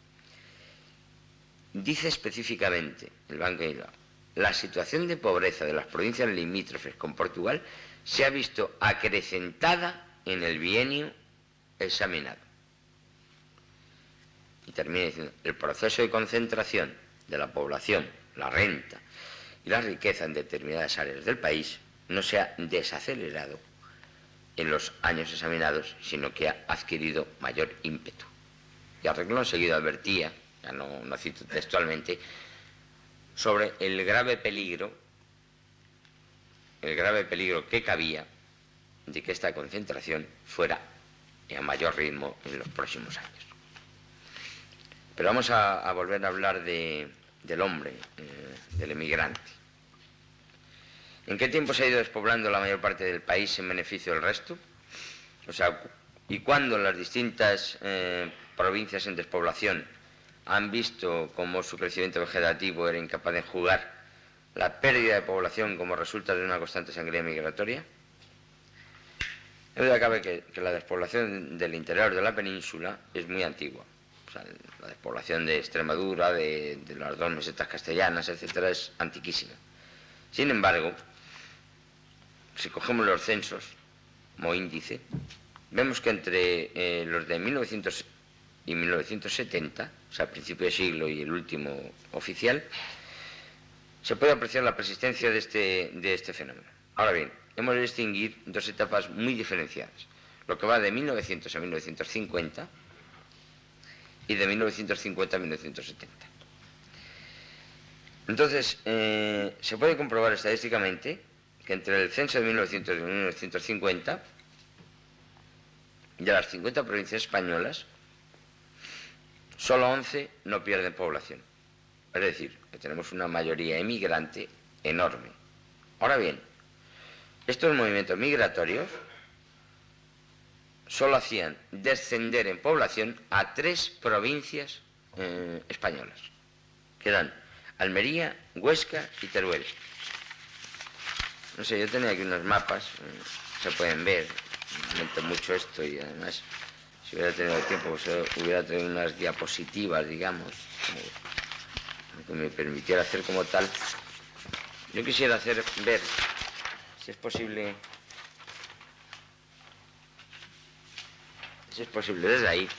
Dice específicamente el Banco de Bilbao, la situación de pobreza de las provincias limítrofes con Portugal se ha visto acrecentada en el bienio examinado. Y termina diciendo, el proceso de concentración de la población, la renta y la riqueza en determinadas áreas del país no se ha desacelerado en los años examinados, sino que ha adquirido mayor ímpetu. Y al renglón seguido advertía, ya no, no cito textualmente, sobre el grave peligro, el grave peligro que cabía de que esta concentración fuera a mayor ritmo en los próximos años. Pero vamos a, a volver a hablar de, del hombre, eh, del emigrante. ¿En qué tiempo se ha ido despoblando la mayor parte del país en beneficio del resto? O sea, ¿y cuándo las distintas eh, provincias en despoblación han visto cómo su crecimiento vegetativo era incapaz de enjugar la pérdida de población como resulta de una constante sangría migratoria? No duda cabe que, que la despoblación del interior de la península es muy antigua. O sea, la despoblación de Extremadura, de, de las dos mesetas castellanas, etcétera, es antiquísima. Sin embargo, si cogemos los censos como índice, vemos que entre eh, los de mil novecientos y mil novecientos setenta, o sea, principio de siglo y el último oficial, se puede apreciar la persistencia de este, de este fenómeno. Ahora bien, hemos de distinguir dos etapas muy diferenciadas, lo que va de mil novecientos a mil novecientos cincuenta y de mil novecientos cincuenta a mil novecientos setenta. Entonces, eh, se puede comprobar estadísticamente que entre el censo de mil novecientos y mil novecientos cincuenta, de las cincuenta provincias españolas, solo once no pierden población. Es decir, que tenemos una mayoría emigrante enorme. Ahora bien, estos movimientos migratorios solo hacían descender en población a tres provincias eh, españolas, que eran Almería, Huesca y Teruel. No sé, yo tenía aquí unos mapas, eh, se pueden ver, comento mucho esto y además, si hubiera tenido tiempo, pues hubiera tenido unas diapositivas, digamos, que me permitiera hacer como tal. Yo quisiera hacer ver, si es posible, si es posible desde ahí,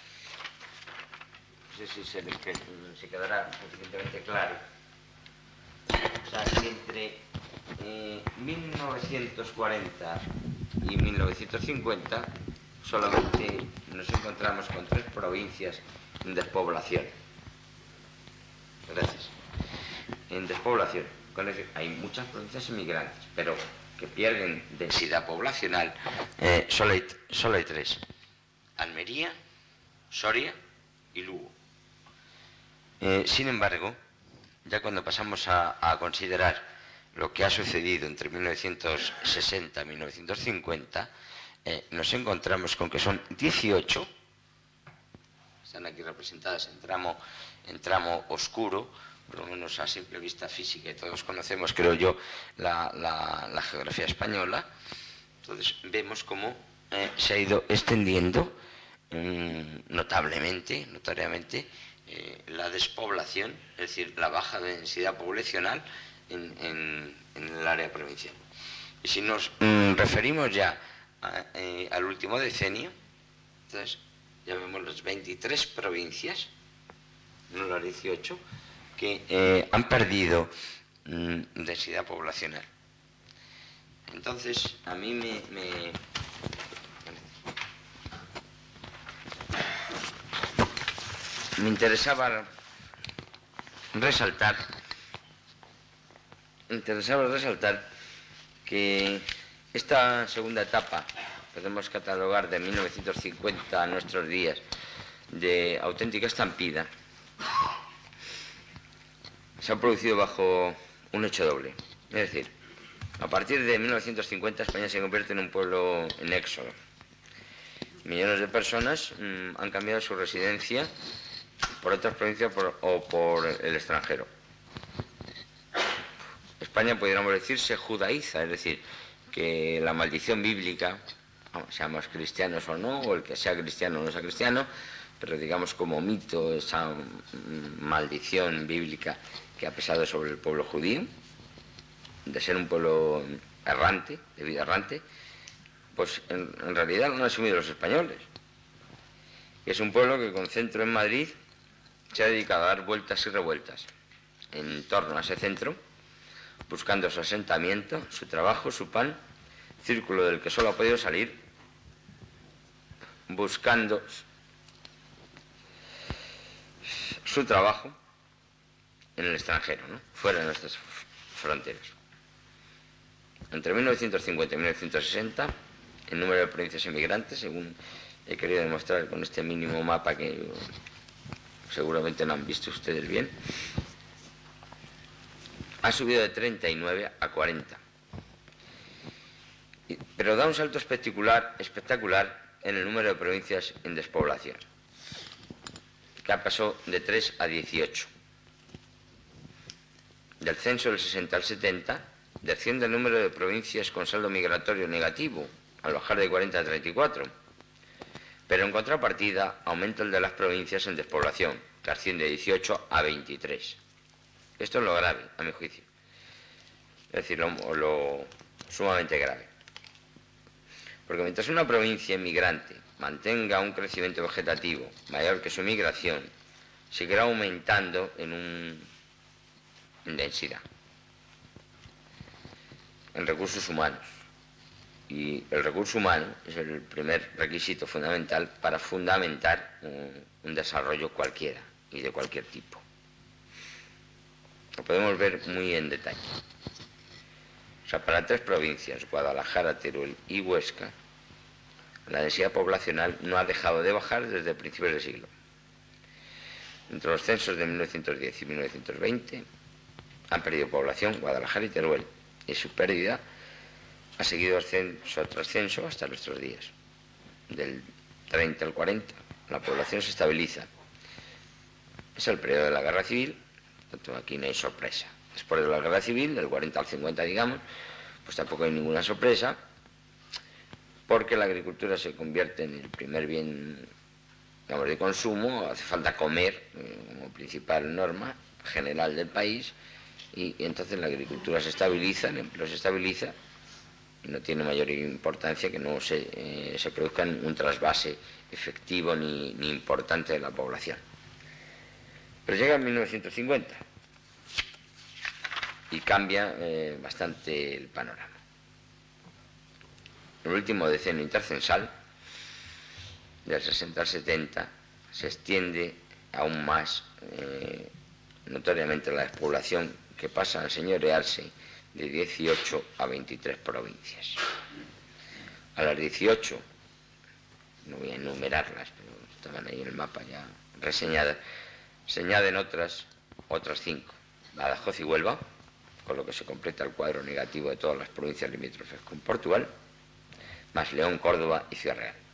no sé si se, se quedará suficientemente claro. O sea, que entre eh, mil novecientos cuarenta y mil novecientos cincuenta solamente nos encontramos con tres provincias en despoblación. Gracias. En despoblación. Con eso, hay muchas provincias inmigrantes, pero que pierden densidad poblacional. Eh, solo, hay, solo hay tres. Almería, Soria y Lugo. Eh, sin embargo, ya cuando pasamos a, a considerar lo que ha sucedido entre mil novecientos sesenta y mil novecientos cincuenta, eh, nos encontramos con que son dieciocho, están aquí representadas en tramo, en tramo oscuro, por lo menos a simple vista física, y todos conocemos, creo yo, la, la, la geografía española. Entonces vemos cómo eh, se ha ido extendiendo mmm, notablemente, notoriamente, eh, la despoblación, es decir, la baja densidad poblacional en, en, en el área provincial. Y si nos mmm, referimos ya a, eh, al último decenio, entonces ya vemos las veintitrés provincias, no las dieciocho, que eh, han perdido mmm, densidad poblacional. Entonces, a mí me, me, me interesaba resaltar, me interesaba resaltar que esta segunda etapa, podemos catalogar de mil novecientos cincuenta a nuestros días, de auténtica estampida, se ha producido bajo un hecho doble. Es decir, a partir de mil novecientos cincuenta España se convierte en un pueblo en éxodo. Millones de personas mmm, han cambiado su residencia por otras provincias por, o por el extranjero. España, pudiéramos decir, se judaiza, es decir, que la maldición bíblica, seamos cristianos o no, o el que sea cristiano o no sea cristiano, pero digamos como mito, esa maldición bíblica que ha pesado sobre el pueblo judío, de ser un pueblo errante, de vida errante, pues en, en realidad lo han asumido los españoles. Es un pueblo que con centro en Madrid se ha dedicado a dar vueltas y revueltas en torno a ese centro, buscando su asentamiento, su trabajo, su pan, círculo del que solo ha podido salir buscando su trabajo en el extranjero, ¿no? Fuera de nuestras fronteras. Entre mil novecientos cincuenta y mil novecientos sesenta, el número de provincias inmigrantes, según he querido demostrar con este mínimo mapa que seguramente no han visto ustedes bien, ha subido de treinta y nueve a cuarenta. Pero da un salto espectacular, espectacular en el número de provincias en despoblación, que pasó de tres a dieciocho. Del censo del sesenta al setenta, desciende el número de provincias con saldo migratorio negativo, al bajar de cuarenta a treinta y cuatro. Pero en contrapartida, aumenta el de las provincias en despoblación, que asciende de dieciocho a veintitrés. Esto es lo grave, a mi juicio. Es decir, lo, lo sumamente grave. Porque mientras una provincia inmigrante mantenga un crecimiento vegetativo mayor que su migración, seguirá aumentando en, un, en densidad, en recursos humanos. Y el recurso humano es el primer requisito fundamental para fundamentar un, un desarrollo cualquiera y de cualquier tipo. Lo podemos ver muy en detalle. O sea, para tres provincias, Guadalajara, Teruel y Huesca, la densidad poblacional no ha dejado de bajar desde principios del siglo. Entre los censos de mil novecientos diez y mil novecientos veinte han perdido población Guadalajara y Teruel, y su pérdida ha seguido ascenso tras ascenso hasta nuestros días. del treinta al cuarenta, la población se estabiliza. Es el periodo de la Guerra Civil, tanto aquí no hay sorpresa. Después de la Guerra Civil, del cuarenta al cincuenta, digamos, pues tampoco hay ninguna sorpresa, porque la agricultura se convierte en el primer bien, digamos, de consumo. Hace falta comer eh, como principal norma general del país, y, y entonces la agricultura se estabiliza, el empleo se estabiliza, y no tiene mayor importancia que no se, eh, se produzca un trasvase efectivo ni, ni importante de la población. Pero llega en mil novecientos cincuenta y cambia eh, bastante el panorama. El último decenio intercensal, del sesenta al setenta, se extiende aún más eh, notoriamente la despoblación, que pasa a señorearse de dieciocho a veintitrés provincias. A las dieciocho, no voy a enumerarlas, pero estaban ahí en el mapa ya reseñadas, se añaden otras, otras cinco: Badajoz y Huelva, con lo que se completa el cuadro negativo de todas las provincias limítrofes con Portugal, más León, Córdoba y Ciudad Real.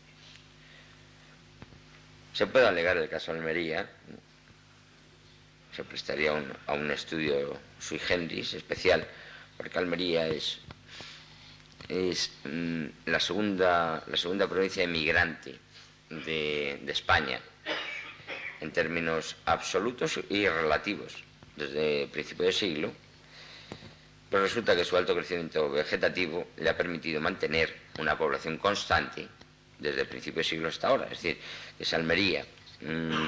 Se puede alegar el caso de Almería, se prestaría un, a un estudio sui generis especial, porque Almería es, es mm, la, segunda, la segunda provincia emigrante de, de España, en términos absolutos y relativos, desde el principio del siglo. Pero resulta que su alto crecimiento vegetativo le ha permitido mantener una población constante desde el principio del siglo hasta ahora. Es decir, esa Almería mmm,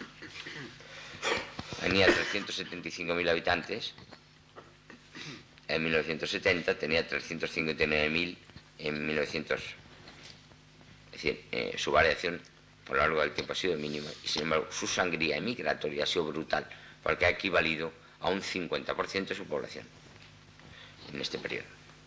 tenía trescientos setenta y cinco mil habitantes, en mil novecientos setenta tenía trescientos cincuenta y nueve mil en mil novecientos. Es decir, eh, su variación a lo largo del tiempo ha sido mínima, y sin embargo su sangría emigratoria ha sido brutal, porque ha equivalido a un cincuenta por ciento de su población en este periodo.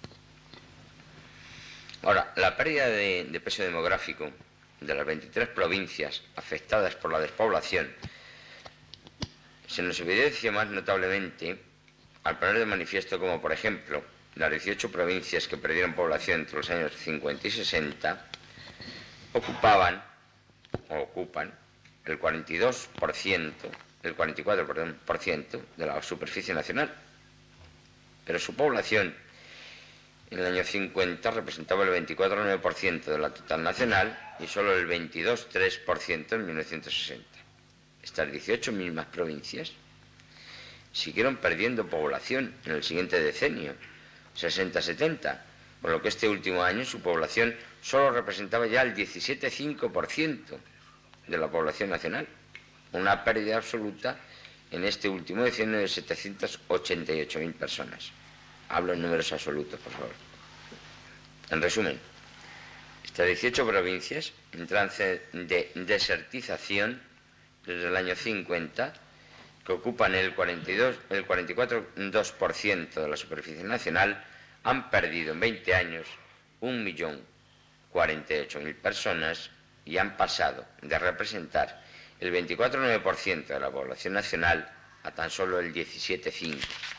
Ahora, la pérdida de, de peso demográfico de las veintitrés provincias afectadas por la despoblación se nos evidencia más notablemente al poner de manifiesto como, por ejemplo, las dieciocho provincias que perdieron población entre los años cincuenta y sesenta ocupaban, o ocupan, el cuarenta y dos por ciento, el cuarenta y cuatro por ciento de la superficie nacional. Pero su población en el año cincuenta representaba el veinticuatro coma nueve por ciento de la total nacional y solo el veintidós coma tres por ciento en mil novecientos sesenta. Estas dieciocho mismas provincias siguieron perdiendo población en el siguiente decenio, sesenta setenta, por lo que este último año su población solo representaba ya el diecisiete coma cinco por ciento de la población nacional, una pérdida absoluta en este último decenio de setecientas ochenta y ocho mil personas. Hablo en números absolutos, por favor. En resumen, estas dieciocho provincias en trance de desertización desde el año cincuenta, que ocupan el, cuarenta y dos, el cuarenta y cuatro coma dos por ciento de la superficie nacional, han perdido en veinte años un millón cuarenta y ocho mil personas y han pasado de representar el veinticuatro coma nueve por ciento de la población nacional a tan solo el diecisiete coma cinco por ciento.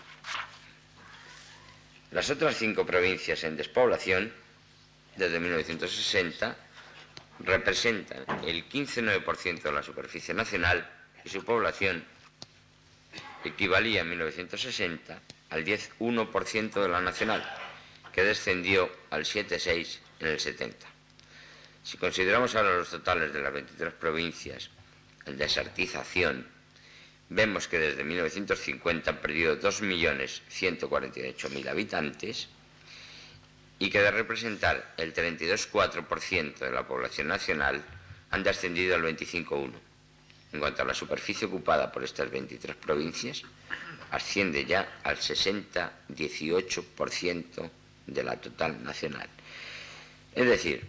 Las otras cinco provincias en despoblación, desde mil novecientos sesenta, representan el quince coma nueve por ciento de la superficie nacional y su población equivalía en mil novecientos sesenta al diez coma uno por ciento de la nacional, que descendió al siete coma seis por ciento en el setenta. Si consideramos ahora los totales de las veintitrés provincias en desertización, vemos que desde mil novecientos cincuenta han perdido dos millones ciento cuarenta y ocho mil habitantes y que de representar el treinta y dos coma cuatro por ciento de la población nacional han descendido al veinticinco coma uno por ciento. En cuanto a la superficie ocupada por estas veintitrés provincias, asciende ya al sesenta coma dieciocho por ciento de la total nacional. Es decir,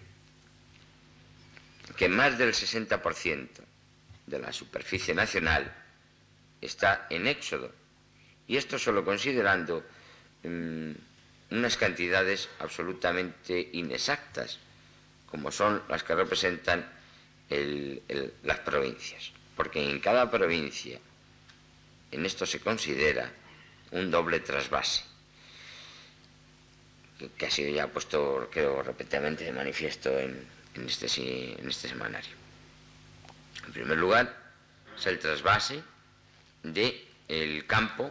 que más del sesenta por ciento de la superficie nacional está en éxodo, y esto solo considerando um, unas cantidades absolutamente inexactas, como son las que representan el, el, las provincias, porque en cada provincia en esto se considera un doble trasvase, que, que ha sido ya puesto, creo, repetidamente de manifiesto en, en este, en este semanario. En primer lugar, es el trasvase del campo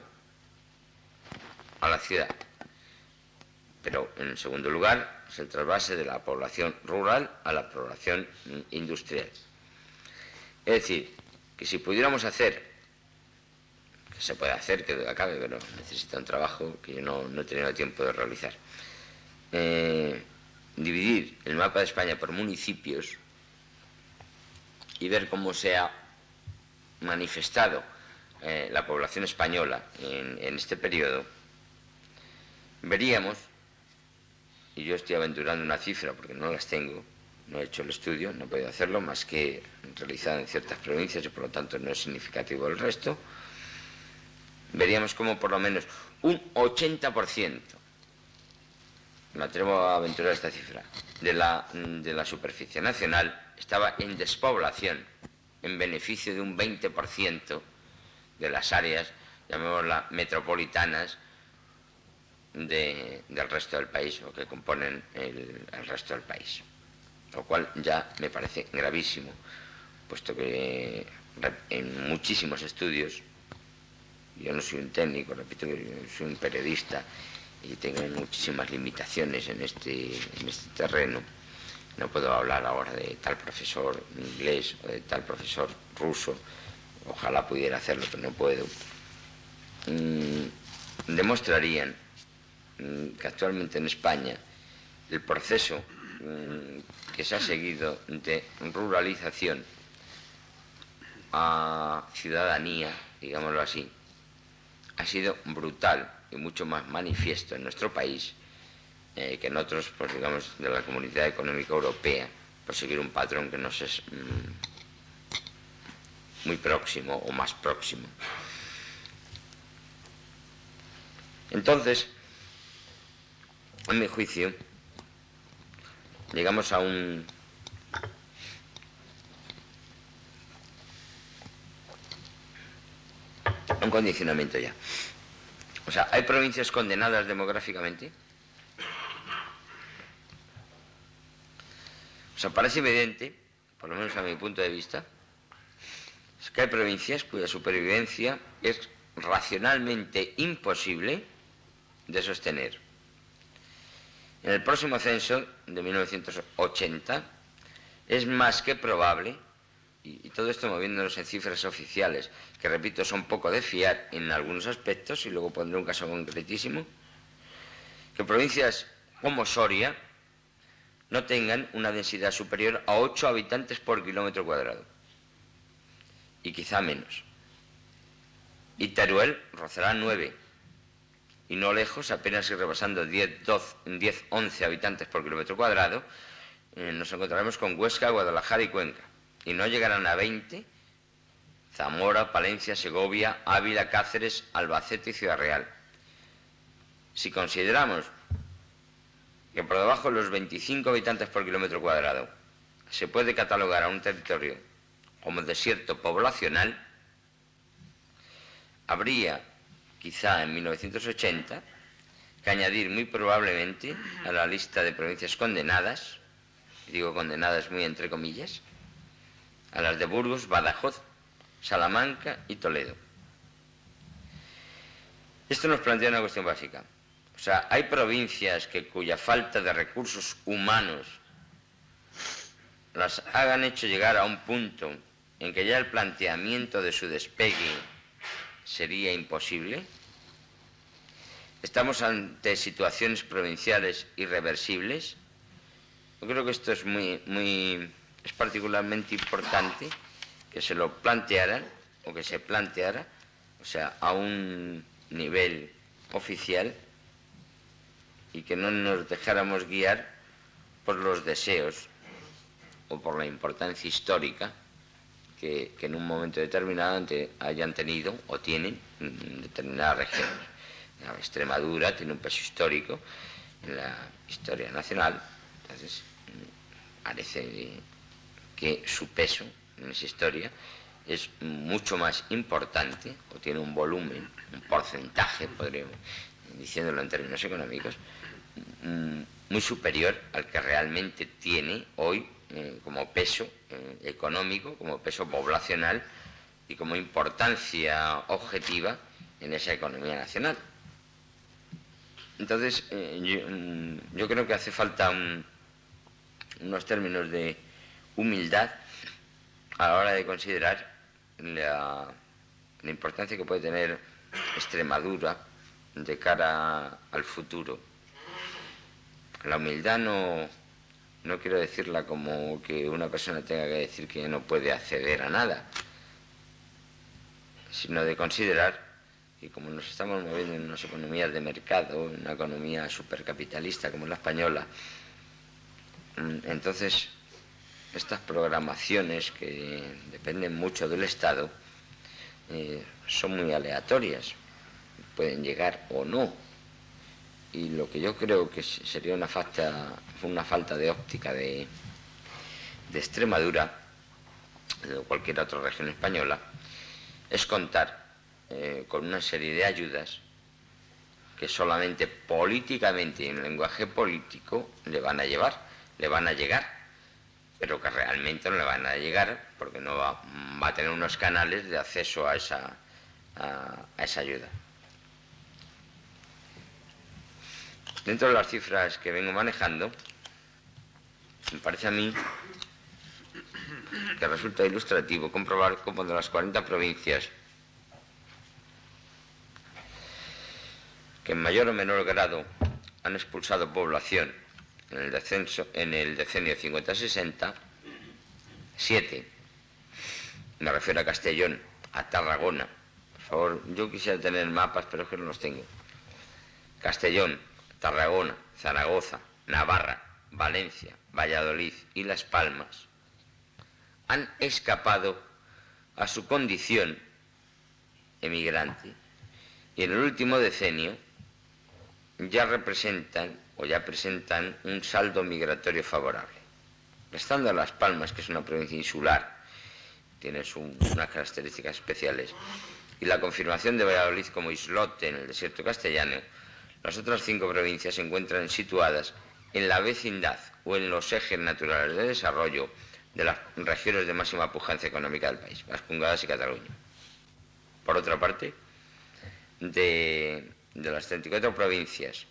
a la ciudad. Pero en segundo lugar, es el trasvase de la población rural a la población industrial. Es decir, que si pudiéramos hacer, que se puede hacer, que duda cabe, pero necesita un trabajo que yo no, no he tenido tiempo de realizar, eh, dividir el mapa de España por municipios y ver cómo se ha manifestado eh, la población española en, en este periodo, veríamos, y yo estoy aventurando una cifra porque no las tengo, no he hecho el estudio, no he podido hacerlo, más que realizado en ciertas provincias y por lo tanto no es significativo el resto, veríamos como por lo menos un ochenta por ciento, me atrevo a aventurar esta cifra, de la, de la superficie nacional estaba en despoblación, en beneficio de un veinte por ciento de las áreas, llamémoslas metropolitanas, de, del resto del país, o que componen el, el resto del país. Lo cual ya me parece gravísimo, puesto que en muchísimos estudios, yo no soy un técnico, repito que soy un periodista y tengo muchísimas limitaciones en este, en este terreno. No puedo hablar ahora de tal profesor inglés o de tal profesor ruso, ojalá pudiera hacerlo, pero no puedo. Mm, demostrarían mm, que actualmente en España el proceso mm, que se ha seguido de ruralización a ciudadanía, digámoslo así, ha sido brutal y mucho más manifiesto en nuestro país eh, que en otros, pues digamos, de la Comunidad Económica Europea, por seguir un patrón que nos es mmm, muy próximo o más próximo. Entonces, en mi juicio, llegamos a un un condicionamiento ya. O sea, ¿hay provincias condenadas demográficamente? O sea, parece evidente, por lo menos a mi punto de vista, es que hay provincias cuya supervivencia es racionalmente imposible de sostener. En el próximo censo de mil novecientos ochenta es más que probable, y, y todo esto moviéndonos en cifras oficiales, que repito son poco de fiar en algunos aspectos, y luego pondré un caso concretísimo, que provincias como Soria no tengan una densidad superior a ocho habitantes por kilómetro cuadrado, y quizá menos. Y Teruel rozará nueve, y no lejos, apenas ir rebasando diez, doce, diez, once habitantes por kilómetro cuadrado, eh, nos encontraremos con Huesca, Guadalajara y Cuenca, y no llegarán a veinte Zamora, Palencia, Segovia, Ávila, Cáceres, Albacete y Ciudad Real. Si consideramos que por debajo de los veinticinco habitantes por kilómetro cuadrado se puede catalogar a un territorio como desierto poblacional, habría, quizá en mil novecientos ochenta, que añadir muy probablemente a la lista de provincias condenadas, digo condenadas muy entre comillas, a las de Burgos, Badajoz, Salamanca y Toledo. Esto nos plantea una cuestión básica. O sea, hay provincias que cuya falta de recursos humanos las hagan hecho llegar a un punto en que ya el planteamiento de su despegue sería imposible. ¿Estamos ante situaciones provinciales irreversibles? Yo creo que esto es muy, muy, es particularmente importante que se lo plantearan, o que se planteara, o sea, a un nivel oficial, y que no nos dejáramos guiar por los deseos o por la importancia histórica que, que en un momento determinado hayan tenido o tienen en determinadas regiones. La Extremadura tiene un peso histórico en la historia nacional, entonces parece que su peso en esa historia es mucho más importante, o tiene un volumen, un porcentaje, podríamos, diciéndolo en términos económicos, muy superior al que realmente tiene hoy eh, como peso eh, económico, como peso poblacional y como importancia objetiva en esa economía nacional. Entonces, eh, yo, yo creo que hace falta un, unos términos de humildad a la hora de considerar la, la importancia que puede tener Extremadura de cara al futuro. La humildad no, no quiero decirla como que una persona tenga que decir que no puede acceder a nada, sino de considerar que como nos estamos moviendo en unas economías de mercado, en una economía supercapitalista como la española, entonces estas programaciones que dependen mucho del Estado eh, son muy aleatorias, pueden llegar o no. Y lo que yo creo que sería una falta, una falta de óptica de, de Extremadura, de cualquier otra región española, es contar eh, con una serie de ayudas que solamente políticamente y en lenguaje político le van a llevar, le van a llegar, pero que realmente no le van a llegar porque no va, va a tener unos canales de acceso a esa, a, a esa ayuda. Dentro de las cifras que vengo manejando, me parece a mí que resulta ilustrativo comprobar cómo de las cuarenta provincias que en mayor o menor grado han expulsado población en el, descenso, en el decenio cincuenta sesenta, siete, me refiero a Castellón, a Tarragona, por favor, yo quisiera tener mapas, pero es que no los tengo, Castellón, Tarragona, Zaragoza, Navarra, Valencia, Valladolid y Las Palmas han escapado a su condición emigrante y en el último decenio ya representan o ya presentan un saldo migratorio favorable. Restando a Las Palmas, que es una provincia insular, tiene su, unas características especiales, y la confirmación de Valladolid como islote en el desierto castellano, las otras cinco provincias se encuentran situadas en la vecindad o en los ejes naturales de desarrollo de las regiones de máxima pujanza económica del país, Vascongadas y Cataluña. Por otra parte, de, de las treinta y cuatro provincias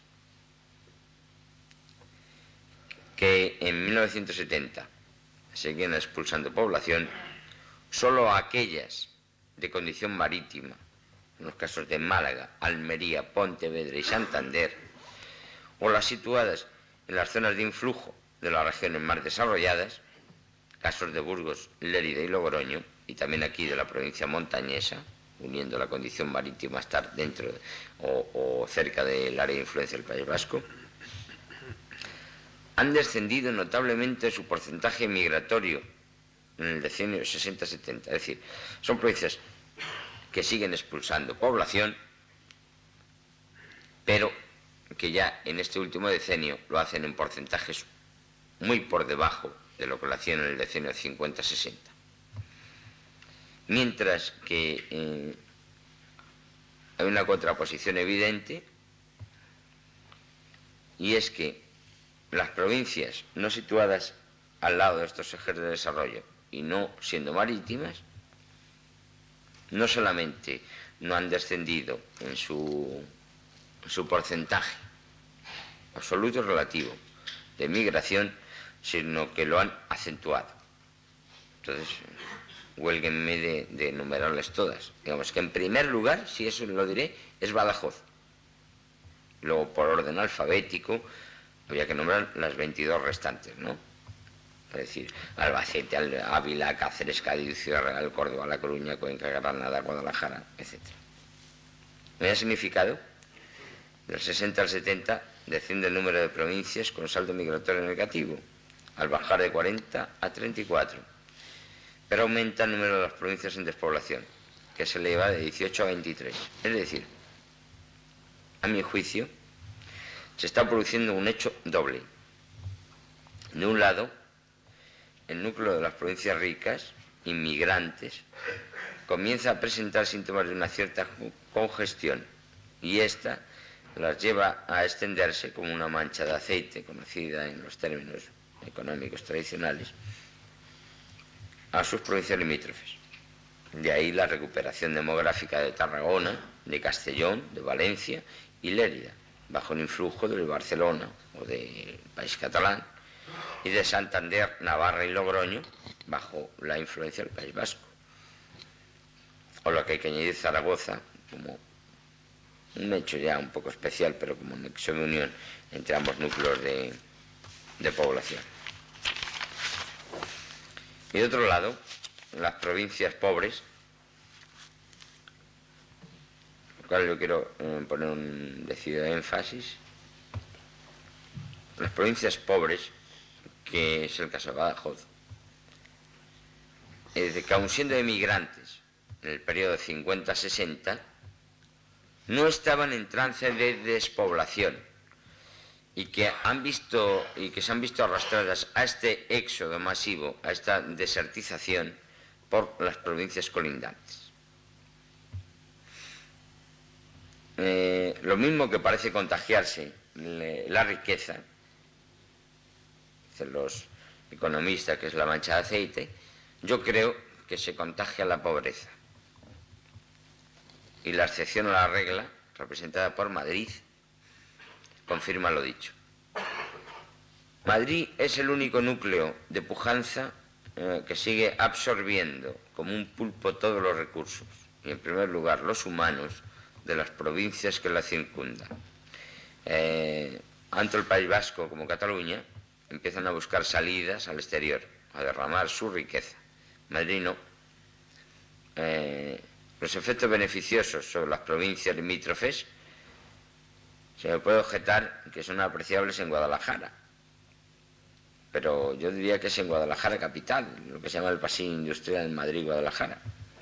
que en mil novecientos setenta seguían expulsando población, solo aquellas de condición marítima, en los casos de Málaga, Almería, Pontevedra y Santander, o las situadas en las zonas de influjo de las regiones más desarrolladas, casos de Burgos, Lérida y Logroño, y también aquí de la provincia montañesa, uniendo la condición marítima a estar dentro de, o, o cerca del área de influencia del País Vasco, han descendido notablemente su porcentaje migratorio en el decenio sesenta setenta, es decir, son provincias que siguen expulsando población, pero que ya en este último decenio lo hacen en porcentajes muy por debajo de lo que lo hacían en el decenio cincuenta sesenta. Mientras que eh, hay una contraposición evidente, y es que las provincias no situadas al lado de estos ejes de desarrollo y no siendo marítimas, no solamente no han descendido en su, en su porcentaje absoluto y relativo de migración, sino que lo han acentuado. Entonces, huélguenme de, de enumerarles todas. Digamos que en primer lugar, si eso lo diré, es Badajoz. Luego, por orden alfabético, había que nombrar las veintidós restantes, ¿no? Es decir, Albacete, Ávila, Cáceres, Cádiz, Ciudad Real, Córdoba, La Coruña, Cuenca, Granada, Guadalajara, etcétera. ¿No haya significado? Del sesenta al setenta desciende el número de provincias con saldo migratorio negativo, al bajar de cuarenta a treinta y cuatro. Pero aumenta el número de las provincias en despoblación, que se eleva de dieciocho a veintitrés. Es decir, a mi juicio, se está produciendo un hecho doble. De un lado, el núcleo de las provincias ricas, inmigrantes, comienza a presentar síntomas de una cierta congestión y esta las lleva a extenderse como una mancha de aceite, conocida en los términos económicos tradicionales a sus provincias limítrofes. De ahí la recuperación demográfica de Tarragona, de Castellón, de Valencia y Lérida, bajo el influjo de Barcelona o del país catalán, y de Santander, Navarra y Logroño, bajo la influencia del País Vasco. O lo que hay que añadir Zaragoza, como un hecho ya un poco especial, pero como un nexo de unión entre ambos núcleos de, de población. Y de otro lado, las provincias pobres, lo cual yo quiero eh, poner un decidido énfasis, las provincias pobres, que es el caso de Badajoz, es de que aun siendo emigrantes en el periodo cincuenta sesenta, no estaban en trance de despoblación y que han visto y que se han visto arrastradas a este éxodo masivo, a esta desertización por las provincias colindantes. Eh, lo mismo que parece contagiarse le, la riqueza, dicen los economistas que es la mancha de aceite, yo creo que se contagia la pobreza. Y la excepción a la regla, representada por Madrid, confirma lo dicho. Madrid es el único núcleo de pujanza eh, que sigue absorbiendo como un pulpo todos los recursos, y en primer lugar los humanos, de las provincias que la circundan. Eh, tanto el País Vasco como Cataluña empiezan a buscar salidas al exterior, a derramar su riqueza. Madrid no. Eh, los efectos beneficiosos sobre las provincias limítrofes se me puede objetar que son apreciables en Guadalajara, pero yo diría que es en Guadalajara capital, lo que se llama el pasillo industrial en Madrid-Guadalajara,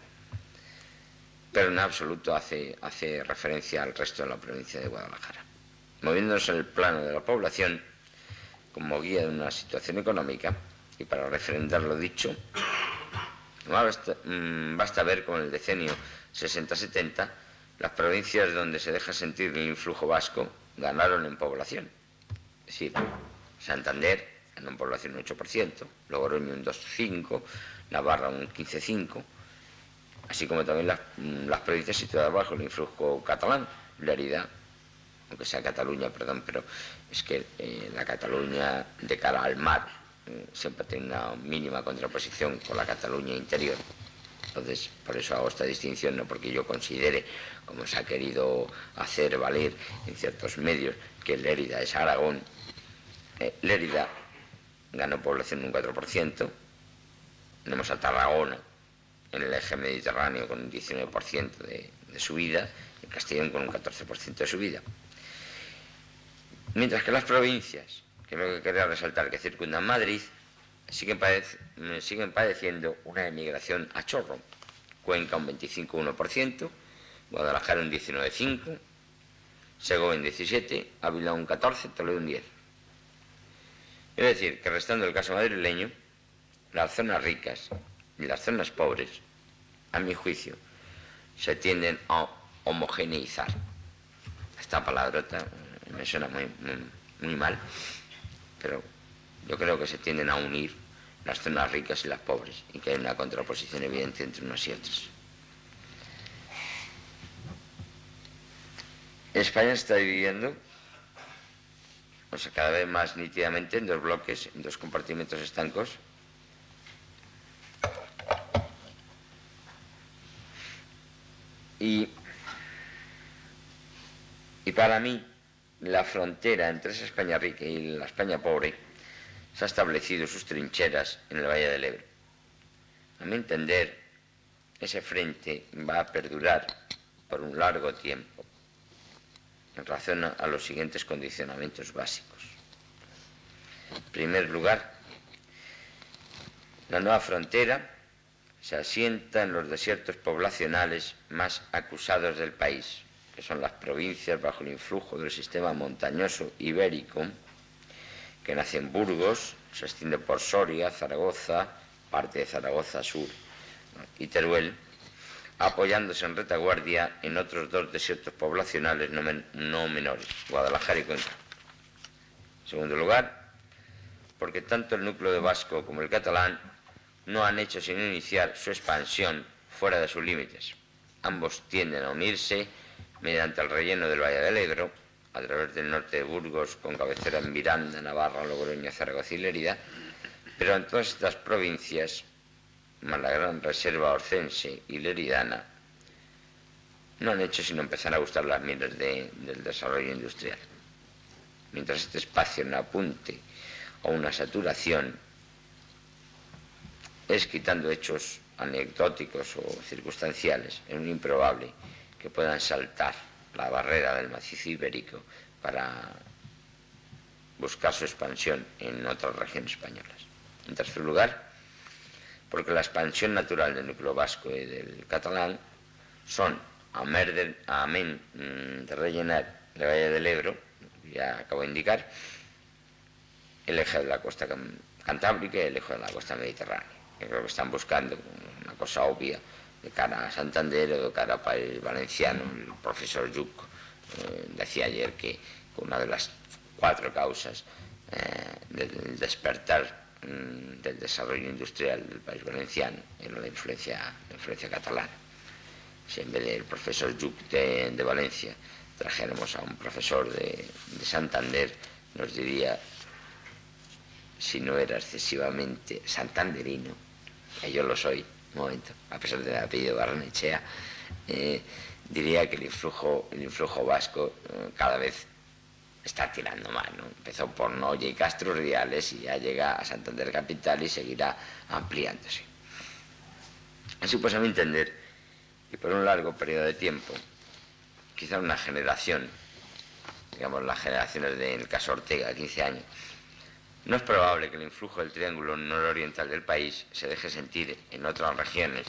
pero en absoluto hace, hace referencia al resto de la provincia de Guadalajara. Moviéndonos en el plano de la población, como guía de una situación económica, y para refrendar lo dicho, basta, mmm, basta ver con el decenio sesenta setenta, las provincias donde se deja sentir el influjo vasco ganaron en población. Es decir, Santander ganó en población un ocho por ciento, Logroño un dos coma cinco por ciento, Navarra un quince coma cinco por ciento, así como también las, las provincias situadas bajo el influjo catalán, Lérida, aunque sea Cataluña, perdón, pero es que eh, la Cataluña de cara al mar eh, siempre tiene una mínima contraposición con la Cataluña interior. Entonces, por eso hago esta distinción, no porque yo considere, como se ha querido hacer valer en ciertos medios, que Lérida es Aragón. Eh, Lérida ganó población un cuatro por ciento, tenemos a Tarragona en el eje mediterráneo con un diecinueve por ciento de, de subida, y Castellón con un catorce por ciento de subida. Mientras que las provincias, que es lo que quería resaltar, que circundan Madrid, siguen, padec siguen padeciendo una emigración a chorro. Cuenca un veinticinco coma uno por ciento, Guadalajara un diecinueve coma cinco por ciento, Segovia un diecisiete por ciento, Ávila un catorce por ciento, Toledo un diez por ciento. Es decir, que restando el caso madrileño, las zonas ricas y las zonas pobres, a mi juicio, se tienden a homogeneizar. Esta palabrota me suena muy, muy, muy mal, pero yo creo que se tienden a unir las zonas ricas y las pobres, y que hay una contraposición evidente entre unas y otras. España se está dividiendo, o sea, cada vez más nítidamente, en dos bloques, en dos compartimentos estancos. Y, y para mí, la frontera entre esa España rica y la España pobre se ha establecido sus trincheras en el Valle del Ebro. A mi entender, ese frente va a perdurar por un largo tiempo en relación a los siguientes condicionamientos básicos. En primer lugar, la nueva frontera se asienta en los desiertos poblacionales más acusados del país, que son las provincias bajo el influjo del sistema montañoso ibérico, que nace en Burgos, se extiende por Soria, Zaragoza, parte de Zaragoza Sur y Teruel, apoyándose en retaguardia en otros dos desiertos poblacionales no, men no menores, Guadalajara y Cuenca. En segundo lugar, porque tanto el núcleo de vasco como el catalán no han hecho sino iniciar su expansión fuera de sus límites. Ambos tienden a unirse mediante el relleno del Valle del Ebro, a través del norte de Burgos, con cabecera en Miranda, Navarra, Logroño, Zaragoza y Lérida, pero en todas estas provincias, más la gran reserva orcense y leridana, no han hecho sino empezar a gustar las miras de, del desarrollo industrial. Mientras este espacio no apunte a una saturación, es quitando hechos anecdóticos o circunstanciales, es muy improbable que puedan saltar la barrera del macizo ibérico para buscar su expansión en otras regiones españolas. En tercer lugar, porque la expansión natural del núcleo vasco y del catalán son, amén de rellenar el Valle del Ebro, ya acabo de indicar, el eje de la costa cantábrica y el eje de la costa mediterránea. Yo creo que están buscando una cosa obvia de cara a Santander o de cara al país valenciano. El profesor Lluc eh, decía ayer que una de las cuatro causas eh, del despertar mm, del desarrollo industrial del país valenciano era la influencia, la influencia catalana. Si en vez del profesor Lluc de, de Valencia trajéramos a un profesor de, de Santander, nos diría, si no era excesivamente santanderino, que yo lo soy, un momento, a pesar del apellido Barrenechea, eh, diría que el influjo, el influjo vasco eh, cada vez está tirando más, ¿no? Empezó por Noya y Castro Urdiales y ya llega a Santander capital y seguirá ampliándose. Así pues, a mi entender, y por un largo periodo de tiempo, quizá una generación, digamos las generaciones de, en el caso Ortega, quince años, no es probable que el influjo del triángulo nororiental del país se deje sentir en otras regiones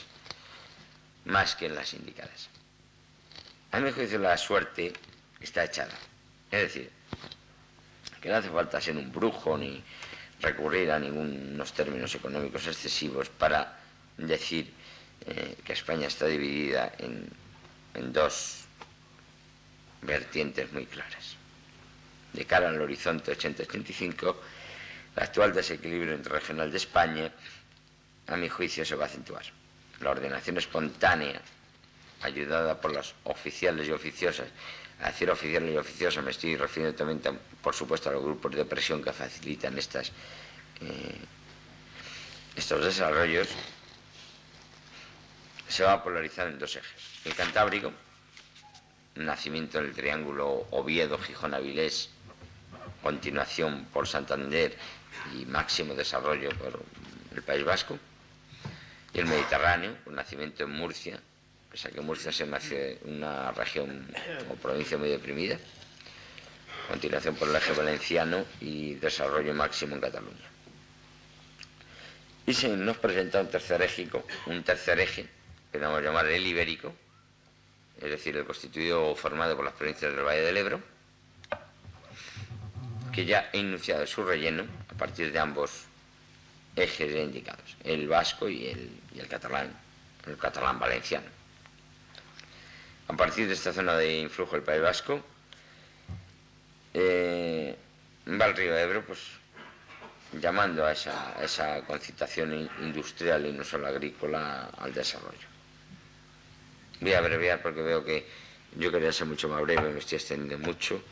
más que en las indicadas. A mi juicio la suerte está echada. Es decir, que no hace falta ser un brujo ni recurrir a ningunos términos económicos excesivos para decir eh, que España está dividida en, en dos vertientes muy claras. De cara al horizonte ochenta ochenta y cinco, el actual desequilibrio interregional de España, a mi juicio, se va a acentuar. La ordenación espontánea, ayudada por las oficiales y oficiosas, a decir oficiales y oficiosas me estoy refiriendo también, por supuesto, a los grupos de presión que facilitan estas, eh, estos desarrollos, se va a polarizar en dos ejes. El Cantábrico, nacimiento del triángulo Oviedo-Gijón-Avilés, continuación por Santander y máximo desarrollo por el País Vasco, y el Mediterráneo, un nacimiento en Murcia, pese a que Murcia se nace una región o provincia muy deprimida, continuación por el eje valenciano y desarrollo máximo en Cataluña. Y se nos presenta un tercer eje, un tercer eje, que vamos a llamar el ibérico, es decir, el constituido o formado por las provincias del Valle del Ebro, que ya ha iniciado su relleno a partir de ambos ejes indicados, el vasco y el, y el catalán, el catalán valenciano. A partir de esta zona de influjo del País Vasco, eh, va el río Ebro, pues llamando a esa, a esa concitación industrial y no solo agrícola al desarrollo. Voy a abreviar porque veo que yo quería ser mucho más breve, me estoy extendiendo mucho.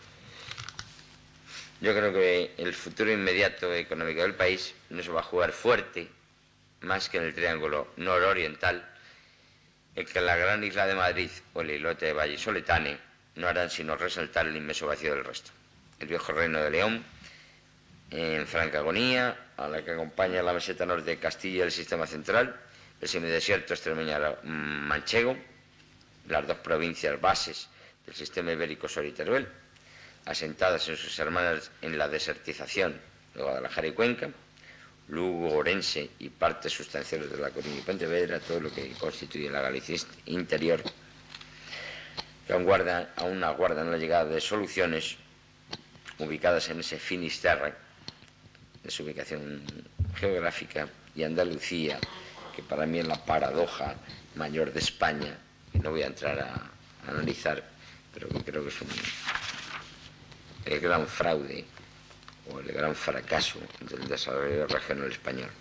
Yo creo que el futuro inmediato económico del país no se va a jugar fuerte, más que en el triángulo nororiental, en que la gran isla de Madrid o el islote de Vallisoletane no harán sino resaltar el inmenso vacío del resto. El viejo reino de León, en franca agonía, a la que acompaña la meseta norte de Castilla y el sistema central, el semidesierto extremeño manchego, las dos provincias bases del sistema ibérico Soria y Teruel, asentadas en sus hermanas en la desertización de Guadalajara y Cuenca, Lugo, Orense y partes sustanciales de La Coruña y Pontevedra, todo lo que constituye la Galicia interior, que aún, guarda, aún aguardan la llegada de soluciones ubicadas en ese Finisterre, de su ubicación geográfica, y Andalucía, que para mí es la paradoja mayor de España, que no voy a entrar a, a analizar, pero que creo que es un, el gran fraude o el gran fracaso del desarrollo regional español.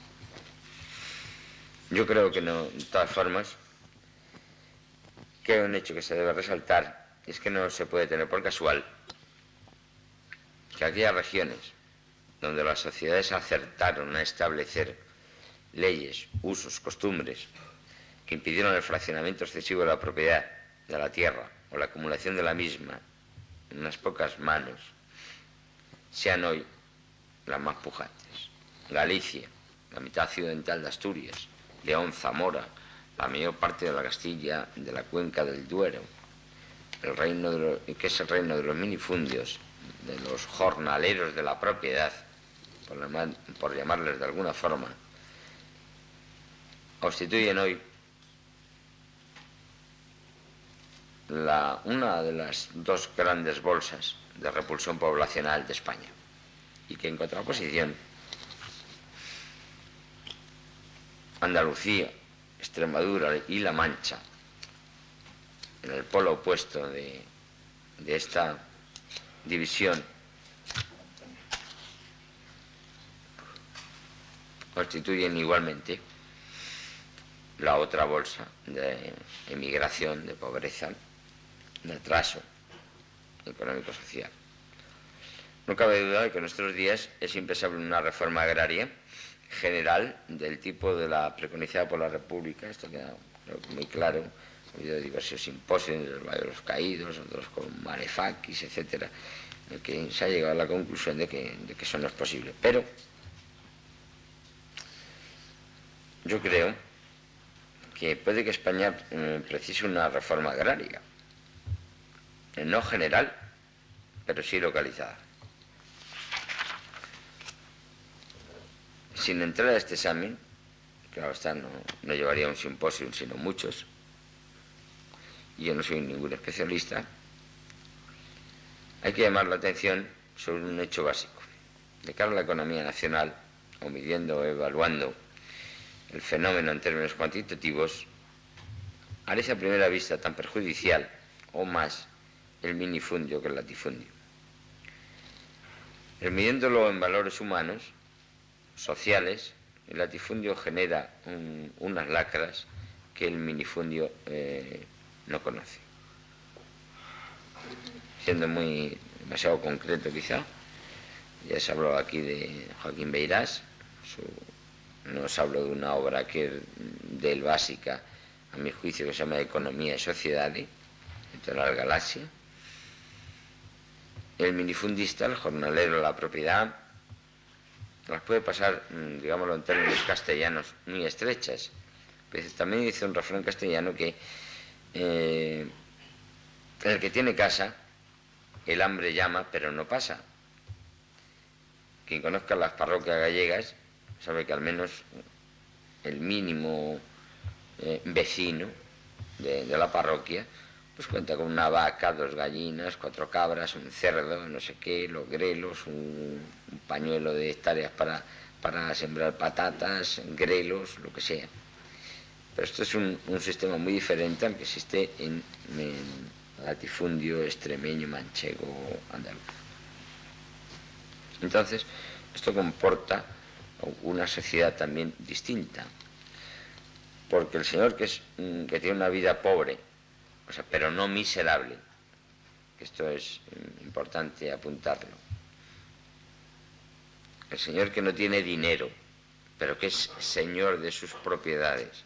Yo creo que no, de todas formas, que hay un hecho que se debe resaltar, y es que no se puede tener por casual que aquellas regiones donde las sociedades acertaron a establecer leyes, usos, costumbres que impidieron el fraccionamiento excesivo de la propiedad de la tierra o la acumulación de la misma en unas pocas manos, sean hoy las más pujantes. Galicia, la mitad occidental de Asturias, León, Zamora, la mayor parte de la Castilla, de la cuenca del Duero, el reino de los, que es el reino de los minifundios, de los jornaleros de la propiedad, por, llamar, por llamarles de alguna forma, constituyen hoy la, una de las dos grandes bolsas de repulsión poblacional de España, y que en contraposición Andalucía, Extremadura y La Mancha, en el polo opuesto de, de esta división, constituyen igualmente la otra bolsa de emigración, de pobreza, de atraso económico-social. No cabe duda de que en nuestros días es impensable una reforma agraria general del tipo de la preconizada por la República. Esto queda creo que muy claro. Ha habido diversos simposios del Valle de los Caídos, otros con Marefakis, etcétera, en el que se ha llegado a la conclusión de que, de que eso no es posible. Pero yo creo que puede que España eh, precise una reforma agraria, eh, no general, pero sí localizada. Sin entrar a este examen, claro está, no, no llevaría un simposio, sino muchos, y yo no soy ningún especialista, hay que llamar la atención sobre un hecho básico. De cara a la economía nacional, o midiendo o evaluando el fenómeno en términos cuantitativos, parece a primera vista tan perjudicial o más el minifundio que el latifundio. El midiéndolo en valores humanos, sociales, el latifundio genera un, unas lacras que el minifundio eh, no conoce. Siendo muy demasiado concreto quizá, ya se habló aquí de Joaquín Beirás, su, nos habló de una obra que es de él básica, a mi juicio, que se llama Economía y Sociedad, editorial Galaxia. El minifundista, el jornalero, la propiedad, las puede pasar, digámoslo en términos castellanos, muy estrechas. Pero también dice un refrán castellano que eh, el que tiene casa, el hambre llama, pero no pasa. Quien conozca las parroquias gallegas sabe que al menos el mínimo eh, vecino de, de la parroquia pues cuenta con una vaca, dos gallinas, cuatro cabras, un cerdo, no sé qué, los grelos, un, un pañuelo de hectáreas para, para sembrar patatas, grelos, lo que sea. Pero esto es un, un sistema muy diferente al que existe en, en latifundio extremeño, manchego, andaluz. Entonces, esto comporta una sociedad también distinta, porque el señor que, es, que tiene una vida pobre, o sea, pero no miserable, que esto es importante apuntarlo, el señor que no tiene dinero, pero que es señor de sus propiedades,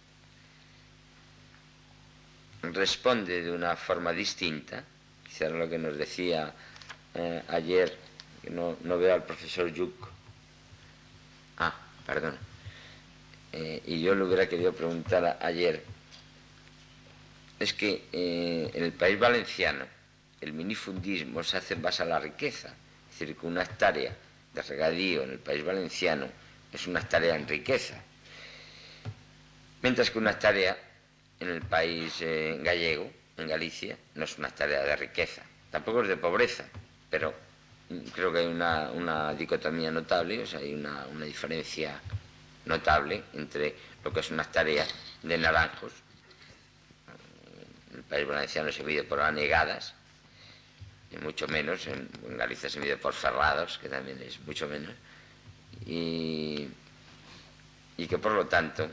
responde de una forma distinta, quizá lo que nos decía eh, ayer, que no, no veo al profesor Yuc. Ah, perdón. Eh, y yo le hubiera querido preguntar a, ayer, es que eh, en el País Valenciano el minifundismo se hace en base a la riqueza, es decir, que una hectárea de regadío en el País Valenciano es una hectárea en riqueza, mientras que una hectárea en el país eh, gallego, en Galicia, no es una hectárea de riqueza, tampoco es de pobreza, pero creo que hay una, una dicotomía notable, o sea, hay una, una diferencia notable entre lo que es una hectárea de naranjos. El País Valenciano se mide por anegadas, y mucho menos, en, en Galicia se mide por ferrados, que también es mucho menos, y, y que por lo tanto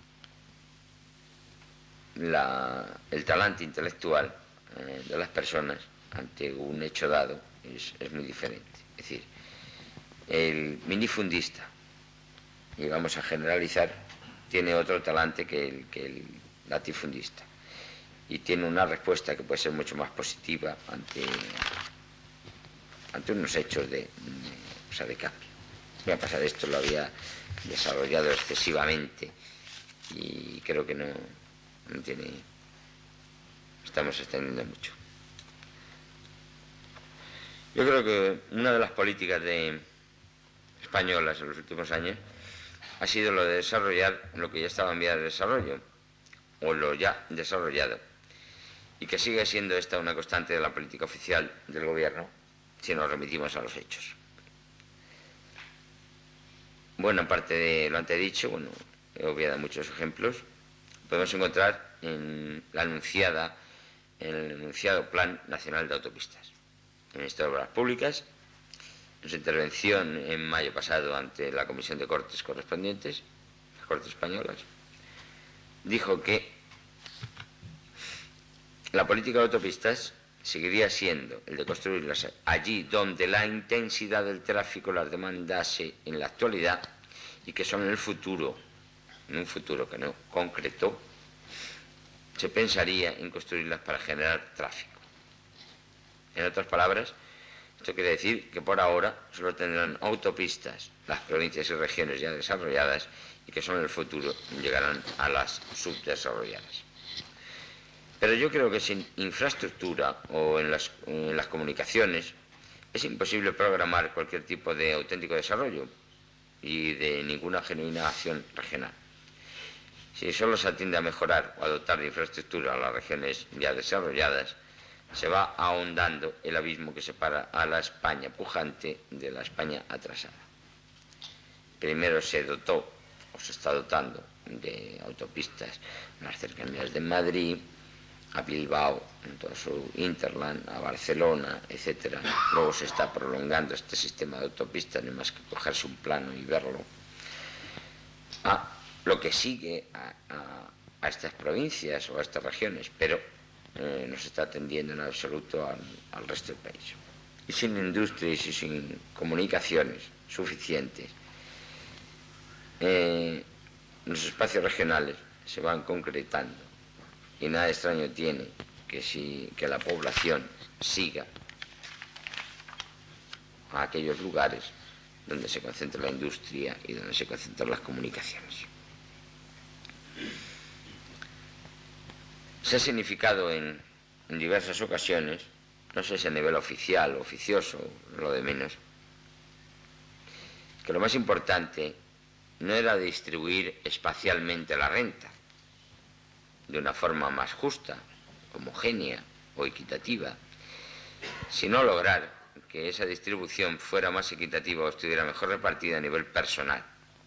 la, el talante intelectual eh, de las personas ante un hecho dado es, es muy diferente. Es decir, el minifundista, y vamos a generalizar, tiene otro talante que el, que el latifundista, y tiene una respuesta que puede ser mucho más positiva ante, ante unos hechos de, de, o sea, de cambio. Me ha pasado esto, lo había desarrollado excesivamente y creo que no, no tiene, estamos extendiendo mucho. Yo creo que una de las políticas de españolas en los últimos años ha sido lo de desarrollar lo que ya estaba en vía de desarrollo, o lo ya desarrollado, y que sigue siendo esta una constante de la política oficial del gobierno, si nos remitimos a los hechos. Buena parte de lo antedicho, bueno, he obviado muchos ejemplos, podemos encontrar en la anunciada, en el anunciado Plan Nacional de Autopistas. El Ministerio de Obras Públicas, en su intervención en mayo pasado ante la Comisión de Cortes correspondientes, las Cortes Españolas, dijo que la política de autopistas seguiría siendo el de construirlas allí donde la intensidad del tráfico las demandase en la actualidad y que son en el futuro, en un futuro que no concretó, se pensaría en construirlas para generar tráfico. En otras palabras, esto quiere decir que por ahora solo tendrán autopistas las provincias y regiones ya desarrolladas y que solo en el futuro llegarán a las subdesarrolladas. Pero yo creo que sin infraestructura o en las, en las comunicaciones es imposible programar cualquier tipo de auténtico desarrollo y de ninguna genuina acción regional. Si solo se atiende a mejorar o a dotar de infraestructura a las regiones ya desarrolladas, se va ahondando el abismo que separa a la España pujante de la España atrasada. Primero se dotó, o se está dotando, de autopistas en las cercanías de Madrid, a Bilbao, en todo su hinterland, a Barcelona, etcétera. Luego se está prolongando este sistema de autopistas, no hay más que cogerse un plano y verlo, a lo que sigue a, a, a estas provincias o a estas regiones, pero eh, no se está atendiendo en absoluto al, al resto del país. Y sin industrias y sin comunicaciones suficientes, eh, los espacios regionales se van concretando. Y nada extraño tiene que, si, que la población siga a aquellos lugares donde se concentra la industria y donde se concentran las comunicaciones. Se ha significado en, en diversas ocasiones, no sé si a nivel oficial o oficioso, lo de menos, que lo más importante no era distribuir espacialmente la renta de una forma más justa, homogénea o equitativa, sino lograr que esa distribución fuera más equitativa o estuviera mejor repartida a nivel personal.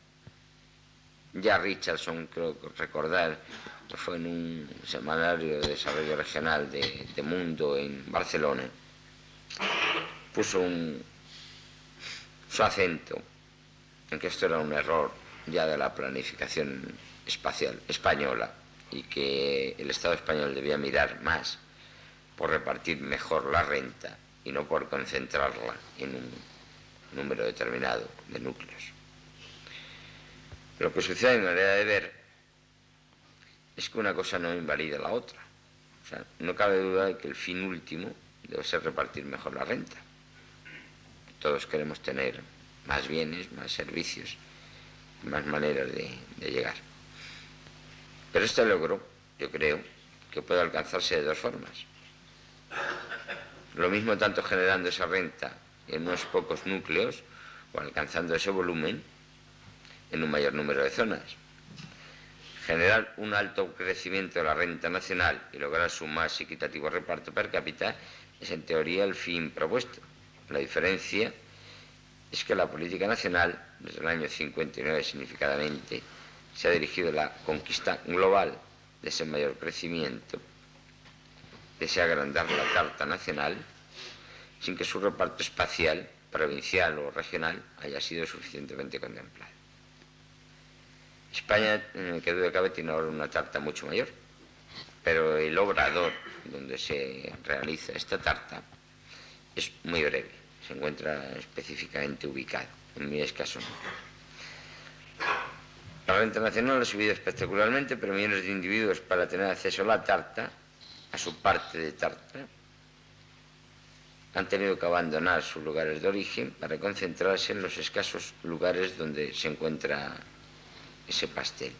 Ya Richardson, creo que recordar, que fue en un semanario de desarrollo regional de, de Mundo en Barcelona, puso un, su acento en que esto era un error ya de la planificación espacial española, y que el Estado español debía mirar más por repartir mejor la renta y no por concentrarla en un número determinado de núcleos. Lo que sucede en mi manera de ver es que una cosa no invalida la otra. O sea, no cabe duda de que el fin último debe ser repartir mejor la renta. Todos queremos tener más bienes, más servicios, más maneras de, de llegar. Pero este logro, yo creo, que puede alcanzarse de dos formas. Lo mismo tanto generando esa renta en unos pocos núcleos o alcanzando ese volumen en un mayor número de zonas. Generar un alto crecimiento de la renta nacional y lograr su más equitativo reparto per cápita es en teoría el fin propuesto. La diferencia es que la política nacional, desde el año cincuenta y nueve significadamente, se ha dirigido a la conquista global de ese mayor crecimiento, desea agrandar la carta nacional sin que su reparto espacial, provincial o regional haya sido suficientemente contemplado. España, que duda cabe, tiene ahora una tarta mucho mayor, pero el obrador donde se realiza esta tarta es muy breve, se encuentra específicamente ubicado, en muy escaso número. La renta nacional ha subido espectacularmente, pero millones de individuos, para tener acceso a la tarta, a su parte de tarta, han tenido que abandonar sus lugares de origen para concentrarse en los escasos lugares donde se encuentra ese pastel.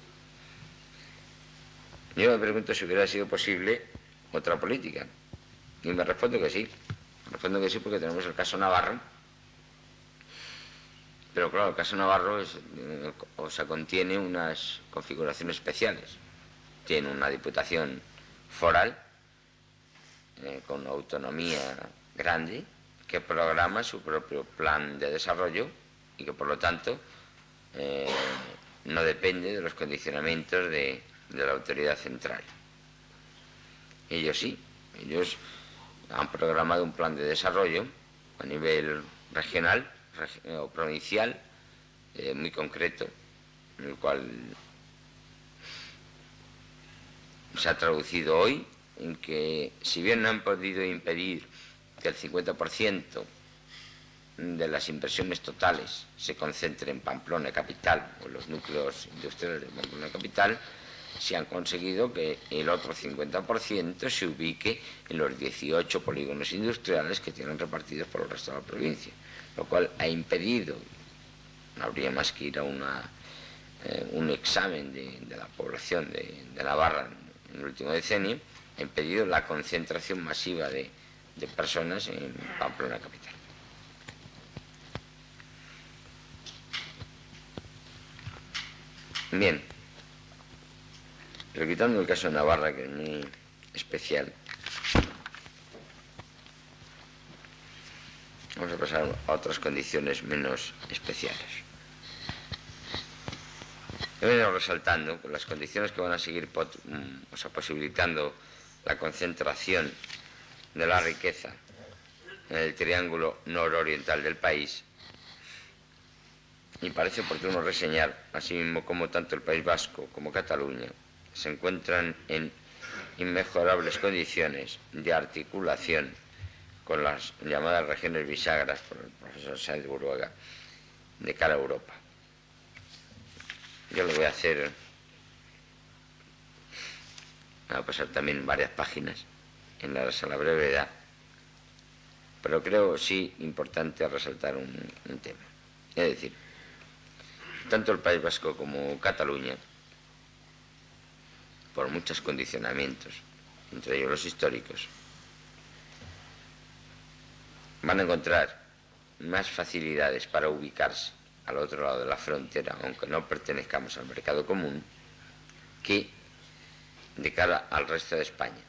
Yo me pregunto si hubiera sido posible otra política. Y me respondo que sí. Me respondo que sí porque tenemos el caso Navarro. Pero claro, el caso Navarro es, o sea, contiene unas configuraciones especiales. Tiene una diputación foral eh, con autonomía grande que programa su propio plan de desarrollo y que por lo tanto eh, no depende de los condicionamientos de, de la autoridad central. Ellos sí, ellos han programado un plan de desarrollo a nivel regional reg o provincial eh, muy concreto, en el cual se ha traducido hoy en que, si bien no han podido impedir que el cincuenta por ciento de las inversiones totales se concentre en Pamplona capital o en los núcleos industriales de Pamplona capital, se han conseguido que el otro cincuenta por ciento se ubique en los dieciocho polígonos industriales que tienen repartidos por el resto de la provincia, lo cual ha impedido, no habría más que ir a una, eh, un examen de, de la población de, de Navarra en el último decenio, ha impedido la concentración masiva de, de personas en Pamplona capital. Bien, pero quitando el caso de Navarra, que es muy especial, vamos a pasar a otras condiciones menos especiales. He venido resaltando que las condiciones que van a seguir o sea, posibilitando la concentración de la riqueza en el triángulo nororiental del país, y parece oportuno reseñar, así mismo como tanto el País Vasco como Cataluña se encuentran en inmejorables condiciones de articulación con las llamadas regiones bisagras por el profesor Sáenz de Buruaga de cara a Europa. Yo lo voy a hacer, voy a pasar también varias páginas en aras a la brevedad, pero creo sí importante resaltar un, un tema. Es decir, tanto el País Vasco como Cataluña, por muchos condicionamientos, entre ellos los históricos, van a encontrar más facilidades para ubicarse al otro lado de la frontera, aunque no pertenezcamos al mercado común, que de cara al resto de España.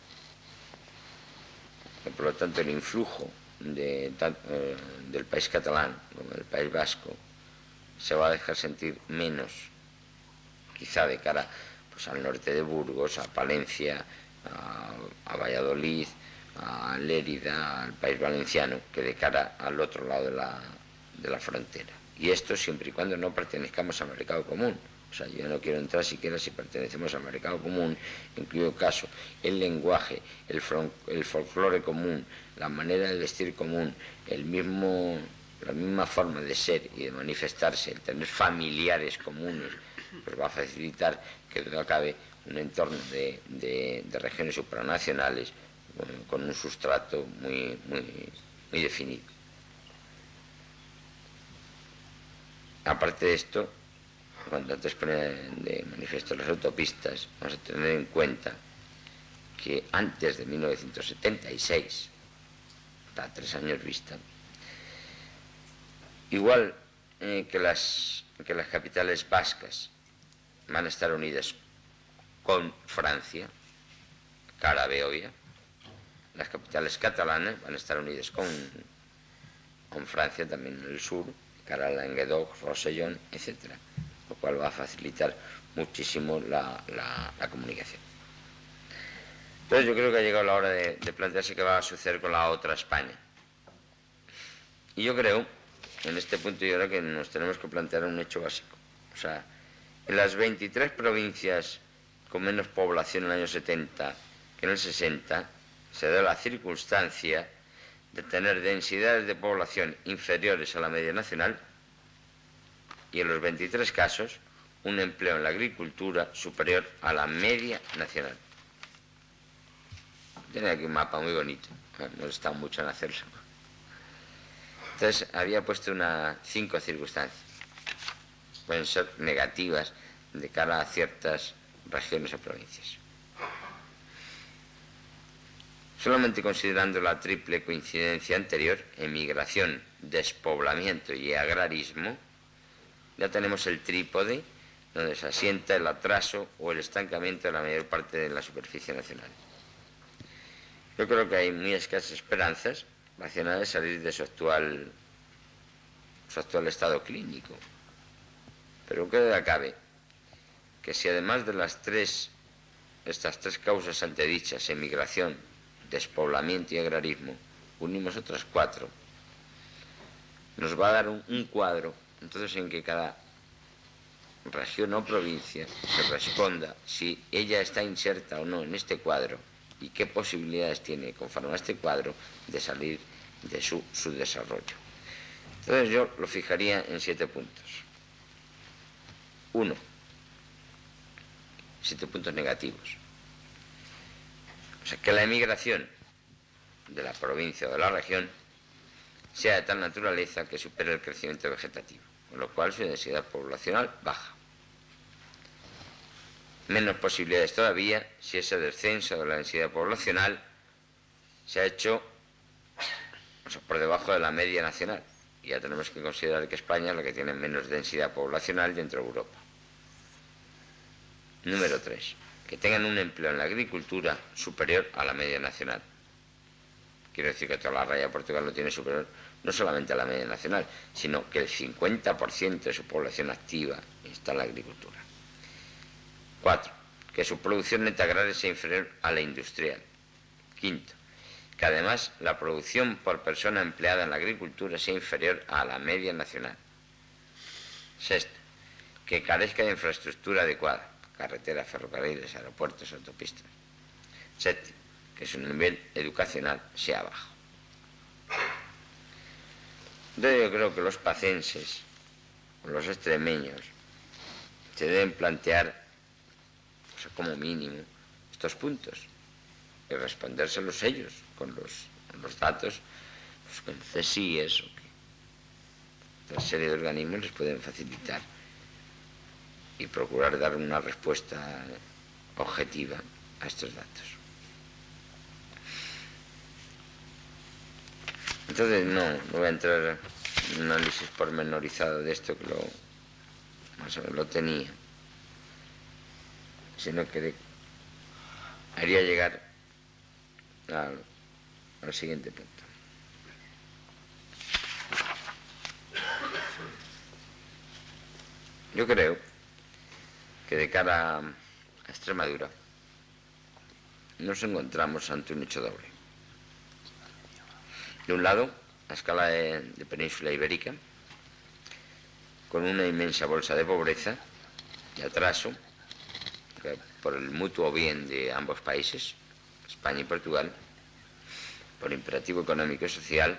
Y por lo tanto, el influjo de, eh, del país catalán como del País Vasco se va a dejar sentir menos, quizá de cara pues, al norte de Burgos, a Palencia, a, a Valladolid, a Lérida, al País Valenciano, que de cara al otro lado de la, de la frontera. Y esto siempre y cuando no pertenezcamos al mercado común. O sea, yo no quiero entrar siquiera si pertenecemos al mercado común, en cuyo caso el lenguaje, el, el folclore común, la manera de vestir común, el mismo, la misma forma de ser y de manifestarse, el tener familiares comunes, pues va a facilitar que no acabe un entorno de, de, de regiones supranacionales con, con un sustrato muy, muy, muy definido. Aparte de esto, cuando antes ponía de manifiesto las autopistas, vamos a tener en cuenta que antes de mil novecientos setenta y seis, a tres años vista, igual eh, que, las, que las capitales vascas van a estar unidas con Francia, cara a Beovia, las capitales catalanas van a estar unidas con, con Francia también en el sur, cara a Languedoc, Rosellón, etcétera, lo cual va a facilitar muchísimo la, la, la comunicación. Entonces yo creo que ha llegado la hora de, de plantearse qué va a suceder con la otra España, Y yo creo, en este punto yo creo que nos tenemos que plantear un hecho básico. O sea, en las veintitrés provincias con menos población en el año setenta que en el sesenta, se da la circunstancia de tener densidades de población inferiores a la media nacional y en los veintitrés casos un empleo en la agricultura superior a la media nacional. Tiene aquí un mapa muy bonito, hemos estado mucho en hacerlo. Entonces había puesto unas cinco circunstancias, pueden ser negativas de cara a ciertas regiones o provincias. Solamente considerando la triple coincidencia anterior, emigración, despoblamiento y agrarismo, ya tenemos el trípode donde se asienta el atraso o el estancamiento de la mayor parte de la superficie nacional. Yo creo que hay muy escasas esperanzas nacionales de salir de su actual, su actual estado clínico. Pero que duda cabe que si además de las tres, estas tres causas antedichas, emigración, despoblamiento y agrarismo, unimos otras cuatro, nos va a dar un, un cuadro, entonces en que cada región o provincia se responda si ella está inserta o no en este cuadro y qué posibilidades tiene, conforme a este cuadro, de salir de su, su desarrollo. Entonces yo lo fijaría en siete puntos. Uno, siete puntos negativos. O sea, que la emigración de la provincia o de la región sea de tal naturaleza que supere el crecimiento vegetativo, con lo cual su densidad poblacional baja. Menos posibilidades todavía si ese descenso de la densidad poblacional se ha hecho, o sea, por debajo de la media nacional. Y ya tenemos que considerar que España es la que tiene menos densidad poblacional dentro de Europa. Número tres. Que tengan un empleo en la agricultura superior a la media nacional. Quiero decir que toda la raya de Portugal lo tiene superior no solamente a la media nacional, sino que el cincuenta por ciento de su población activa está en la agricultura. Cuatro, que su producción neta agraria sea inferior a la industrial. Quinto, que además la producción por persona empleada en la agricultura sea inferior a la media nacional. Sexto, que carezca de infraestructura adecuada, carreteras, ferrocarriles, aeropuertos, autopistas. Séptimo, que su nivel educacional sea bajo. Entonces yo creo que los pacenses, los extremeños, se deben plantear, o sea, como mínimo, estos puntos y respondérselos ellos con los, con los datos, pues con C S I E S o que otra serie de organismos les pueden facilitar y procurar dar una respuesta objetiva a estos datos. Entonces no, no voy a entrar en un análisis pormenorizado de esto, que lo, más o menos lo tenía, sino que haría llegar al, al siguiente punto. Yo creo que de cara a Extremadura nos encontramos ante un hecho doble. De un lado, a escala de, de península ibérica, con una inmensa bolsa de pobreza y atraso, que por el mutuo bien de ambos países, España y Portugal, por imperativo económico y social,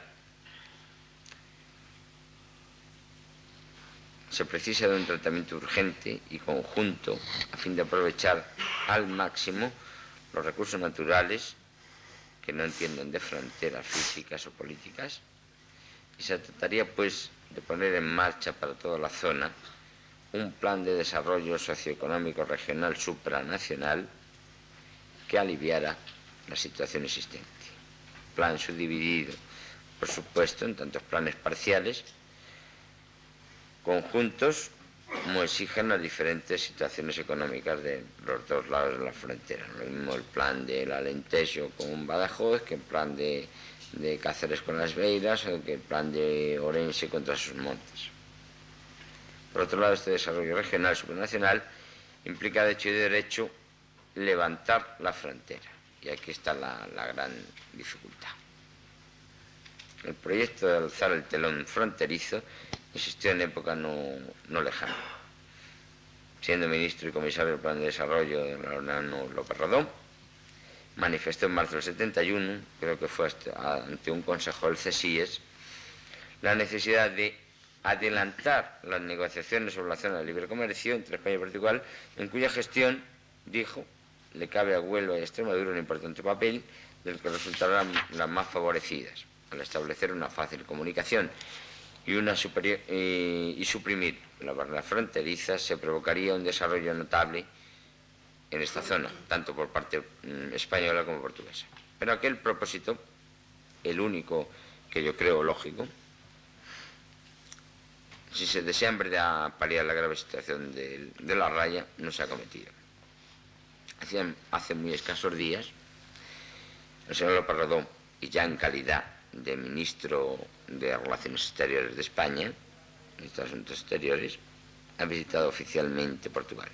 se precisa de un tratamiento urgente y conjunto a fin de aprovechar al máximo los recursos naturales que no entienden de fronteras físicas o políticas, y se trataría pues de poner en marcha para toda la zona un plan de desarrollo socioeconómico regional supranacional que aliviara la situación existente. Plan subdividido, por supuesto, en tantos planes parciales, conjuntos, como exigen las diferentes situaciones económicas de los dos lados de la frontera. Lo mismo el plan del Alentejo con Badajoz que el plan de, de Cáceres con las Beiras o que el plan de Orense contra sus montes. Por otro lado, este desarrollo regional supranacional implica de hecho y de derecho levantar la frontera. Y aquí está la, la gran dificultad. El proyecto de alzar el telón fronterizo existió en época no, no lejana. Siendo ministro y comisario del Plan de Desarrollo de Laureano López Rodó, manifestó en marzo del setenta y uno, creo que fue hasta, ante un consejo del C S I E S, la necesidad de adelantar las negociaciones sobre la zona de libre comercio entre España y Portugal, en cuya gestión, dijo, le cabe a Huelva y a Extremadura un importante papel del que resultarán las más favorecidas, al establecer una fácil comunicación y, una superior, eh, y suprimir la barrera fronteriza, se provocaría un desarrollo notable en esta zona, tanto por parte mm, española como portuguesa. Pero aquel propósito, el único que yo creo lógico, si se desea en verdad paliar la grave situación de, de la raya, no se ha cometido. Hace, hace muy escasos días, el señor López Rodó, y ya en calidad de ministro de Relaciones Exteriores de España, ministro de Asuntos Exteriores, ha visitado oficialmente Portugal.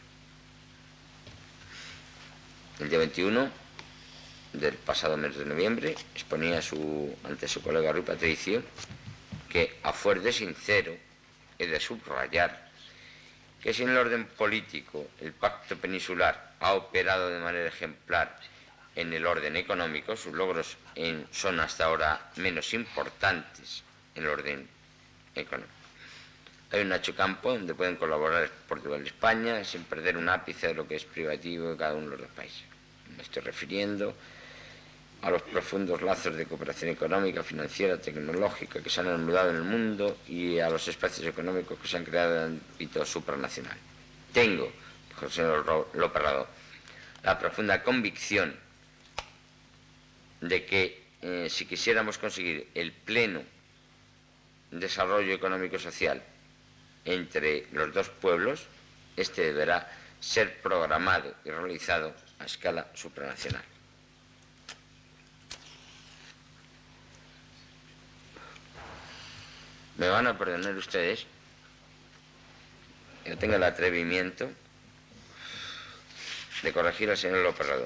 El día veintiuno del pasado mes de noviembre exponía su, ante su colega Rui Patricio que, a fuer de sincero, he de subrayar que si en el orden político el pacto peninsular ha operado de manera ejemplar en el orden económico, sus logros en, son hasta ahora menos importantes en el orden económico. Hay un ancho campo donde pueden colaborar Portugal y España sin perder un ápice de lo que es privativo de cada uno de los dos países. Me estoy refiriendo a los profundos lazos de cooperación económica, financiera, tecnológica que se han anudado en el mundo y a los espacios económicos que se han creado en el ámbito supranacional. Tengo, dijo el señor López Rodó, la profunda convicción de que eh, si quisiéramos conseguir el pleno desarrollo económico y social entre los dos pueblos, este deberá ser programado y realizado a escala supranacional. Me van a perdonar ustedes que tenga el atrevimiento de corregir al señor López Rodó,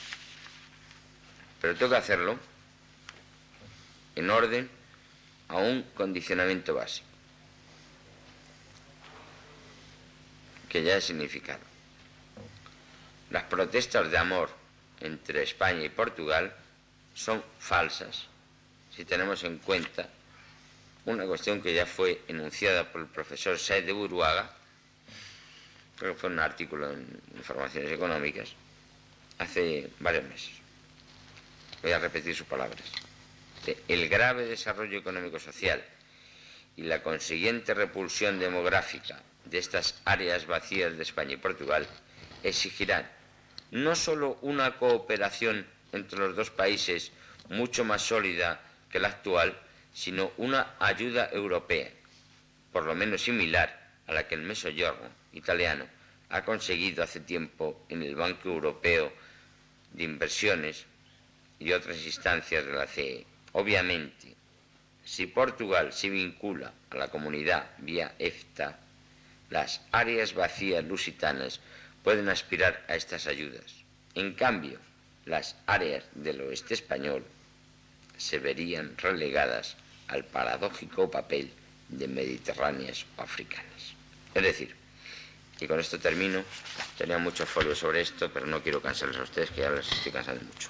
pero tengo que hacerlo en orden a un condicionamiento básico que ya he significado. Las protestas de amor entre España y Portugal son falsas si tenemos en cuenta una cuestión que ya fue enunciada por el profesor Saez de Buruaga, creo que fue un artículo en Informaciones Económicas, hace varios meses. Voy a repetir sus palabras. El grave desarrollo económico-social y la consiguiente repulsión demográfica de estas áreas vacías de España y Portugal exigirán no solo una cooperación entre los dos países mucho más sólida que la actual, sino una ayuda europea, por lo menos similar a la que el Mezzogiorno italiano ha conseguido hace tiempo en el Banco Europeo de Inversiones y otras instancias de la C E. Obviamente, si Portugal se vincula a la comunidad vía EFTA, las áreas vacías lusitanas pueden aspirar a estas ayudas. En cambio, las áreas del oeste español se verían relegadas al paradójico papel de mediterráneas o africanas. Es decir, y con esto termino, tenía muchos folios sobre esto, pero no quiero cansarles a ustedes, que ya les estoy cansando mucho.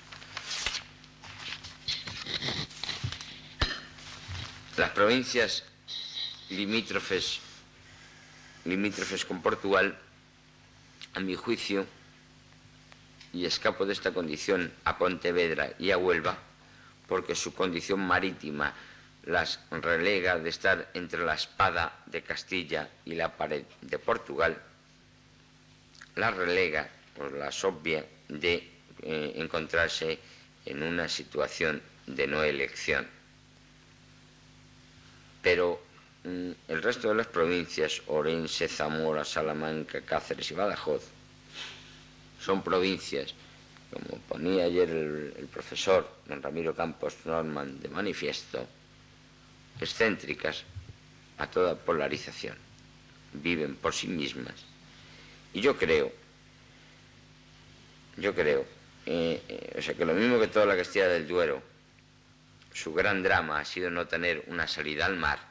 Las provincias limítrofes, limítrofes con Portugal, a mi juicio, y escapo de esta condición a Pontevedra y a Huelva, porque su condición marítima las relega de estar entre la espada de Castilla y la pared de Portugal, las relega, pues las obvia, de eh, encontrarse en una situación de no elección. Pero mm, el resto de las provincias, Orense, Zamora, Salamanca, Cáceres y Badajoz, son provincias, como ponía ayer el, el profesor don Ramiro Campos Norman de manifiesto, excéntricas a toda polarización, viven por sí mismas. Y yo creo, yo creo, eh, eh, o sea que lo mismo que toda la Castilla del Duero su gran drama ha sido no tener una salida al mar,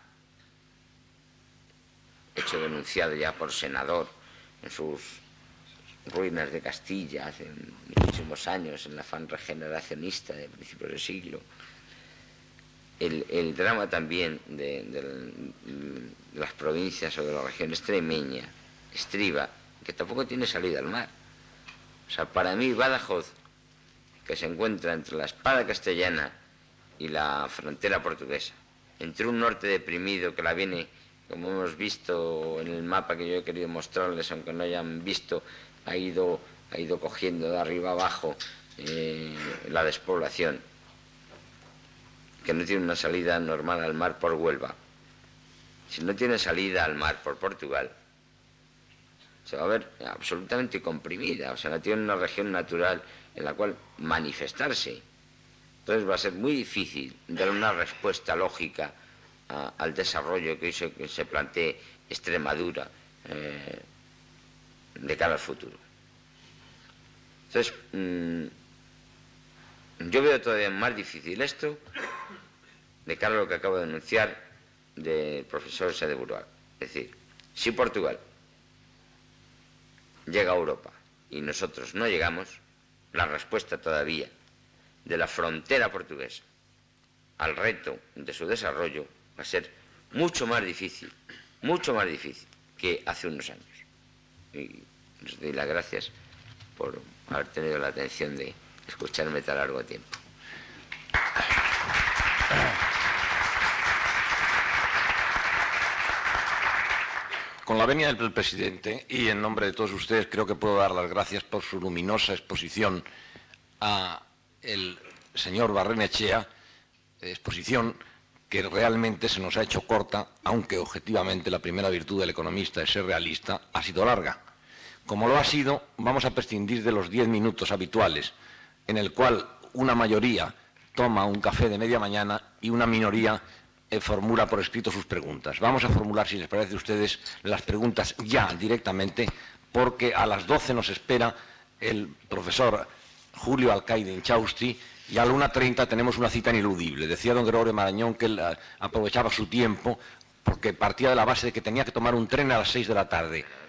hecho denunciado ya por senador en sus ruinas de Castilla hace muchísimos años, en el afán regeneracionista de principios del siglo. El, el drama también de, de, de las provincias o de la región extremeña estriba que tampoco tiene salida al mar. O sea, para mí Badajoz, que se encuentra entre la espada castellana y la frontera portuguesa, entre un norte deprimido que la viene, como hemos visto en el mapa que yo he querido mostrarles, aunque no hayan visto, ha ido, ha ido cogiendo de arriba abajo eh, la despoblación, que no tiene una salida normal al mar por Huelva. Si no tiene salida al mar por Portugal, se va a ver absolutamente comprimida, o sea, no tiene una región natural en la cual manifestarse. Entonces va a ser muy difícil dar una respuesta lógica a, al desarrollo que hoy se, que se plantee Extremadura eh, de cara al futuro. Entonces, mmm, yo veo todavía más difícil esto de cara a lo que acabo de anunciar del profesor Sede Buruaga. Es decir, si Portugal llega a Europa y nosotros no llegamos, la respuesta todavía de la frontera portuguesa al reto de su desarrollo va a ser mucho más difícil, mucho más difícil que hace unos años. Y les doy las gracias por haber tenido la atención de escucharme tan largo tiempo. Con la venia del presidente y en nombre de todos ustedes creo que puedo dar las gracias por su luminosa exposición a el señor Barrenechea, exposición que realmente se nos ha hecho corta, aunque objetivamente la primera virtud del economista es ser realista, ha sido larga. Como lo ha sido, vamos a prescindir de los diez minutos habituales, en el cual una mayoría toma un café de media mañana y una minoría eh, formula por escrito sus preguntas. Vamos a formular, si les parece a ustedes, las preguntas ya directamente, porque a las doce nos espera el profesor Julio Alcaide Inchausti y a la una treinta tenemos una cita ineludible. Decía don Gregorio Marañón que él aprovechaba su tiempo porque partía de la base de que tenía que tomar un tren a las seis de la tarde.